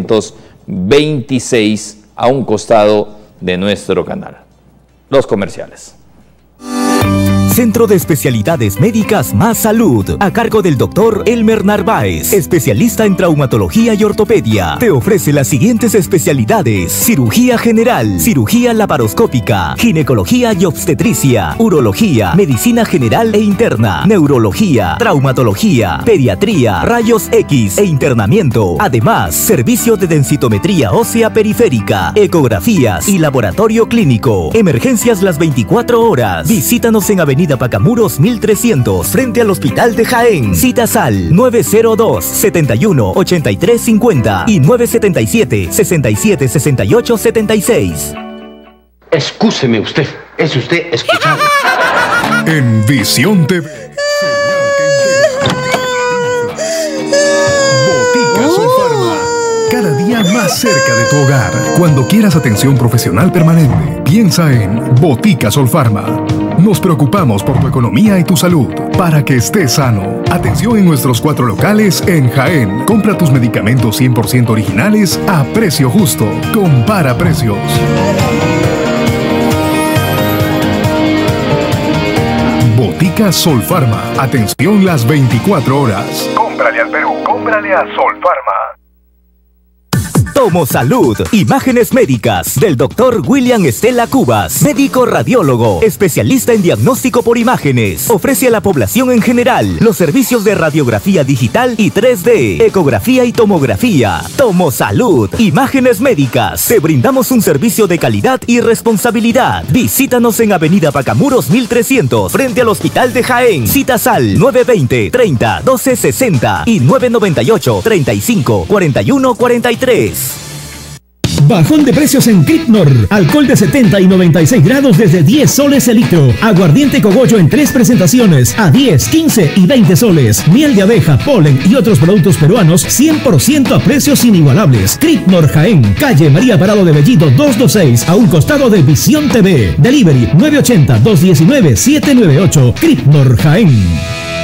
226, a un costado de nuestro canal. Los comerciales. Centro de Especialidades Médicas Más Salud, a cargo del doctor Elmer Narváez, especialista en traumatología y ortopedia. Te ofrece las siguientes especialidades: cirugía general, cirugía laparoscópica, ginecología y obstetricia, urología, medicina general e interna, neurología, traumatología, pediatría, rayos X e internamiento. Además, servicio de densitometría ósea periférica, ecografías y laboratorio clínico. Emergencias las 24 horas. Visítanos en Avenida Pacamuros 1300, frente al Hospital de Jaén. Citas al 902-71-8350 y 977-676876. Excúseme usted, es usted escuchado. En Visión TV. Botica Solfarma. Cada día más cerca de tu hogar. Cuando quieras atención profesional permanente, piensa en Botica Solfarma. Nos preocupamos por tu economía y tu salud, para que estés sano. Atención en nuestros 4 locales en Jaén. Compra tus medicamentos 100% originales a precio justo. Compara precios. Botica Solfarma. Atención las 24 horas. Cómprale al Perú. Cómprale a Solfarma. Tomo Salud, imágenes médicas del doctor William Estela Cubas, médico radiólogo, especialista en diagnóstico por imágenes. Ofrece a la población en general los servicios de radiografía digital y 3D, ecografía y tomografía. Tomo Salud, imágenes médicas. Te brindamos un servicio de calidad y responsabilidad. Visítanos en Avenida Pacamuros 1300, frente al Hospital de Jaén. Citas al 920-30-1260 y 998-35-41-43. Bajón de precios en Cripnor. Alcohol de 70 y 96 grados desde 10 soles el litro. Aguardiente cogollo en 3 presentaciones a 10, 15 y 20 soles. Miel de abeja, polen y otros productos peruanos 100% a precios inigualables. Cripnor Jaén, calle María Parado de Bellido 226, a un costado de Visión TV. Delivery 980-219-798. Cripnor Jaén.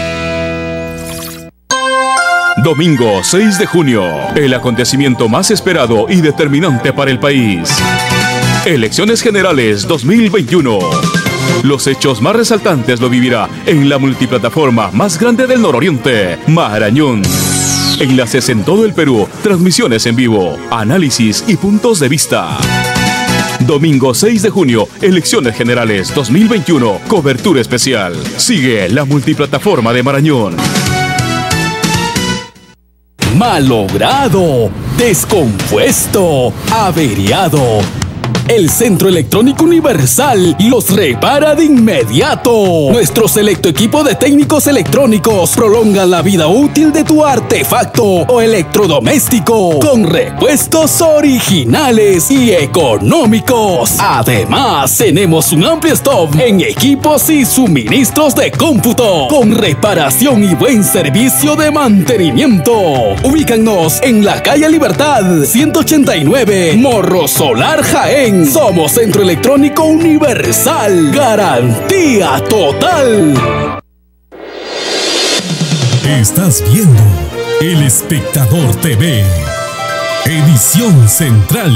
Domingo 6 de junio, el acontecimiento más esperado y determinante para el país. Elecciones Generales 2021. Los hechos más resaltantes lo vivirá en la multiplataforma más grande del nororiente, Marañón. Enlaces en todo el Perú, transmisiones en vivo, análisis y puntos de vista. Domingo 6 de junio, Elecciones Generales 2021, cobertura especial. Sigue la multiplataforma de Marañón. Malogrado, descompuesto, averiado. El Centro Electrónico Universal los repara de inmediato. Nuestro selecto equipo de técnicos electrónicos prolonga la vida útil de tu artefacto o electrodoméstico con repuestos originales y económicos. Además, tenemos un amplio stock en equipos y suministros de cómputo con reparación y buen servicio de mantenimiento. Ubícanos en la calle Libertad 189, Morro Solar, Jaén. Somos Centro Electrónico Universal. Garantía total. Estás viendo El Espectador TV, edición central.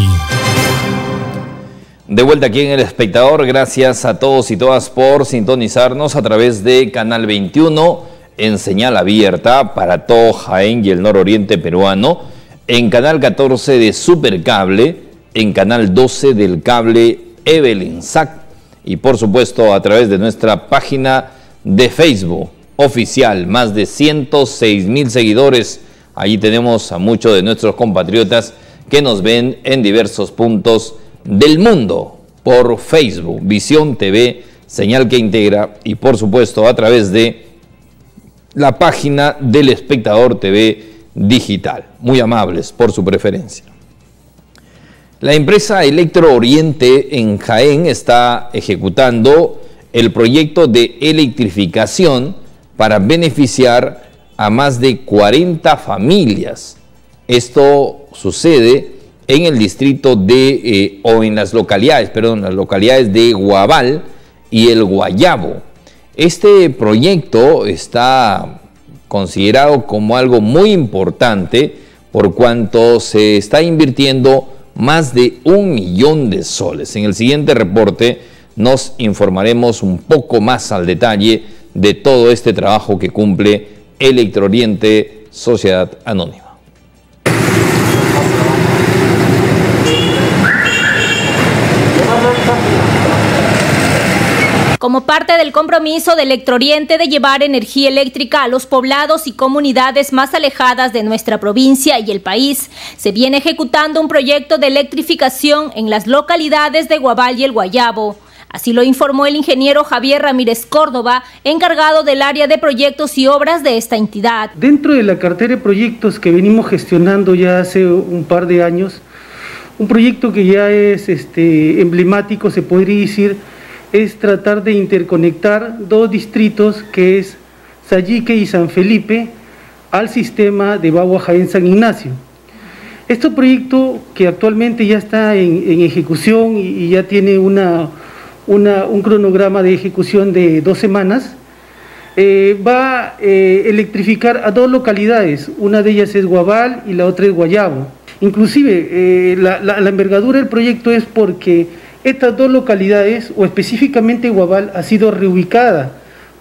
De vuelta aquí en El Espectador, gracias a todos y todas por sintonizarnos a través de Canal 21 en señal abierta para todo Jaén y el nororiente peruano, en Canal 14 de Supercable, en Canal 12 del cable Evelyn-SAC y por supuesto a través de nuestra página de Facebook oficial, más de 106,000 seguidores. Allí tenemos a muchos de nuestros compatriotas que nos ven en diversos puntos del mundo por Facebook, Visión TV, señal que integra, y por supuesto a través de la página del Espectador TV digital. Muy amables por su preferencia. La empresa Electro Oriente en Jaén está ejecutando el proyecto de electrificación para beneficiar a más de 40 familias. Esto sucede en el distrito de, las localidades de Guabal y El Guayabo. Este proyecto está considerado como algo muy importante por cuanto se está invirtiendo más de 1 millón de soles. En el siguiente reporte nos informaremos un poco más al detalle de todo este trabajo que cumple Electro Oriente Sociedad Anónima. Como parte del compromiso de Electro Oriente de llevar energía eléctrica a los poblados y comunidades más alejadas de nuestra provincia y el país, se viene ejecutando un proyecto de electrificación en las localidades de Guabal y El Guayabo. Así lo informó el ingeniero Javier Ramírez Córdoba, encargado del área de proyectos y obras de esta entidad. Dentro de la cartera de proyectos que venimos gestionando ya hace un par de años, un proyecto que ya es emblemático, se podría decir, es tratar de interconectar 2 distritos, que es Sallique y San Felipe, al sistema de Bagua Jaén San Ignacio. Este proyecto, que actualmente ya está en ejecución y ya tiene un cronograma de ejecución de 2 semanas, va a electrificar a 2 localidades, una de ellas es Guabal y la otra es Guayabo. Inclusive la envergadura del proyecto es porque estas 2 localidades, o específicamente Guabal, ha sido reubicada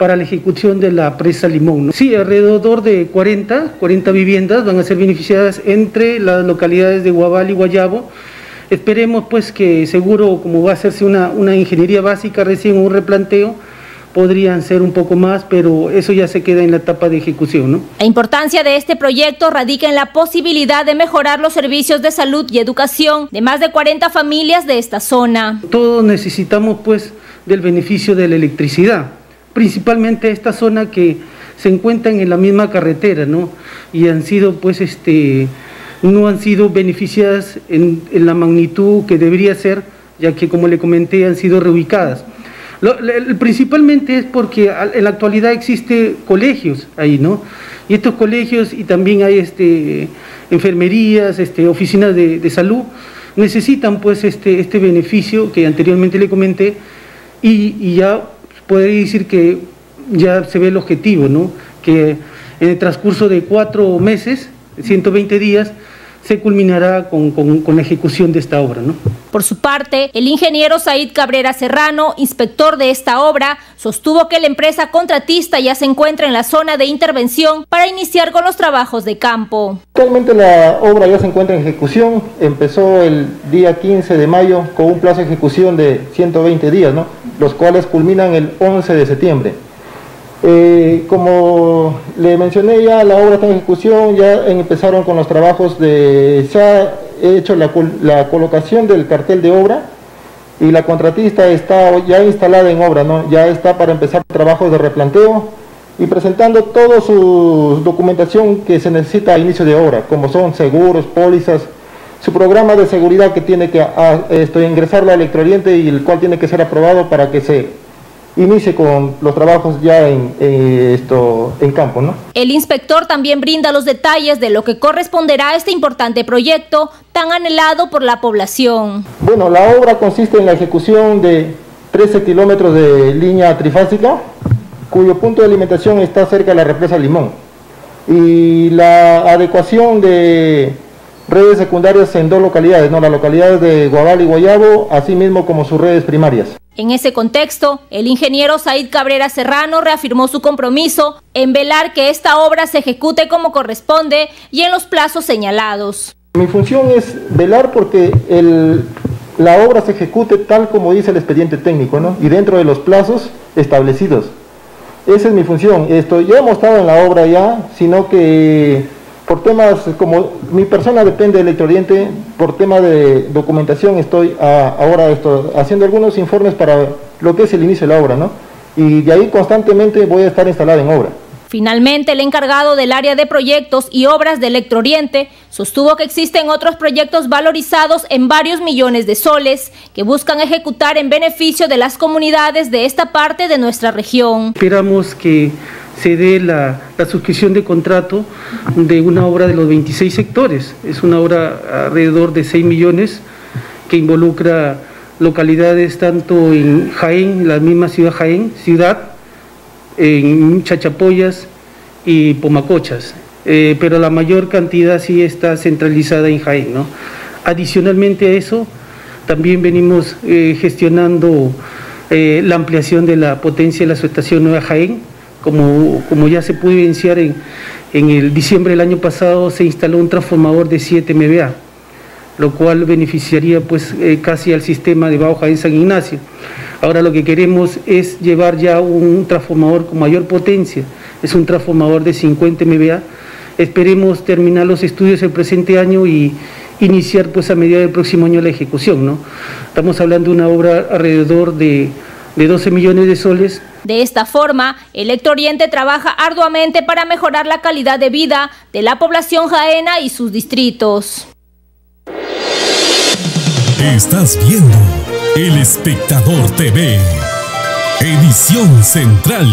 para la ejecución de la presa Limón, ¿no? Sí, alrededor de 40 viviendas van a ser beneficiadas entre las localidades de Guabal y Guayabo. Esperemos pues que seguro, como va a hacerse una ingeniería básica recién, un replanteo, podrían ser un poco más, pero eso ya se queda en la etapa de ejecución, ¿no? La importancia de este proyecto radica en la posibilidad de mejorar los servicios de salud y educación de más de 40 familias de esta zona. Todos necesitamos pues del beneficio de la electricidad, principalmente esta zona que se encuentran en la misma carretera, ¿no? Y han sido pues no han sido beneficiadas en la magnitud que debería ser, ya que, como le comenté, han sido reubicadas. Principalmente es porque en la actualidad existen colegios ahí, ¿no? Y estos colegios, y también hay enfermerías, oficinas de salud, necesitan pues este beneficio que anteriormente le comenté, y ya podría decir que ya se ve el objetivo, ¿no? Que en el transcurso de 4 meses, 120 días, se culminará con la ejecución de esta obra, ¿no? Por su parte, el ingeniero Said Cabrera Serrano, inspector de esta obra, sostuvo que la empresa contratista ya se encuentra en la zona de intervención para iniciar con los trabajos de campo. Actualmente la obra ya se encuentra en ejecución, empezó el día 15 de mayo con un plazo de ejecución de 120 días, ¿no? Los cuales culminan el 11 de septiembre. Como le mencioné, ya la obra está en ejecución, ya empezaron con los trabajos se ha hecho la colocación del cartel de obra y la contratista está ya instalada en obra, ¿no? Ya está para empezar trabajos de replanteo y presentando toda su documentación que se necesita a inicio de obra, como son seguros, pólizas, su programa de seguridad que tiene que ingresarlo a Electrooriente y el cual tiene que ser aprobado para que se inicie con los trabajos ya en campo, ¿no? El inspector también brinda los detalles de lo que corresponderá a este importante proyecto tan anhelado por la población. Bueno, la obra consiste en la ejecución de 13 kilómetros de línea trifásica, cuyo punto de alimentación está cerca de la represa Limón, y la adecuación de redes secundarias en 2 localidades, ¿no? Las localidades de Guabal y Guayabo, así mismo como sus redes primarias. En ese contexto, el ingeniero Said Cabrera Serrano reafirmó su compromiso en velar que esta obra se ejecute como corresponde y en los plazos señalados. Mi función es velar porque la obra se ejecute tal como dice el expediente técnico, ¿no? Y dentro de los plazos establecidos. Esa es mi función. Ya hemos estado en la obra ya, sino que por temas, como mi persona depende de Electrooriente, por tema de documentación estoy ahora haciendo algunos informes para lo que es el inicio de la obra, ¿no? Y de ahí constantemente voy a estar instalado en obra. Finalmente, el encargado del área de proyectos y obras de Electrooriente sostuvo que existen otros proyectos valorizados en varios millones de soles que buscan ejecutar en beneficio de las comunidades de esta parte de nuestra región. Esperamos que se dé la suscripción de contrato de una obra de los 26 sectores. Es una obra alrededor de 6 millones que involucra localidades tanto en Jaén, la misma ciudad Jaén, en Chachapoyas y Pomacochas, pero la mayor cantidad sí está centralizada en Jaén, ¿no? Adicionalmente a eso, también venimos gestionando la ampliación de la potencia de la subestación Nueva Jaén. Como ya se pudo evidenciar en el diciembre del año pasado, se instaló un transformador de 7 MVA, lo cual beneficiaría pues casi al sistema de Bajo Jaén San Ignacio. Ahora lo que queremos es llevar ya un transformador con mayor potencia, es un transformador de 50 MVA. Esperemos terminar los estudios el presente año y iniciar pues a mediados del próximo año la ejecución, ¿no? Estamos hablando de una obra alrededor de 12 millones de soles. De esta forma, Electrooriente trabaja arduamente para mejorar la calidad de vida de la población jaena y sus distritos. Estás viendo El Espectador TV, edición central.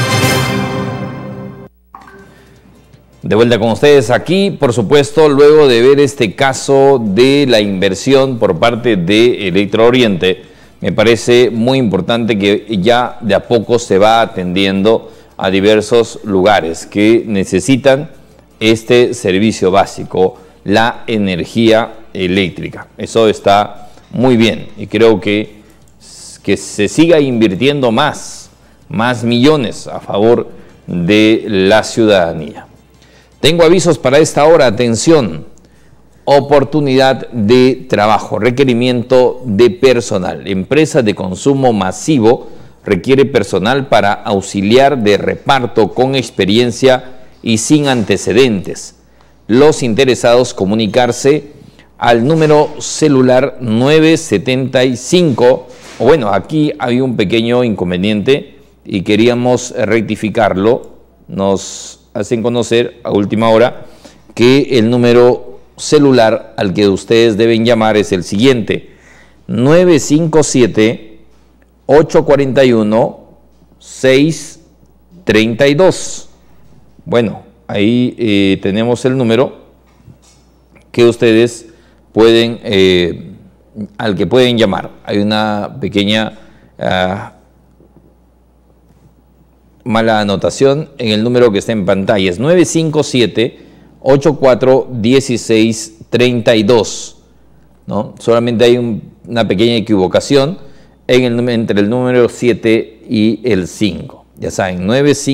De vuelta con ustedes aquí, por supuesto, luego de ver este caso de la inversión por parte de Electrooriente. Me parece muy importante que ya de a poco se va atendiendo a diversos lugares que necesitan este servicio básico, la energía eléctrica. Eso está muy bien y creo que se siga invirtiendo más más millones a favor de la ciudadanía. Tengo avisos para esta hora, atención, oportunidad de trabajo, requerimiento de personal. Empresa de consumo masivo requiere personal para auxiliar de reparto con experiencia y sin antecedentes. Los interesados comunicarse al número celular 975, o bueno, aquí hay un pequeño inconveniente y queríamos rectificarlo. Nos hacen conocer a última hora que el número celular al que ustedes deben llamar es el siguiente: 957-841-632. Bueno, ahí tenemos el número que ustedes pueden, al que pueden llamar. Hay una pequeña mala anotación en el número que está en pantalla. Es 957-841632, ¿no? Solamente hay una pequeña equivocación entre el número 7 y el 5. Ya saben,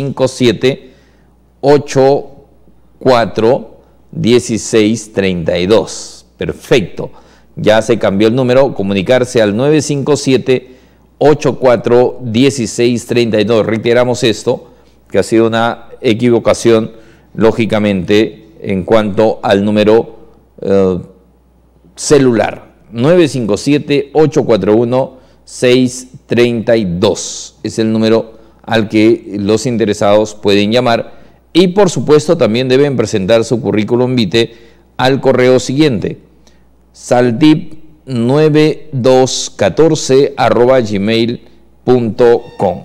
957-841632. Perfecto. Ya se cambió el número. Comunicarse al 957-841632. Reiteramos esto, que ha sido una equivocación, lógicamente, en cuanto al número celular. 957-841-632 es el número al que los interesados pueden llamar, y por supuesto también deben presentar su currículum vitae al correo siguiente: saldip9214@gmail.com.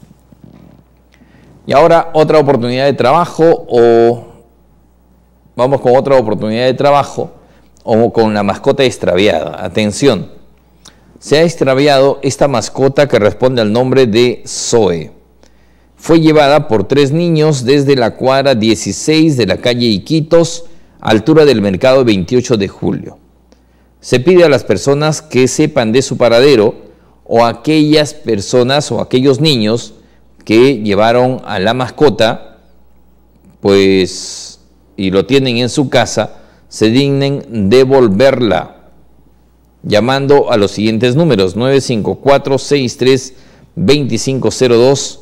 Y ahora otra oportunidad de trabajo, o vamos con otra oportunidad de trabajo, o con la mascota extraviada. Atención, se ha extraviado esta mascota que responde al nombre de Zoe. Fue llevada por 3 niños desde la cuadra 16 de la calle Iquitos, altura del mercado 28 de julio. Se pide a las personas que sepan de su paradero, o aquellas personas o aquellos niños que llevaron a la mascota, pues, y lo tienen en su casa, se dignen devolverla, llamando a los siguientes números: 954-63-2502,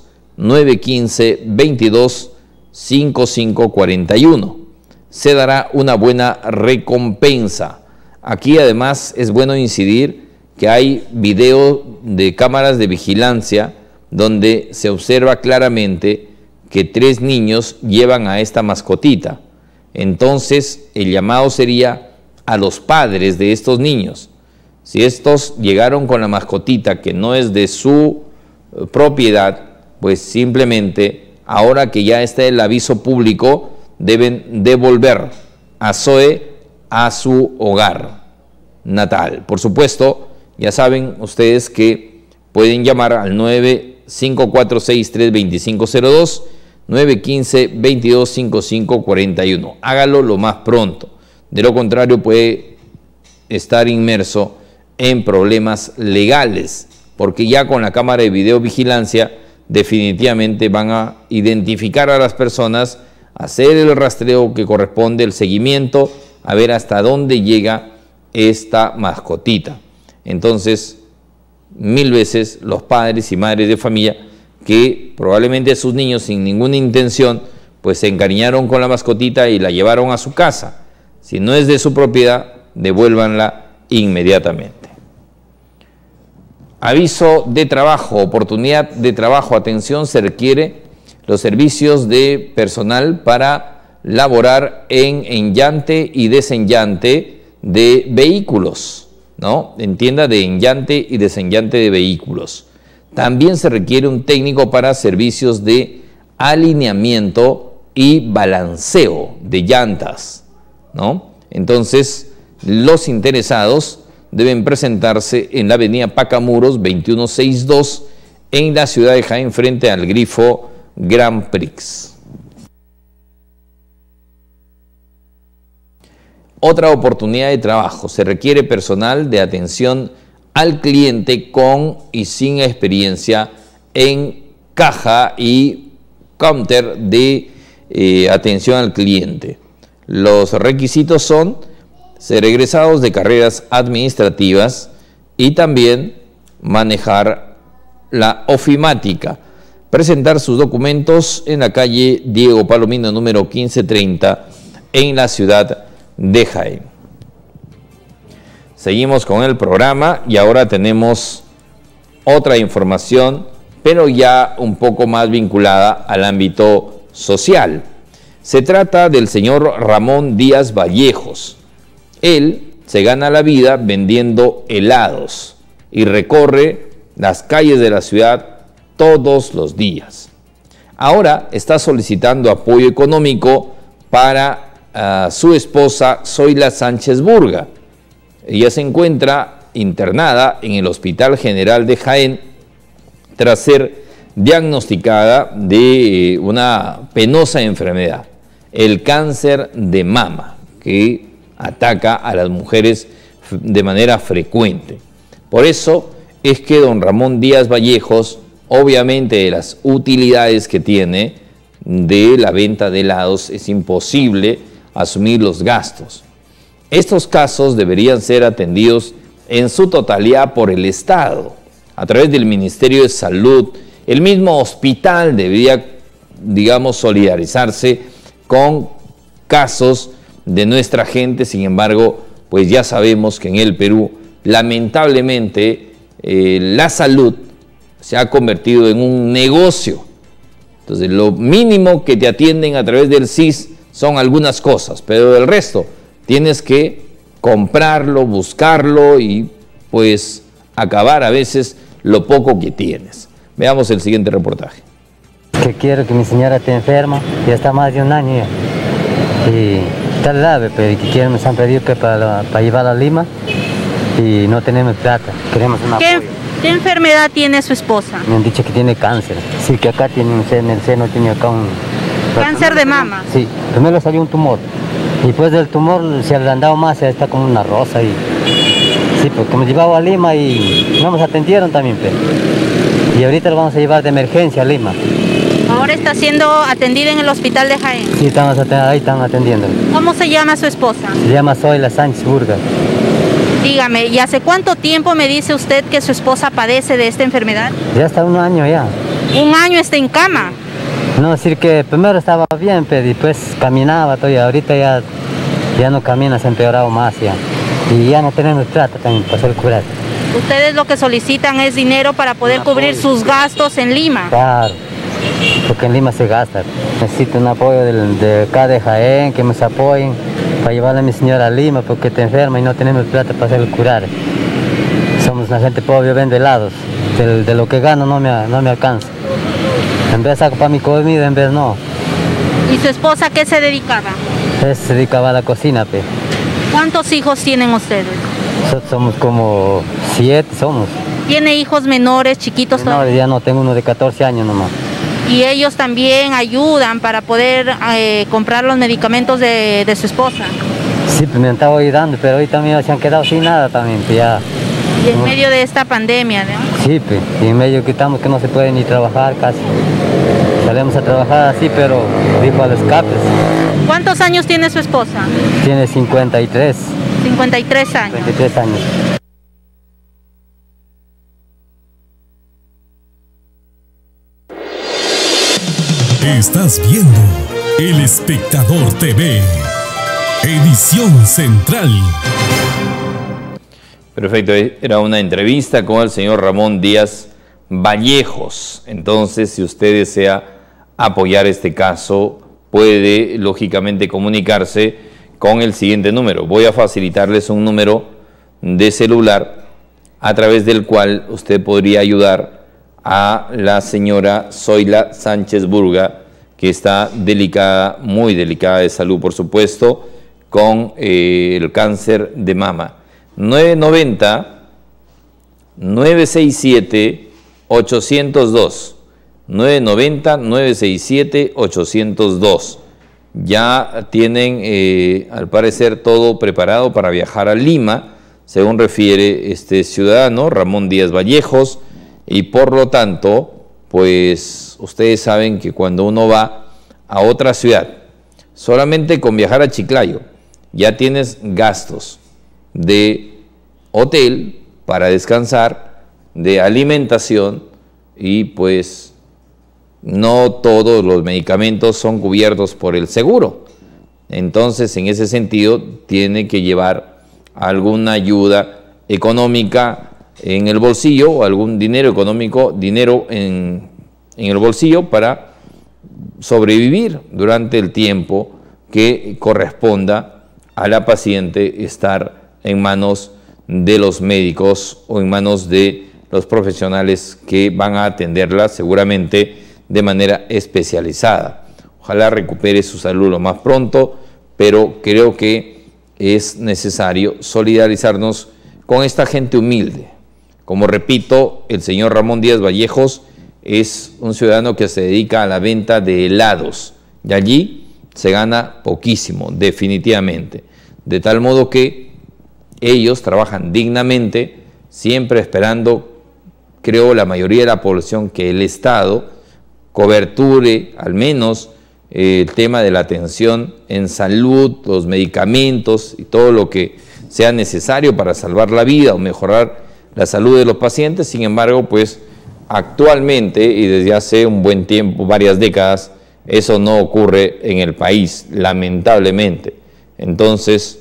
915-22-5541. Se dará una buena recompensa. Aquí además es bueno incidir que hay video de cámaras de vigilancia donde se observa claramente que 3 niños llevan a esta mascotita. Entonces el llamado sería a los padres de estos niños. Si estos llegaron con la mascotita que no es de su propiedad, pues simplemente, ahora que ya está el aviso público, deben devolver a Zoe a su hogar natal. Por supuesto, ya saben ustedes que pueden llamar al 954-63-2502, 915-225541. Hágalo lo más pronto. De lo contrario, puede estar inmerso en problemas legales, porque ya con la cámara de videovigilancia definitivamente van a identificar a las personas, hacer el rastreo que corresponde, el seguimiento, a ver hasta dónde llega esta mascotita. Entonces, 1000 veces los padres y madres de familia que probablemente sus niños sin ninguna intención pues se encariñaron con la mascotita y la llevaron a su casa. Si no es de su propiedad, devuélvanla inmediatamente. Aviso de trabajo, oportunidad de trabajo. Atención, se requiere los servicios de personal para laborar en enllante y desenllante de vehículos, ¿no? En tienda de enllante y desenllante de vehículos. También se requiere un técnico para servicios de alineamiento y balanceo de llantas, ¿no? Entonces, los interesados deben presentarse en la avenida Pacamuros 2162 en la ciudad de Jaén, frente al Grifo Grand Prix. Otra oportunidad de trabajo. Se requiere personal de atención al cliente con y sin experiencia en caja y counter de atención al cliente. Los requisitos son ser egresados de carreras administrativas y también manejar la ofimática. Presentar sus documentos en la calle Diego Palomino número 1530 en la ciudad de Jaén. Seguimos con el programa y ahora tenemos otra información, pero ya un poco más vinculada al ámbito social. Se trata del señor Ramón Díaz Vallejos. Él se gana la vida vendiendo helados y recorre las calles de la ciudad todos los días. Ahora está solicitando apoyo económico para su esposa Zoila Sánchez Burga. Ella se encuentra internada en el Hospital General de Jaén tras ser diagnosticada de una penosa enfermedad, el cáncer de mama, que ataca a las mujeres de manera frecuente. Por eso es que don Ramón Díaz Vallejos, obviamente de las utilidades que tiene de la venta de helados, es imposible asumir los gastos. Estos casos deberían ser atendidos en su totalidad por el Estado, a través del Ministerio de Salud. El mismo hospital debería, digamos, solidarizarse con casos de nuestra gente. Sin embargo, pues ya sabemos que en el Perú, lamentablemente, la salud se ha convertido en un negocio. Entonces, lo mínimo que te atienden a través del SIS son algunas cosas, pero del resto tienes que comprarlo, buscarlo y pues acabar a veces lo poco que tienes. Veamos el siguiente reportaje. Que quiero que mi señora esté enferma, ya está más de un año ya. Y está grave, pero que quieren, nos han pedido que para llevarla a Lima y no tenemos plata, queremos una apoyo. ¿Qué enfermedad tiene su esposa? Me han dicho que tiene cáncer, sí, que acá tiene un seno, en el seno tiene acá un... ¿Cáncer de mama? Sí, primero salió un tumor. Y después del tumor se ha agrandado más, ya está como una rosa. Y sí, porque hemos llevado a Lima y no nos atendieron también. Pero. Y ahorita lo vamos a llevar de emergencia a Lima. ¿Ahora está siendo atendida en el hospital de Jaén? Sí, ahí están atendiendo. ¿Cómo se llama su esposa? Se llama Zoila Sánchez Burga. Dígame, ¿y hace cuánto tiempo me dice usted que su esposa padece de esta enfermedad? Ya está un año ya. ¿Un año está en cama? No, decir que primero estaba bien, pero después caminaba todavía. Ahorita ya no camina, se ha empeorado más ya. Y ya no tenemos plata también para hacer curar. Ustedes lo que solicitan es dinero para poder cubrir sus gastos en Lima. Claro, porque en Lima se gasta. Necesito un apoyo de acá de Jaén, que nos apoyen para llevarle a mi señora a Lima porque está enferma y no tenemos plata para hacer curar. Somos una gente pobre, yo vendo helados. De lo que gano no me alcanza. En vez saco para mi comida, en vez no. ¿Y su esposa qué se dedicaba? Se dedicaba a la cocina, pe. ¿Cuántos hijos tienen ustedes? Nosotros somos como 7, somos. ¿Tiene hijos menores, chiquitos? No, ya no, tengo uno de 14 años nomás. ¿Y ellos también ayudan para poder comprar los medicamentos de su esposa? Sí, pues me han estado ayudando, pero hoy también se han quedado sin nada también, pues ya. Y en medio de esta pandemia, ¿no? Sí, pues, y en medio que estamos que no se puede ni trabajar casi. Salimos a trabajar así, pero dijo a los escapes. ¿Cuántos años tiene su esposa? Tiene 53. 53 años. 53 años. Estás viendo El Espectador TV, edición central. Perfecto, era una entrevista con el señor Ramón Díaz Vallejos. Entonces, si usted desea apoyar este caso, puede lógicamente comunicarse con el siguiente número. Voy a facilitarles un número de celular a través del cual usted podría ayudar a la señora Zoila Sánchez Burga, que está delicada, muy delicada de salud, por supuesto, con el cáncer de mama. 990-967-802. 990-967-802. Ya tienen, al parecer, todo preparado para viajar a Lima, según refiere este ciudadano, Ramón Díaz Vallejos, y por lo tanto, pues ustedes saben que cuando uno va a otra ciudad, solamente con viajar a Chiclayo, ya tienes gastos de hotel para descansar, de alimentación, y pues no todos los medicamentos son cubiertos por el seguro. Entonces, en ese sentido, tiene que llevar alguna ayuda económica en el bolsillo, o algún dinero económico, dinero en el bolsillo para sobrevivir durante el tiempo que corresponda a la paciente estar en manos de los médicos o en manos de los profesionales que van a atenderla seguramente de manera especializada. Ojalá recupere su salud lo más pronto, pero creo que es necesario solidarizarnos con esta gente humilde. Como repito, el señor Ramón Díaz Vallejos es un ciudadano que se dedica a la venta de helados y allí se gana poquísimo, definitivamente. De tal modo que ellos trabajan dignamente, siempre esperando, creo, la mayoría de la población, que el Estado coberture al menos el tema de la atención en salud, los medicamentos y todo lo que sea necesario para salvar la vida o mejorar la salud de los pacientes. Sin embargo, pues actualmente y desde hace un buen tiempo, varias décadas, eso no ocurre en el país, lamentablemente. Entonces,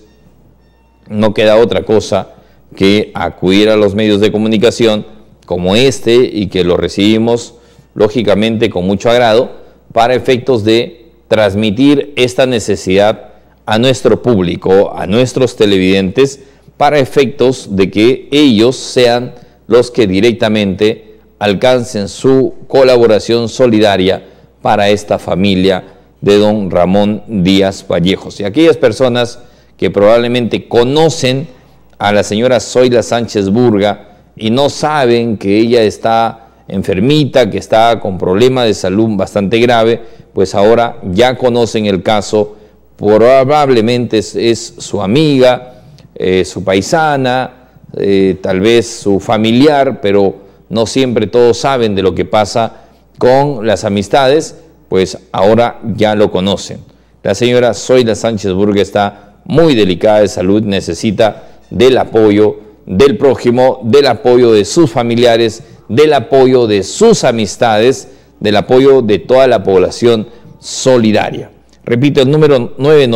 no queda otra cosa que acudir a los medios de comunicación como este, y que lo recibimos lógicamente con mucho agrado, para efectos de transmitir esta necesidad a nuestro público, a nuestros televidentes, para efectos de que ellos sean los que directamente alcancen su colaboración solidaria para esta familia de don Ramón Díaz Vallejos. Y aquellas personas que probablemente conocen a la señora Zoila Sánchez Burga y no saben que ella está enfermita, que está con problemas de salud bastante grave, pues ahora ya conocen el caso. Probablemente es su amiga, su paisana, tal vez su familiar, pero no siempre todos saben de lo que pasa con las amistades, pues ahora ya lo conocen. La señora Zoila Sánchez Burga está muy delicada de salud, necesita del apoyo del prójimo, del apoyo de sus familiares, del apoyo de sus amistades, del apoyo de toda la población solidaria. Repito, el número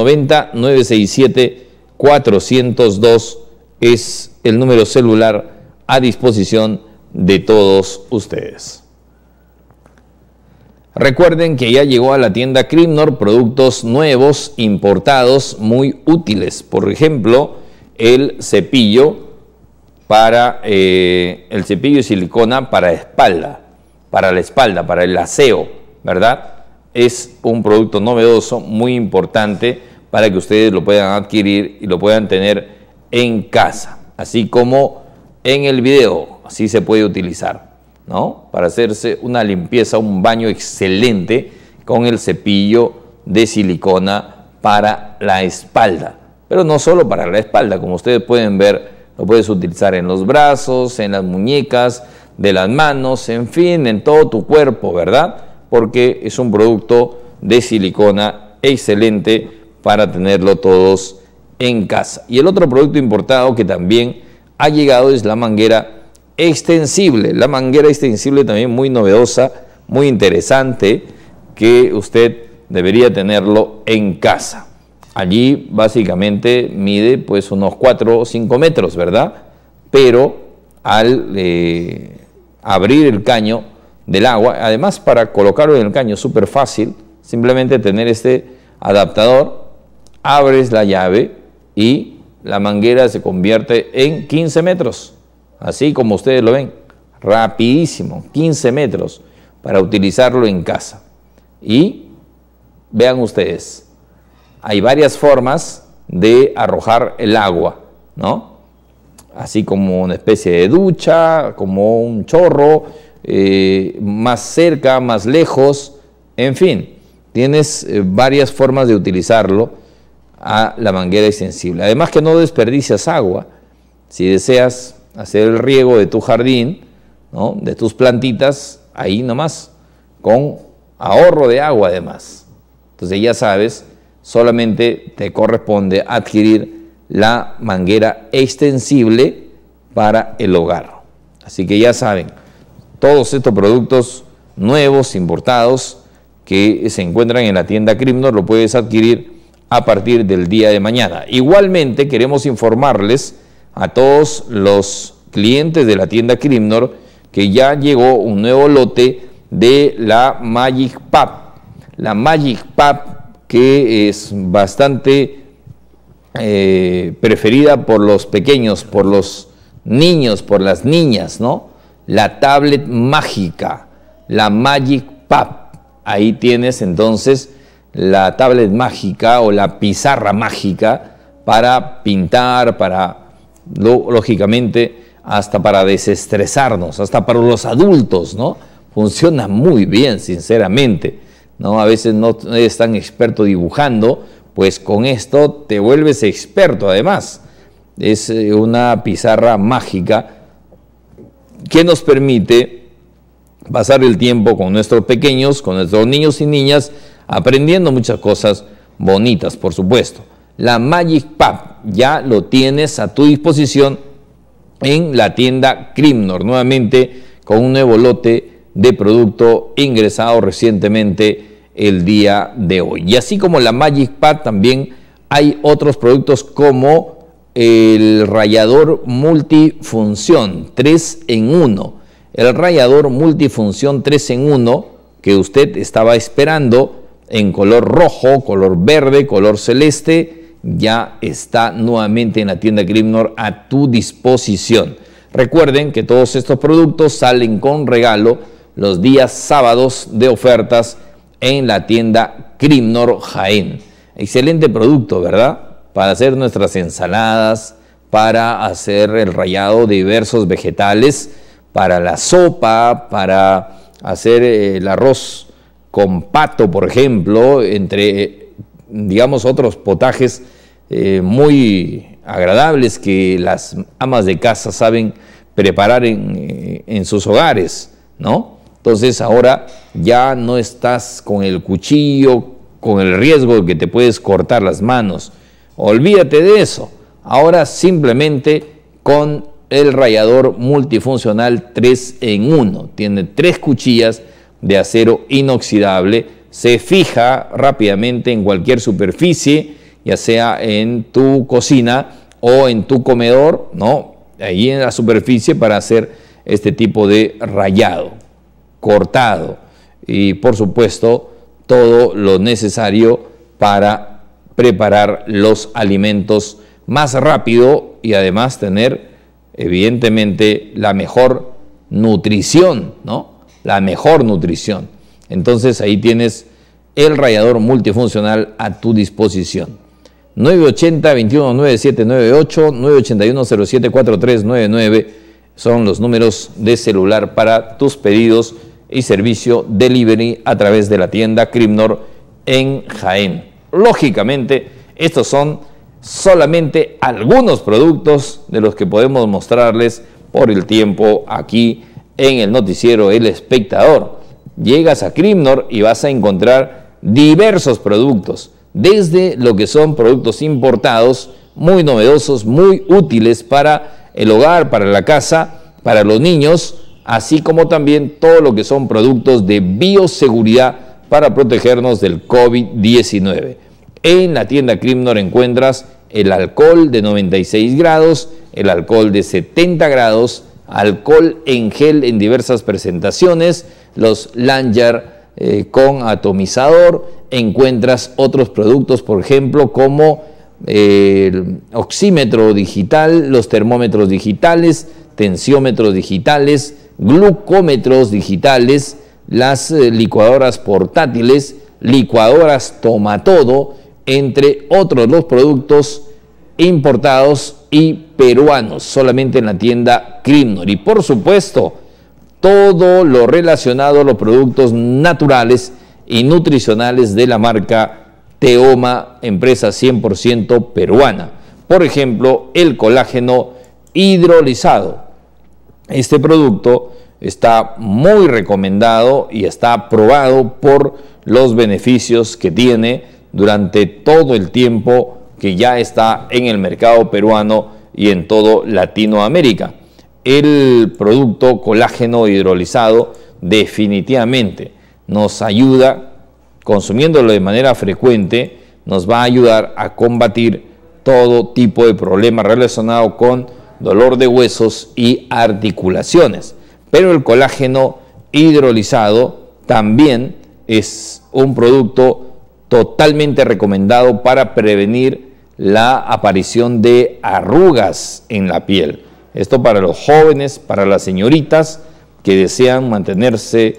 990-967-402 es el número celular a disposición de todos ustedes. Recuerden que ya llegó a la tienda Crimnor productos nuevos, importados, muy útiles. Por ejemplo, el cepillo el cepillo de silicona para la espalda, para el aseo, ¿verdad? Es un producto novedoso, muy importante, para que ustedes lo puedan adquirir y lo puedan tener en casa, así como en el video, así se puede utilizar, ¿no? Para hacerse una limpieza, un baño excelente con el cepillo de silicona para la espalda. Pero no solo para la espalda, como ustedes pueden ver, lo puedes utilizar en los brazos, en las muñecas de las manos, en fin, en todo tu cuerpo, ¿verdad? Porque es un producto de silicona excelente para tenerlo todos en casa. Y el otro producto importado que también ha llegado es la manguera extensible. La manguera extensible también muy novedosa, muy interesante, que usted debería tenerlo en casa. Allí básicamente mide pues unos 4 o 5 metros, ¿verdad? Pero al abrir el caño del agua, además para colocarlo en el caño súper fácil, simplemente tener este adaptador, abres la llave y la manguera se convierte en 15 metros, así como ustedes lo ven, rapidísimo, 15 metros para utilizarlo en casa. Y vean ustedes, hay varias formas de arrojar el agua, ¿no? Así como una especie de ducha, como un chorro, más cerca, más lejos, en fin, tienes varias formas de utilizarlo a la manguera extensible. Además que no desperdicias agua. Si deseas hacer el riego de tu jardín, ¿no?, de tus plantitas, ahí nomás, con ahorro de agua además. Entonces ya sabes, solamente te corresponde adquirir la manguera extensible para el hogar. Así que ya saben, todos estos productos nuevos, importados, que se encuentran en la tienda Crimnor, lo puedes adquirir a partir del día de mañana. Igualmente queremos informarles a todos los clientes de la tienda Crimnor que ya llegó un nuevo lote de la Magic Pap. La Magic Pap, que es bastante preferida por los pequeños, por los niños, por las niñas, ¿no? La tablet mágica, la Magic Pap. Ahí tienes entonces la tablet mágica o la pizarra mágica para pintar, para, lógicamente, hasta para desestresarnos, hasta para los adultos, ¿no? Funciona muy bien, sinceramente, ¿no? A veces no eres tan experto dibujando, pues con esto te vuelves experto además. Es una pizarra mágica que nos permite pasar el tiempo con nuestros pequeños, con nuestros niños y niñas, aprendiendo muchas cosas bonitas, por supuesto. La Magic Pap ya lo tienes a tu disposición en la tienda Crimnor, nuevamente con un nuevo lote de producto ingresado recientemente el día de hoy. Y así como la Magic Pap, también hay otros productos como el rallador multifunción 3 en 1. El rallador multifunción 3 en 1 que usted estaba esperando en color rojo, color verde, color celeste, ya está nuevamente en la tienda Crimnor a tu disposición. Recuerden que todos estos productos salen con regalo los días sábados de ofertas en la tienda Crimnor Jaén. Excelente producto, ¿verdad? Para hacer nuestras ensaladas, para hacer el rallado de diversos vegetales, para la sopa, para hacer el arroz con pato, por ejemplo, entre, digamos, otros potajes muy agradables que las amas de casa saben preparar en sus hogares, ¿no? Entonces ahora ya no estás con el cuchillo, con el riesgo de que te puedes cortar las manos. Olvídate de eso. Ahora simplemente con el rallador multifuncional 3 en 1. Tiene 3 cuchillas de acero inoxidable. Se fija rápidamente en cualquier superficie, ya sea en tu cocina o en tu comedor, ¿no? Ahí en la superficie para hacer este tipo de rallado, cortado y por supuesto todo lo necesario para preparar los alimentos más rápido y además tener evidentemente la mejor nutrición, ¿no? La mejor nutrición. Entonces ahí tienes el rallador multifuncional a tu disposición. 980-219798, 981-074399 son los números de celular para tus pedidos y servicio delivery a través de la tienda Crimnor en Jaén. Lógicamente, estos son solamente algunos productos de los que podemos mostrarles por el tiempo aquí en el noticiero El Espectador. Llegas a Crimnor y vas a encontrar diversos productos, desde lo que son productos importados, muy novedosos, muy útiles para el hogar, para la casa, para los niños, así como también todo lo que son productos de bioseguridad para protegernos del COVID-19. En la tienda Crimnor encuentras el alcohol de 96 grados, el alcohol de 70 grados, alcohol en gel en diversas presentaciones, los lanyard con atomizador. Encuentras otros productos, por ejemplo, como el oxímetro digital, los termómetros digitales, tensiómetros digitales, glucómetros digitales, las licuadoras portátiles, licuadoras Tomatodo, entre otros los productos importados y peruanos, solamente en la tienda Crimnor. Y por supuesto, todo lo relacionado a los productos naturales y nutricionales de la marca Teoma, empresa 100% peruana. Por ejemplo, el colágeno hidrolizado. Este producto está muy recomendado y está probado por los beneficios que tiene durante todo el tiempo que ya está en el mercado peruano y en todo Latinoamérica. El producto colágeno hidrolizado definitivamente nos ayuda, consumiéndolo de manera frecuente, nos va a ayudar a combatir todo tipo de problemas relacionados con dolor de huesos y articulaciones. Pero el colágeno hidrolizado también es un producto totalmente recomendado para prevenir la aparición de arrugas en la piel. Esto para los jóvenes, para las señoritas que desean mantenerse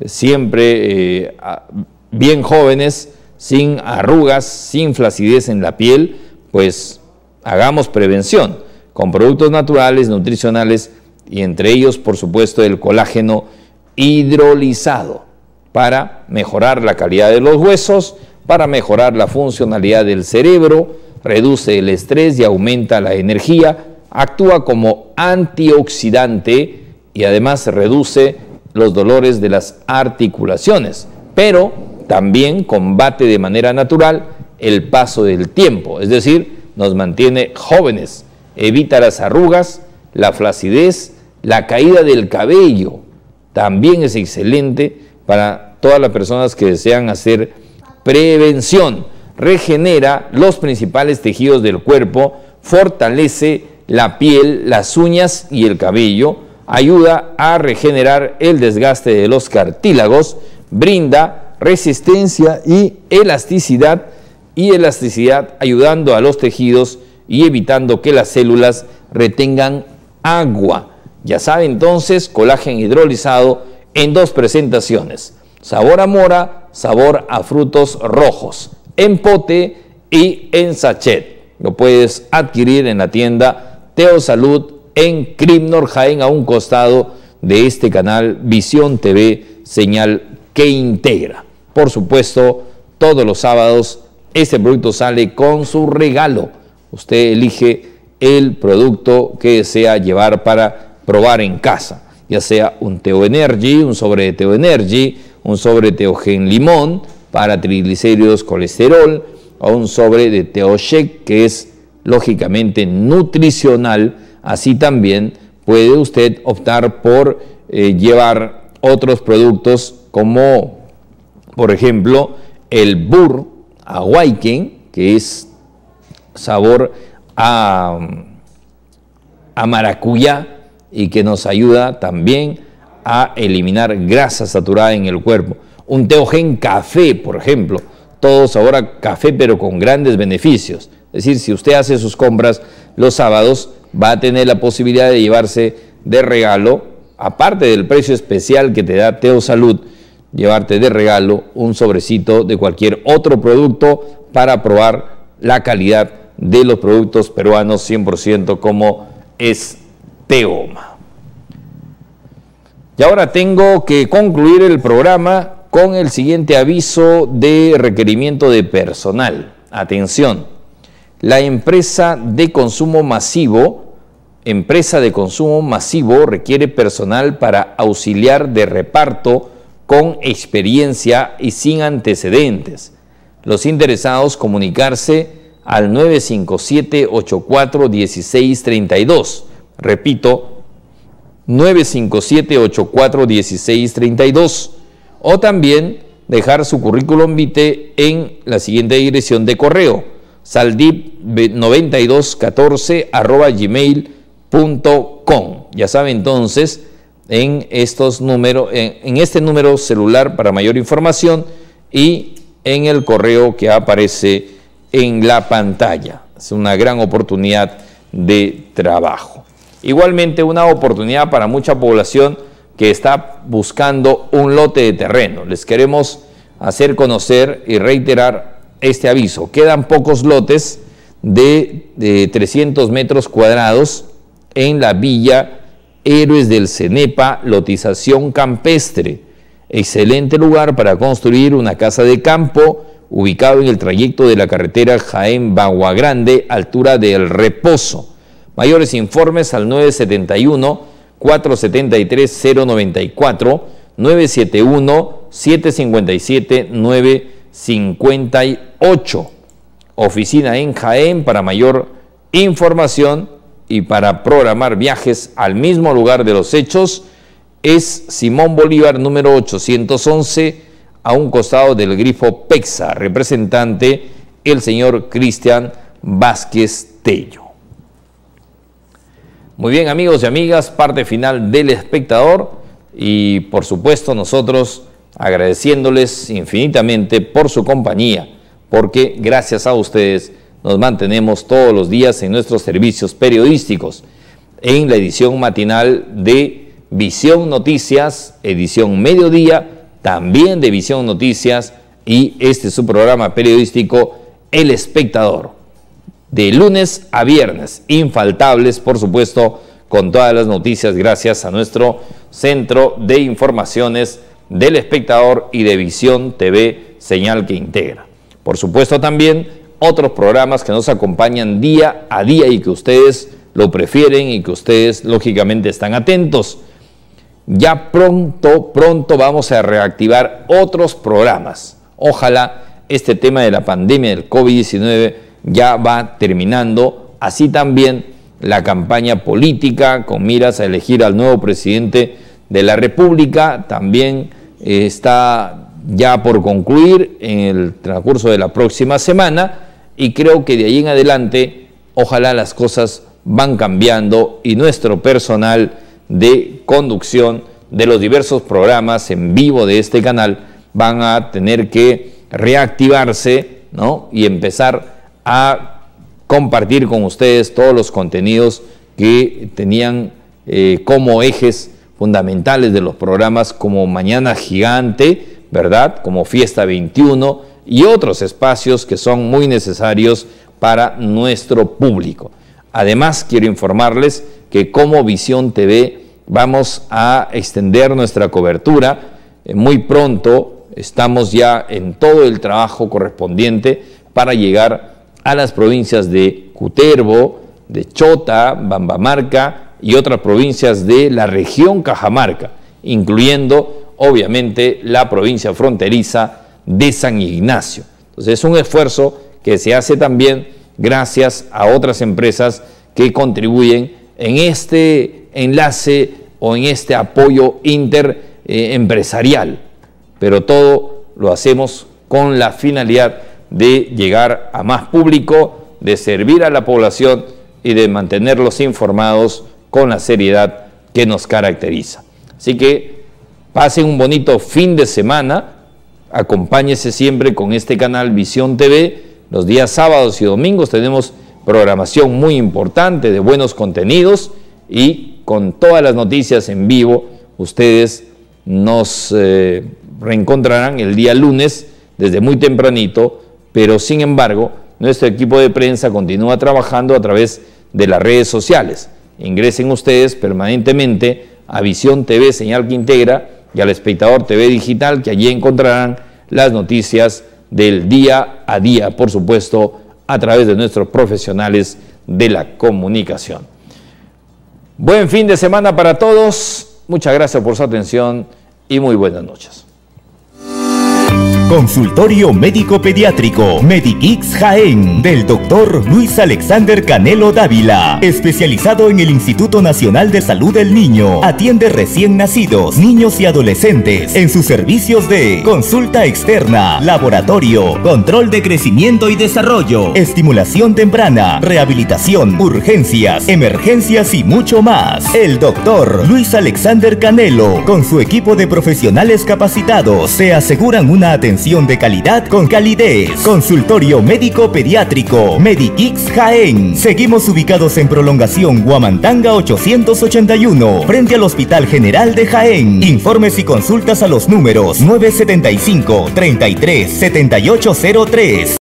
siempre bien jóvenes, sin arrugas, sin flacidez en la piel, pues hagamos prevención con productos naturales, nutricionales y entre ellos, por supuesto, el colágeno hidrolizado para mejorar la calidad de los huesos, para mejorar la funcionalidad del cerebro, reduce el estrés y aumenta la energía, actúa como antioxidante y además reduce los dolores de las articulaciones, pero también combate de manera natural el paso del tiempo, es decir, nos mantiene jóvenes, evita las arrugas, la flacidez, la caída del cabello. También es excelente para todas las personas que desean hacer prevención. Regenera los principales tejidos del cuerpo, fortalece la piel, las uñas y el cabello, ayuda a regenerar el desgaste de los cartílagos, brinda resistencia y elasticidad ayudando a los tejidos y evitando que las células retengan agua. Ya sabe entonces, colágeno hidrolizado en dos presentaciones, sabor a mora, sabor a frutos rojos, en pote y en sachet. Lo puedes adquirir en la tienda Teo Salud en Crimnor Jaén, a un costado de este canal Visión TV, señal que integra. Por supuesto, todos los sábados este producto sale con su regalo. Usted elige el producto que desea llevar para probar en casa, ya sea un Teo Energy, un sobre de Teo Energy, un sobre de Teogen Limón para triglicéridos, colesterol, o un sobre de Teo Shake, que es lógicamente nutricional. Así también puede usted optar por llevar otros productos como, por ejemplo, el Burr Awaken, que es sabor a maracuyá y que nos ayuda también a eliminar grasa saturada en el cuerpo. Un Teogen Café, por ejemplo, todo sabor a café pero con grandes beneficios. Es decir, si usted hace sus compras los sábados, va a tener la posibilidad de llevarse de regalo, aparte del precio especial que te da Teo Salud, llevarte de regalo un sobrecito de cualquier otro producto para probar la calidad de los productos peruanos 100% como es Teoma. Y ahora tengo que concluir el programa con el siguiente aviso de requerimiento de personal. Atención, la empresa de consumo masivo requiere personal para auxiliar de reparto con experiencia y sin antecedentes. Los interesados comunicarse al 957-84-1632. Repito, 957-84-1632. O también dejar su currículum vitae en la siguiente dirección de correo: saldip9214@gmail.com. Ya sabe entonces, en este número celular para mayor información y en el correo que aparece en la pantalla. Es una gran oportunidad de trabajo. Igualmente, una oportunidad para mucha población que está buscando un lote de terreno. Les queremos hacer conocer y reiterar este aviso. Quedan pocos lotes de 300 metros cuadrados en la villa Héroes del Cenepa, lotización campestre. Excelente lugar para construir una casa de campo, ubicado en el trayecto de la carretera Jaén-Bagua Grande, altura del Reposo. Mayores informes al 473-094, 971-757-958. Oficina en Jaén. Para mayor información y para programar viajes al mismo lugar de los hechos es Simón Bolívar número 811, a un costado del grifo Pexa. Representante el señor Cristian Vázquez Tello. Muy bien, amigos y amigas, parte final del Espectador, y por supuesto nosotros agradeciéndoles infinitamente por su compañía, porque gracias a ustedes nos mantenemos todos los días en nuestros servicios periodísticos, en la edición matinal de Visión Noticias, edición mediodía, también de Visión Noticias, y este es su programa periodístico El Espectador, de lunes a viernes, infaltables, por supuesto, con todas las noticias, gracias a nuestro Centro de Informaciones del Espectador y de Visión TV, señal que integra. Por supuesto, también otros programas que nos acompañan día a día y que ustedes lo prefieren y que ustedes, lógicamente, están atentos. Ya pronto vamos a reactivar otros programas. Ojalá este tema de la pandemia del COVID-19 ya va terminando, así también la campaña política con miras a elegir al nuevo presidente de la República también está ya por concluir en el transcurso de la próxima semana, y creo que de ahí en adelante ojalá las cosas van cambiando y nuestro personal de conducción de los diversos programas en vivo de este canal van a tener que reactivarse, ¿no? Y empezar a compartir con ustedes todos los contenidos que tenían como ejes fundamentales de los programas, como Mañana Gigante, ¿verdad? Como Fiesta 21 y otros espacios que son muy necesarios para nuestro público. Además, quiero informarles que como Visión TV vamos a extender nuestra cobertura. Muy pronto estamos ya en todo el trabajo correspondiente para llegar a las provincias de Cutervo, de Chota, Bambamarca y otras provincias de la región Cajamarca, incluyendo obviamente la provincia fronteriza de San Ignacio. Entonces es un esfuerzo que se hace también gracias a otras empresas que contribuyen en este enlace o en este apoyo interempresarial, pero todo lo hacemos con la finalidad de llegar a más público, de servir a la población y de mantenerlos informados con la seriedad que nos caracteriza. Así que pasen un bonito fin de semana, acompáñese siempre con este canal Visión TV. Los días sábados y domingos tenemos programación muy importante de buenos contenidos, y con todas las noticias en vivo ustedes nos reencontrarán el día lunes desde muy tempranito, pero sin embargo nuestro equipo de prensa continúa trabajando a través de las redes sociales. Ingresen ustedes permanentemente a Visión TV, señal que integra, y al Espectador TV Digital, que allí encontrarán las noticias del día a día, por supuesto, a través de nuestros profesionales de la comunicación. Buen fin de semana para todos, muchas gracias por su atención y muy buenas noches. Consultorio Médico Pediátrico Medikix Jaén, del doctor Luis Alexander Canelo Dávila, especializado en el Instituto Nacional de Salud del Niño. Atiende recién nacidos, niños y adolescentes en sus servicios de consulta externa, laboratorio, control de crecimiento y desarrollo, estimulación temprana, rehabilitación, urgencias, emergencias y mucho más. El doctor Luis Alexander Canelo, con su equipo de profesionales capacitados, se aseguran una atención de calidad con calidez. Consultorio Médico Pediátrico Medikix Jaén. Seguimos ubicados en Prolongación Huamantanga 881, frente al Hospital General de Jaén. Informes y consultas a los números 975-33-7803.